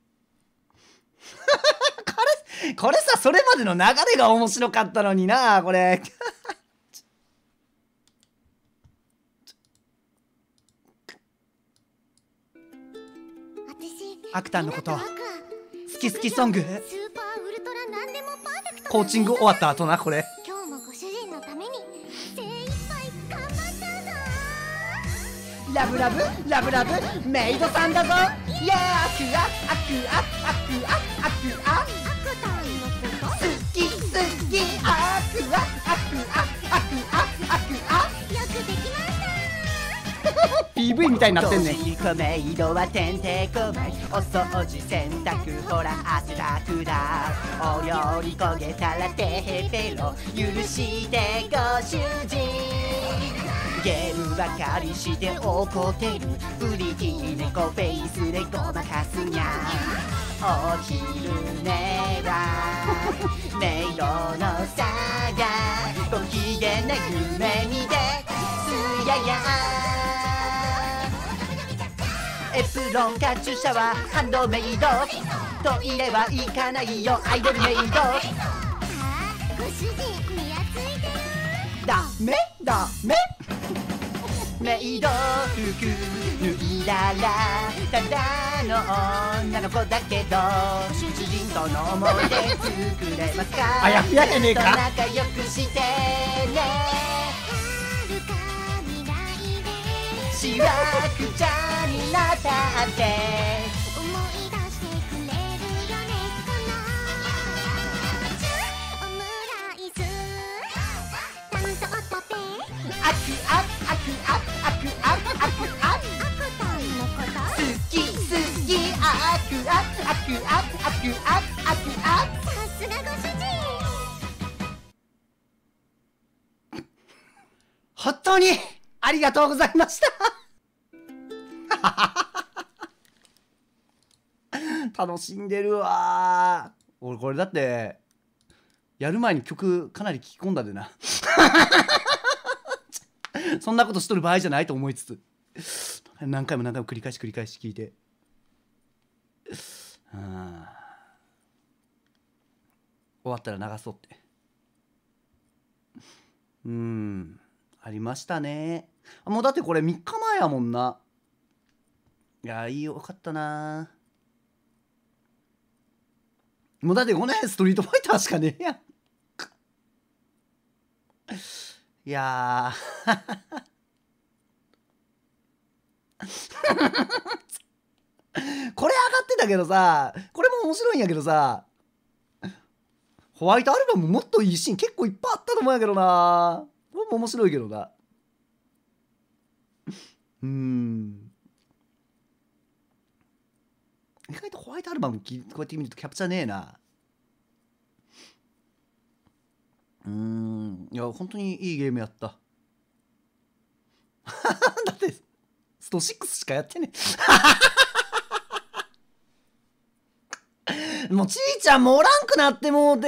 これさ、それまでの流れが面白かったのになこれ。アクターのこと好き好きソング。コーチング終わった後なこれ。 今日もご主人のために精一杯頑張ったぞ。 ラブラブラブラブメイドさんだぞ。イエーアクアアクアアクアアクア。好き好きアクアアクアアクアアクア。 よくできました。 PV みたいになってんねん。 メイドはてんてこまい、お掃除洗濯ほら汗だくだ。お料理焦げたらてへぺろ許してご主人。ゲームばかりして怒ってるプリティ猫フェイスでごまかすにゃ。お昼寝はメイドの差がご機嫌な夢見てすややエプロンカチューシャはハンドメイドトイレは行かないよアイドルメイドご主人にやついてるダメダメメイド服脱いだらただの女の子だけど主人との思い出作れますかあやふややねえか仲良くしてねしわくちゃになったって思い出してくれるよねこのオムライス担当おとぺアクアクアクアクアクアクアクアクアクタンのこと好き好きアクアクアクアクアクアクアクアクさすがご主人本当にありがとうございました楽しんでるわ俺これだってやる前に曲かなり聴き込んだでなそんなことしとる場合じゃないと思いつつ何回も何回も繰り返し聞いて終わったら流そうってありましたね。もうだってこれ3日前やもんな。いやよかったな。もうだってこの辺ストリートファイターしかねえやん。いやこれ上がってたけどさ、これも面白いんやけどさ、ホワイトアルバムもっといいシーン結構いっぱいあったと思うんやけどな。これも面白いけどな。意外とホワイトアルバムこうやって見るとキャプチャーねえな。いや本当にいいゲームやっただってスト6しかやってねもうちーちゃんもおらんくなってもうて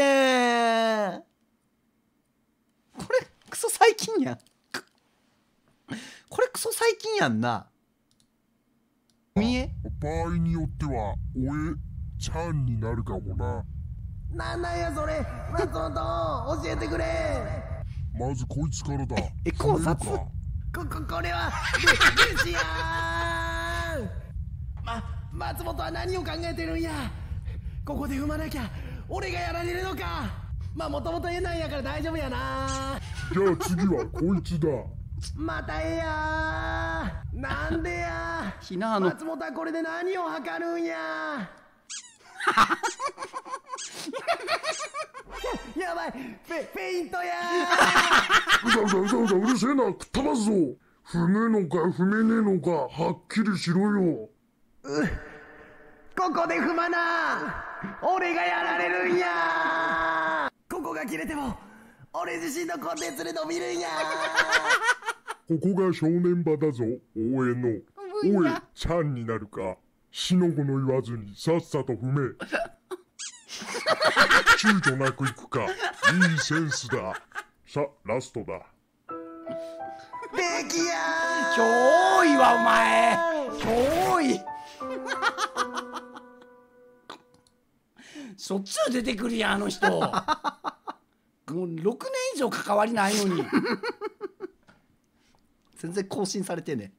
これクソ最近やんこれクソ最近やんな。見え場合によってはおえちゃんになるかもな。 なんなんやそれ、松本教えてくれ。 まずこいつからだ。 考察これはルシアン。松本は何を考えてるんや。ここで踏まなきゃ俺がやられるのか。もともとえなんやから大丈夫やな。 じゃあ次はこいつだ。 またえやなんでや。松本はこれで何を測るんや。やばい、フェイントやうるせえな、くったばすぞ。踏めのか踏めねえのかはっきりしろよ。 ここで踏まな俺がやられるんや。ここが切れても俺自身のコンテンツで伸びるんや。 ここが正念場だぞ。応援のおえちゃんになるか。しのごの言わずにさっさと踏め。躊躇なくいくか。いいセンスだ。さ、ラストだ。 できやー。 超多いわお前。超多いしょっちゅう出てくるやんあの人もう6年以上関わりないのに全然更新されてね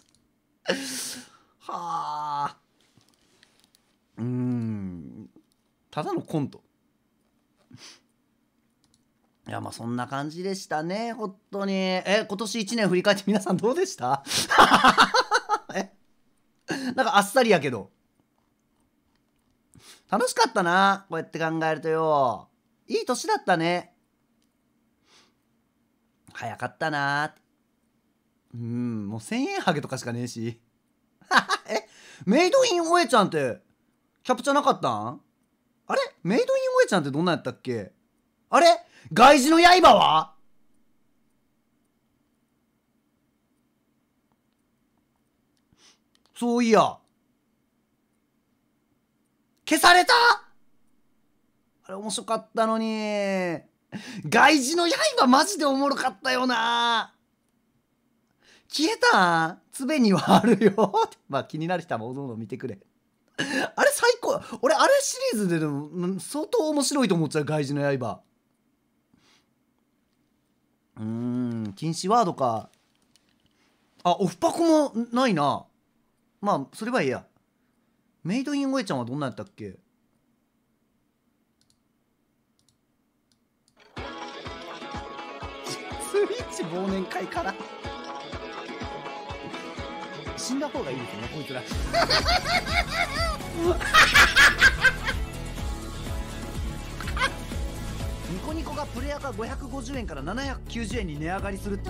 はあただのコント。いやそんな感じでしたね本当に。今年1年振り返って皆さんどうでしたなんかあっさりやけど楽しかったな。こうやって考えるとよいい年だったね。早かったな。もう1000円ハゲとかしかねえしメイドインおえちゃんってキャプチャーなかったん？あれメイドインおえちゃんってどんなんやったっけ？あれ外事の刃は？そういや消された？あれ面白かったのに。 外事の刃マジでおもろかったよな。消えたんつべにはあるよ。まあ気になる人はもうどんどん見てくれ。あれ最高。俺あれシリーズででも相当面白いと思っちゃう、外事の刃。禁止ワードか。あ、オフパコもないな。まあそれはいいや。メイドインおえちゃんはどんなんやったっけ。スイッチ忘年会から死んだ方がいいですよね、こいつら。ニコニコがプレアが550円から790円に値上がりする。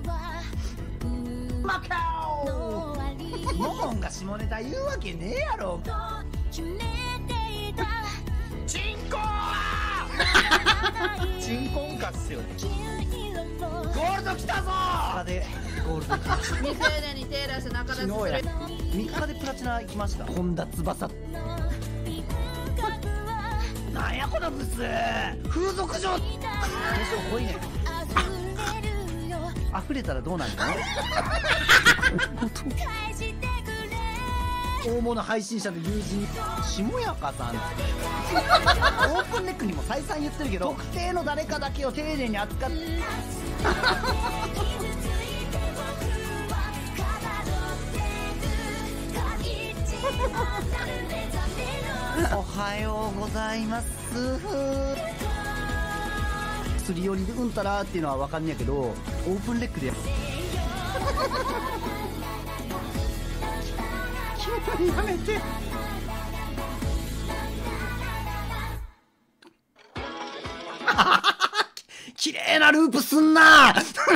マカオモモンが下ネタ言うわけねえやろ。チンコチンコンカっすよね。ゴールド来たぞーでゴールド来ました。 未成年に手出して中出しする。 3日でプラチナ行きました。本田翼。なんやこのブス風俗嬢。濃いね。溢れたらどうなるの。大物配信者の友人下やかさん。オープンネックにも再三言ってるけど、特定の誰かだけを丁寧に扱っておはようございます。すり寄りでうんたらっていうのは分かんねやけど、オープンレックでやめて。綺麗なループすんな。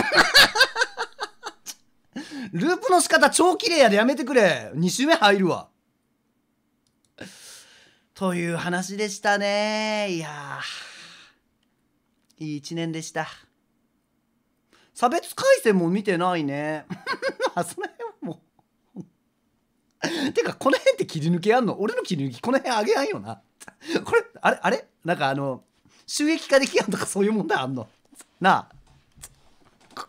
ループの仕方超綺麗やで、やめてくれ。2周目入るわ。という話でしたね。いやー、いい1年でした。差別回線も見てないね。あ、その辺はもうてかこの辺って切り抜けやんの。俺の切り抜きこの辺あげやんよな。これあれなんか収益化できやんとかそういう問題あんのなあ。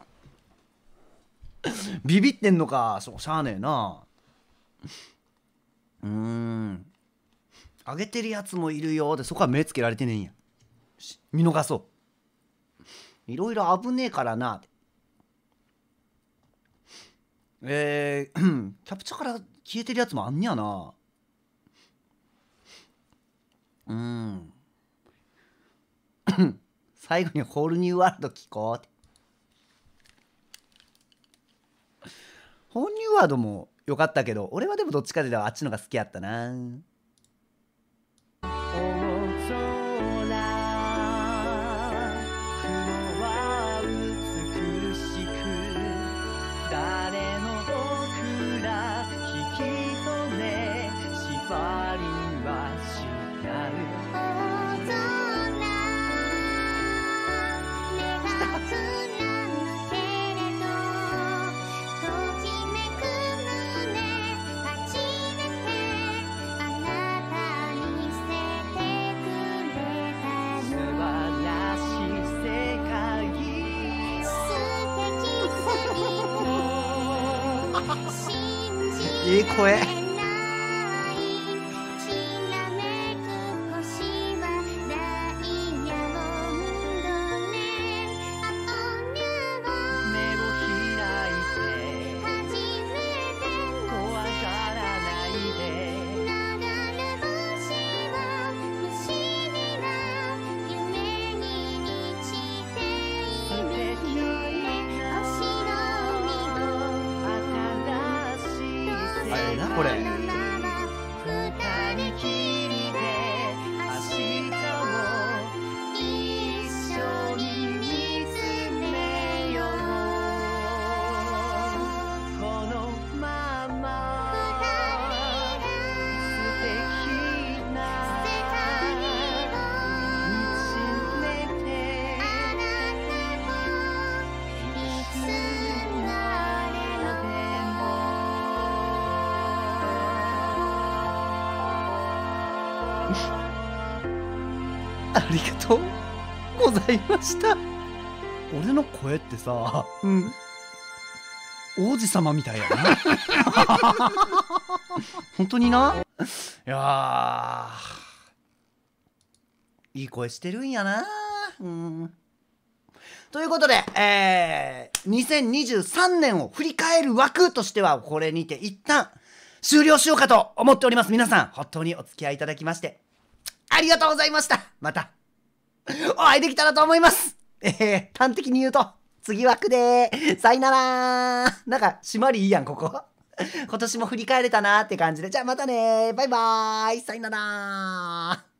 ビビってんのか。しゃあねえな。上げてるやつもいるよで、そこは目つけられてねえんや。見逃そう。いろいろ危ねえからな。キャプチャから消えてるやつもあんねやな。最後にホールニューワールド聞こうって。ホールニューワールドも良かったけど、俺はでもどっちかであっちのが好きやったな。いい声。これありがとう。 ございました。俺の声ってさ、王子様みたいやな。本当にな。いやー、いい声してるんやな。ということで、2023年を振り返る枠としてはこれにて一旦終了しようかと思っております。皆さん本当にお付き合いいただきましてありがとうございました。またお会いできたらと思います。端的に言うと次枠でさよなら。なんか締まりいいやんここ。今年も振り返れたなって感じで、じゃあまたね、バイバーイ、さよなら。